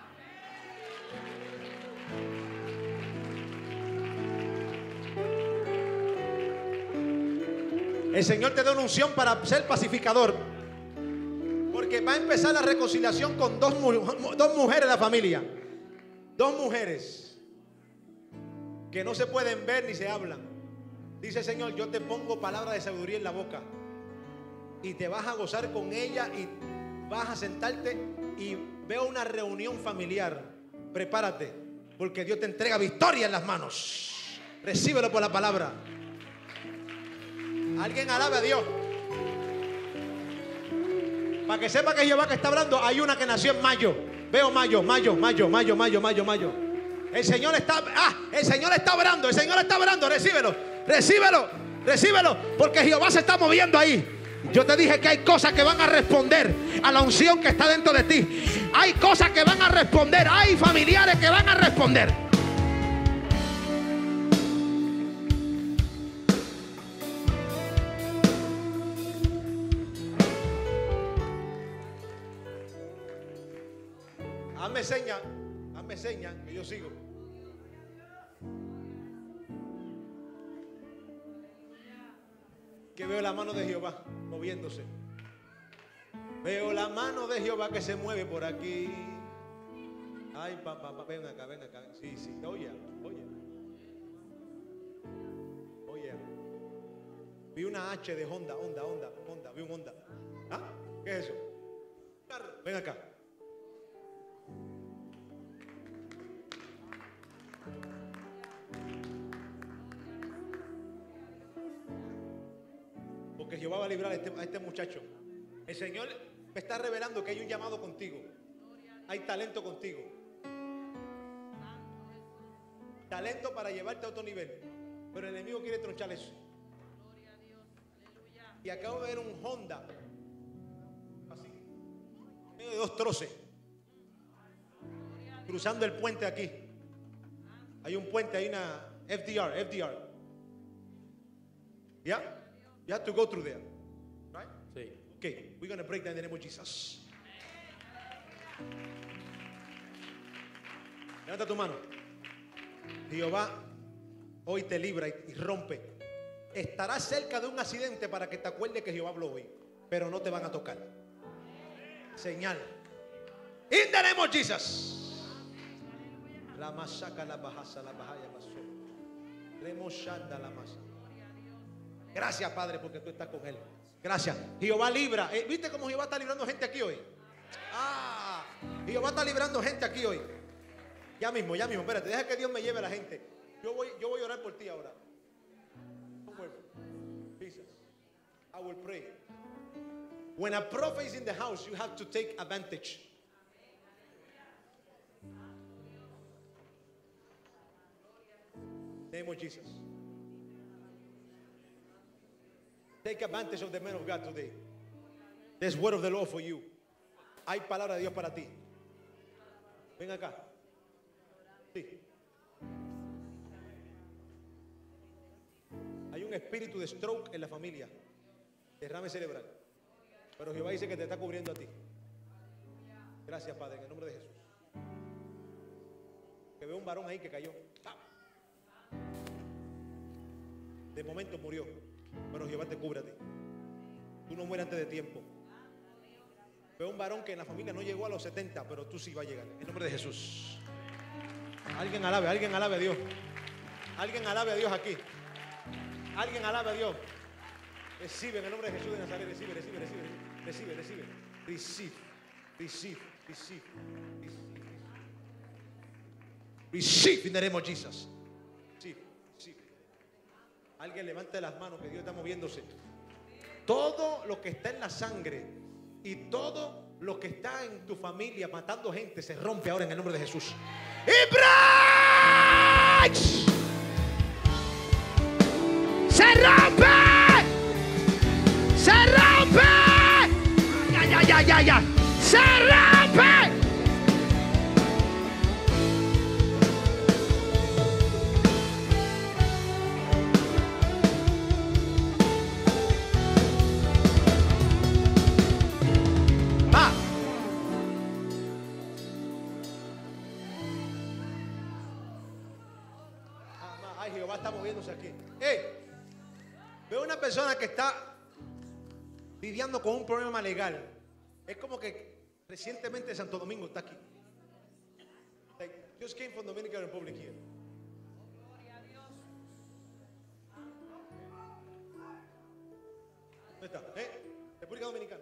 El Señor te da una unción para ser pacificador. Porque va a empezar la reconciliación con dos, dos mujeres de la familia. dos mujeres que no se pueden ver ni se hablan. Dice el Señor, yo te pongo palabra de sabiduría en la boca y te vas a gozar con ella y vas a sentarte y veo una reunión familiar. Prepárate, porque Dios te entrega victoria en las manos. Recíbelo por la palabra. Alguien alabe a Dios. Para que sepa que Jehová que está hablando, hay una que nació en mayo. Veo mayo, mayo, mayo, mayo, mayo, mayo, mayo. El Señor está, ah, el Señor está orando, el Señor está orando. Recíbelo, recíbelo, recíbelo, porque Jehová se está moviendo ahí. Yo te dije que hay cosas que van a responder a la unción que está dentro de ti. Hay cosas que van a responder, hay familiares que van a responder. Hazme seña, hazme seña que yo sigo. Que veo la mano de Jehová moviéndose. Veo la mano de Jehová que se mueve por aquí. Ay, papá, pa, pa, ven acá, ven acá. Sí, sí, oye, oye. Oye. Vi una H de Honda, Honda, Honda, Honda, vi un Honda. ¿Ah? ¿Qué es eso? Ven acá. Porque Jehová va a librar a este, a este muchacho. El Señor me está revelando que hay un llamado contigo. Hay talento contigo. Talento para llevarte a otro nivel. Pero el enemigo quiere tronchar eso. Y acabo de ver un Honda así, medio de dos troces, cruzando el puente aquí. Hay un puente, hay una F D R, F D R. ¿Ya? You have to go through there, right? Sí. Okay, we're going to break that in the name of Jesus. Levanta tu mano. Jehová hoy te libra y rompe. Estarás cerca de un accidente para que te acuerdes que Jehová habló hoy, pero no te van a tocar. Señal. In the name of Jesus. La masaca, la bajasa, la bajaya, pasó. Remoshanda la masa. Gracias, Padre, porque tú estás con él. Gracias. Jehová libra. Eh, ¿Viste cómo Jehová está librando gente aquí hoy? Ah, Jehová está librando gente aquí hoy. Ya mismo, ya mismo. Espérate, deja que Dios me lleve a la gente. Yo voy, yo voy a orar por ti ahora. Jesus, I will pray. When a prophet is in the house, you have to take advantage. Name of Jesus. Take advantage of the man of God today. There's word of the Lord for you. Hay palabra de Dios para ti. Ven acá. Sí. Hay un espíritu de stroke en la familia. Derrame cerebral. Pero Jehová dice que te está cubriendo a ti. Gracias, Padre, en el nombre de Jesús. Que veo un varón ahí que cayó. De momento murió. Pero Jehová te cubre a ti. Tú no mueres antes de tiempo. Veo un varón que en la familia no llegó a los setenta, pero tú sí vas a llegar. En el nombre de Jesús. Alguien alabe, alguien alabe a Dios. Alguien alabe a Dios aquí. Alguien alabe a Dios. Recibe en el nombre de Jesús de Nazaret. Recibe, recibe, recibe. Recibe, recibe. Receive, receive, receive. Receive in the name of Jesus. Receive, receive. Alguien levante las manos que Dios está moviéndose. Todo lo que está en la sangre y todo lo que está en tu familia matando gente se rompe ahora en el nombre de Jesús. ¡Y break! ¡Se rompe! ¡Se rompe! ¡Ya, ya, ya, ya, ya! ¡Se rompe! ¡Va! Ay, Jehová está moviéndose aquí. ¡Ey! Veo una persona que está lidiando con un problema legal. Es como que recientemente Santo Domingo está aquí. Yo just came from Dominican Republic here. ¿Dónde está? ¿Eh? República Dominicana.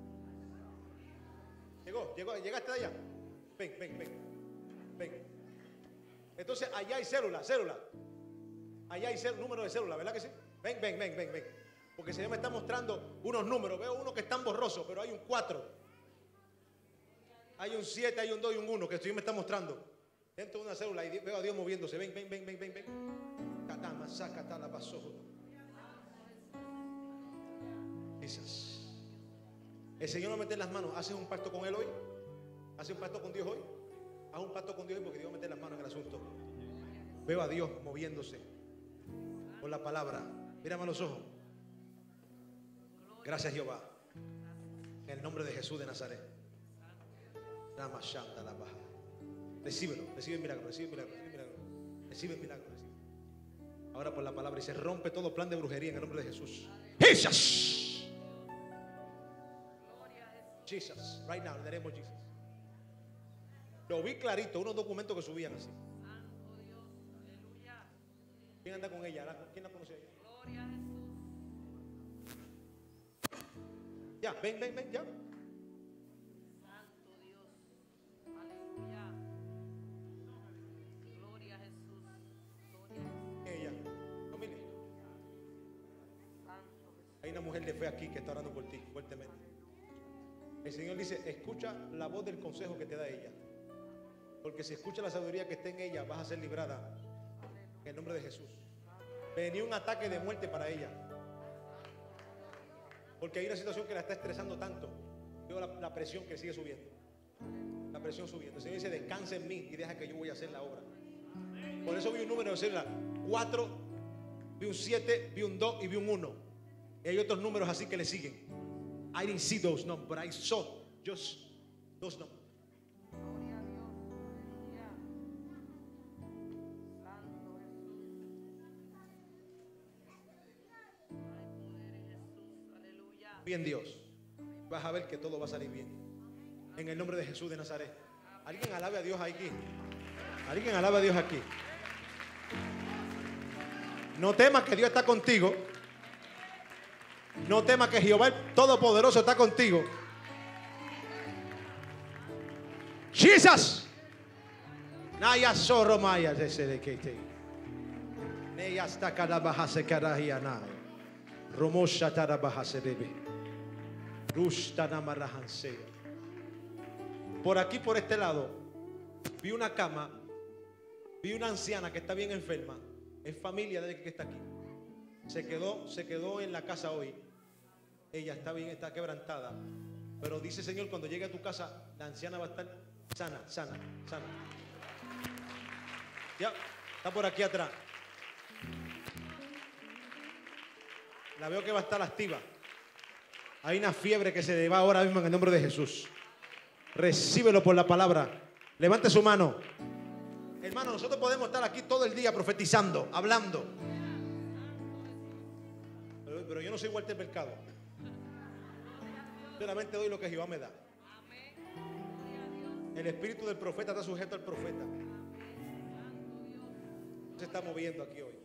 Llegó, llegó, llegaste de allá. Ven, ven, ven. Ven. Entonces allá hay célula, célula. Allá hay célula, número de célula, ¿verdad que sí? Ven, ven, ven, ven, ven. Porque el Señor me está mostrando unos números. Veo uno que están borrosos, pero hay un cuatro. Hay un siete, hay un dos y un uno que el Señor me está mostrando. Dentro de una célula y veo a Dios moviéndose. Ven, ven, ven, ven, ven, ven. Catama, saca, tala, pasó. Quizás. El Señor va a meter las manos. ¿Haces un pacto con Él hoy? ¿Haces un pacto con Dios hoy? Haz un pacto con Dios hoy porque Dios va a meter las manos en el asunto. Veo a Dios moviéndose por la palabra. Mírame a los ojos. Gracias, Jehová. En el nombre de Jesús de Nazaret. Recíbelo, recibe el milagro, recibe el milagro, recibe el milagro. Recibe el milagro, recibe. Ahora por la palabra y se rompe todo plan de brujería en el nombre de Jesús. Jesus. Jesus, right now, in the name of Jesus. Lo vi clarito, unos documentos que subían así. ¿Quién anda con ella? ¿Quién la conoce a ella? Gloria a Jesús. Ya, ven, ven, ven, ya. Santo Dios. Aleluya. Gloria a Jesús. Gloria a Jesús. Ella, familia. Santo Jesús. Hay una mujer de fe aquí que está orando por ti fuertemente. El Señor dice, escucha la voz del consejo que te da ella. Porque si escucha la sabiduría que está en ella, vas a ser librada. En el nombre de Jesús. Venía un ataque de muerte para ella. Porque hay una situación que la está estresando tanto. Veo la, la presión que sigue subiendo. La presión subiendo. El Señor dice, descansa en mí y deja que yo voy a hacer la obra. Por eso vi un número de célula. Cuatro, vi un siete, vi un dos y vi un uno. Y hay otros números así que le siguen. I didn't see those numbers, but I saw just those numbers. Gloria a Dios. Aleluya. Santo Jesús. Hay poder en Jesús. Aleluya. Bien, Dios. Vas a ver que todo va a salir bien. En el nombre de Jesús de Nazaret. Alguien alabe a Dios aquí. Alguien alabe a Dios aquí. No temas que Dios está contigo. No temas que Jehová el Todopoderoso está contigo. Jesus. Naya zorro maya de serekete. Neya sta kada bahase karahia na. Romosha tada bahase debe. Rushta namarahanse. Por aquí, por este lado, vi una cama. Vi una anciana que está bien enferma. Es familia de que está aquí. Se quedó, se quedó en la casa hoy. Ella está bien, está quebrantada. Pero dice el Señor, cuando llegue a tu casa, la anciana va a estar sana, sana, sana. Ya, está por aquí atrás. La veo que va a estar activa. Hay una fiebre que se le va ahora mismo en el nombre de Jesús. Recíbelo por la palabra. Levante su mano. Hermano, nosotros podemos estar aquí todo el día profetizando, hablando. Pero, pero yo no soy Walter Mercado. Solamente doy lo que Jehová me da. El espíritu del profeta está sujeto al profeta. Se está moviendo aquí hoy.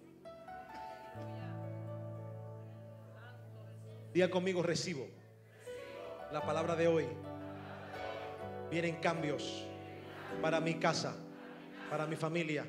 Diga conmigo, recibo la palabra de hoy. Vienen cambios para mi casa, para mi familia.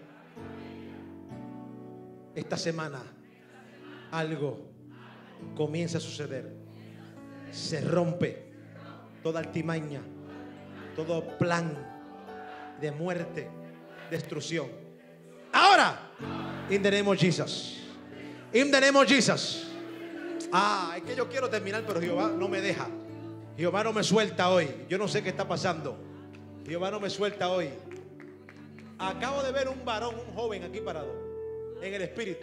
Esta semana algo comienza a suceder. Se rompe toda altimaña, todo plan de muerte, destrucción. Ahora, in the name of Jesus. In the name of Jesus. Ah, es que yo quiero terminar, pero Jehová no me deja. Jehová no me suelta hoy. Yo no sé qué está pasando. Jehová no me suelta hoy. Acabo de ver un varón, un joven aquí parado, en el espíritu.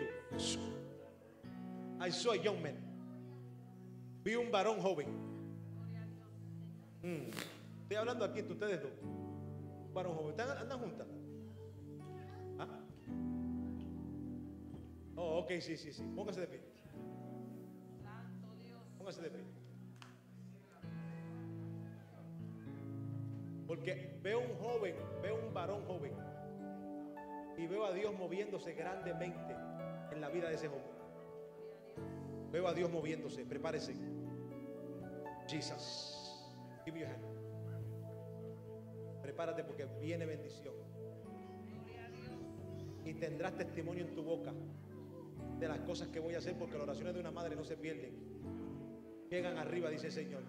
I saw a young man. Vi un varón joven. Mm. Estoy hablando aquí entre ustedes dos. Un varón joven. ¿Ustedes andan juntas? ¿Ah? Oh, ok, sí, sí, sí. Póngase de pie. Póngase de pie. Porque veo un joven, veo un varón joven Y veo a Dios moviéndose grandemente en la vida de ese hombre. Veo a Dios moviéndose. Prepárese. Jesus. Give me your hand. Prepárate porque viene bendición. Y tendrás testimonio en tu boca de las cosas que voy a hacer, porque las oraciones de una madre no se pierden. Llegan arriba, dice el Señor.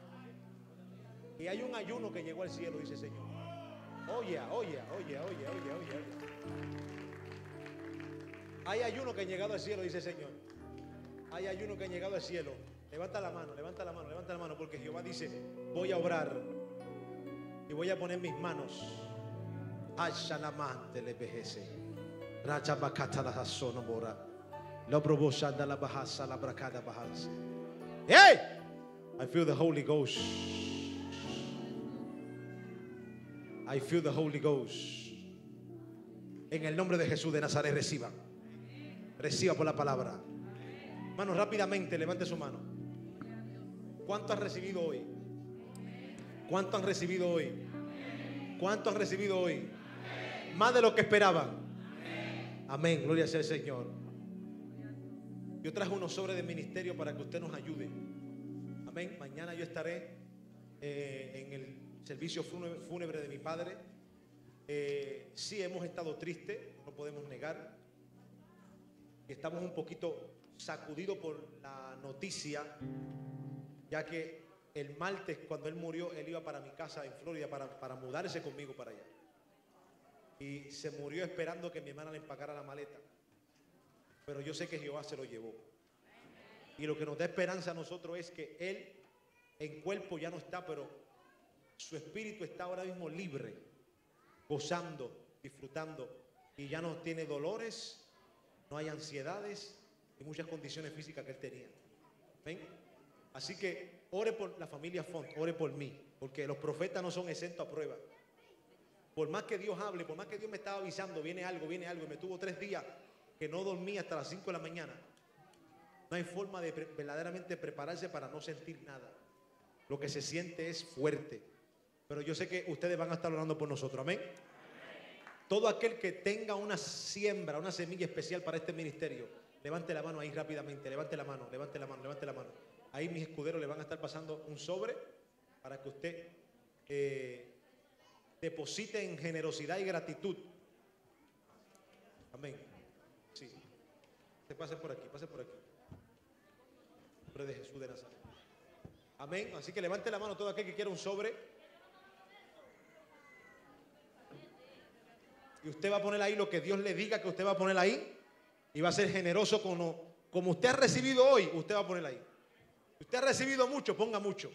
Y hay un ayuno que llegó al cielo, dice el Señor. Oye, oye, oye, oye, oye, oye, oye. Hay ayuno que ha llegado al cielo, dice el Señor. Hay ayuno que ha llegado al cielo. Levanta la mano, levanta la mano, levanta la mano, porque Jehová dice: voy a orar y voy a poner mis manos. Ashalamante le vejece. Racha bacata la zona mora. Lo probosanda la bahasa la bracada bahasa. Hey! I feel the Holy Ghost. I feel the Holy Ghost. En el nombre de Jesús de Nazaret, reciba. Reciba por la palabra. Hermano, rápidamente levante su mano. ¿Cuánto han recibido hoy? ¿Cuánto han recibido hoy? ¿Cuánto han recibido hoy? Más de lo que esperaban. Amén, gloria sea al Señor. Yo traje unos sobres de ministerio para que usted nos ayude. Amén. Mañana yo estaré eh, en el servicio fúnebre, fúnebre de mi padre. Eh, sí hemos estado tristes, no podemos negar. Estamos un poquito sacudidos por la noticia, ya que el martes, cuando él murió, él iba para mi casa en Florida para, para mudarse conmigo para allá. Y se murió esperando que mi hermana le empacara la maleta. Pero yo sé que Jehová se lo llevó. Y lo que nos da esperanza a nosotros es que él en cuerpo ya no está, pero su espíritu está ahora mismo libre, gozando, disfrutando. Y ya no tiene dolores, no hay ansiedades y muchas condiciones físicas que él tenía. ¿Ven? Así que ore por la familia Font, ore por mí, porque los profetas no son exentos a prueba. Por más que Dios hable, por más que Dios me estaba avisando, viene algo, viene algo, y me tuvo tres días que no dormí hasta las cinco de la mañana. No hay forma de pre verdaderamente prepararse para no sentir nada. Lo que se siente es fuerte. Pero yo sé que ustedes van a estar orando por nosotros. Amén. Todo aquel que tenga una siembra, una semilla especial para este ministerio, levante la mano ahí rápidamente. Levante la mano, levante la mano, levante la mano. Ahí mis escuderos le van a estar pasando un sobre para que usted eh, deposite en generosidad y gratitud. Amén. Sí. Se pase por aquí, pase por aquí. En nombre de Jesús de Nazaret. Amén. Así que levante la mano todo aquel que quiera un sobre. Y usted va a poner ahí lo que Dios le diga que usted va a poner ahí. Y va a ser generoso como, como usted ha recibido hoy. Usted va a poner ahí. Si usted ha recibido mucho, ponga mucho.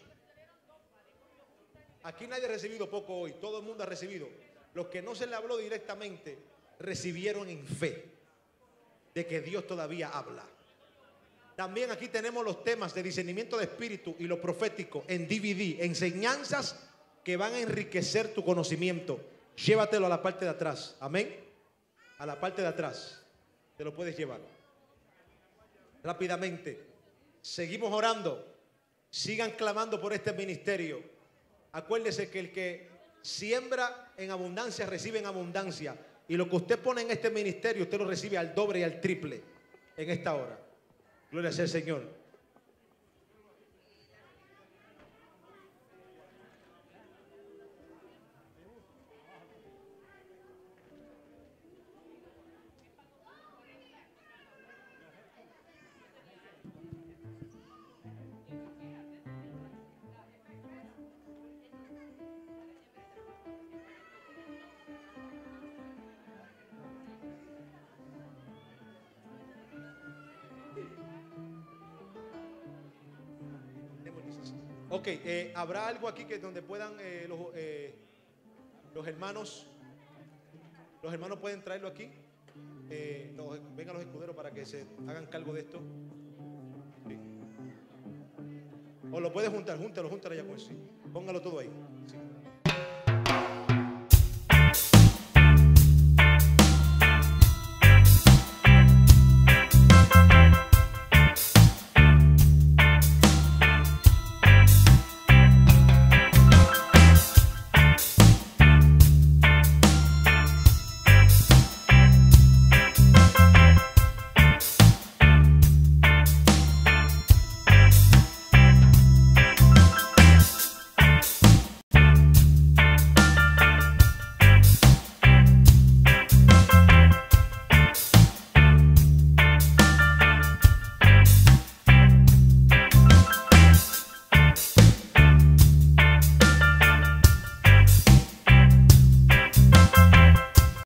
Aquí nadie ha recibido poco hoy. Todo el mundo ha recibido. Los que no se le habló directamente, recibieron en fe de que Dios todavía habla. También aquí tenemos los temas de discernimiento de espíritu y lo profético en D V D, enseñanzas que van a enriquecer tu conocimiento. Llévatelo a la parte de atrás. Amén. A la parte de atrás te lo puedes llevar. Rápidamente, seguimos orando. Sigan clamando por este ministerio. Acuérdese que el que siembra en abundancia recibe en abundancia. Y lo que usted pone en este ministerio, usted lo recibe al doble y al triple en esta hora. Gloria sea al Señor. Ok, eh, ¿habrá algo aquí que donde puedan eh, los, eh, los hermanos, los hermanos pueden traerlo aquí? Eh, los, vengan los escuderos para que se hagan cargo de esto. Sí. O lo puede juntar, júntalo, júntalo ya pues sí. Póngalo todo ahí. Sí.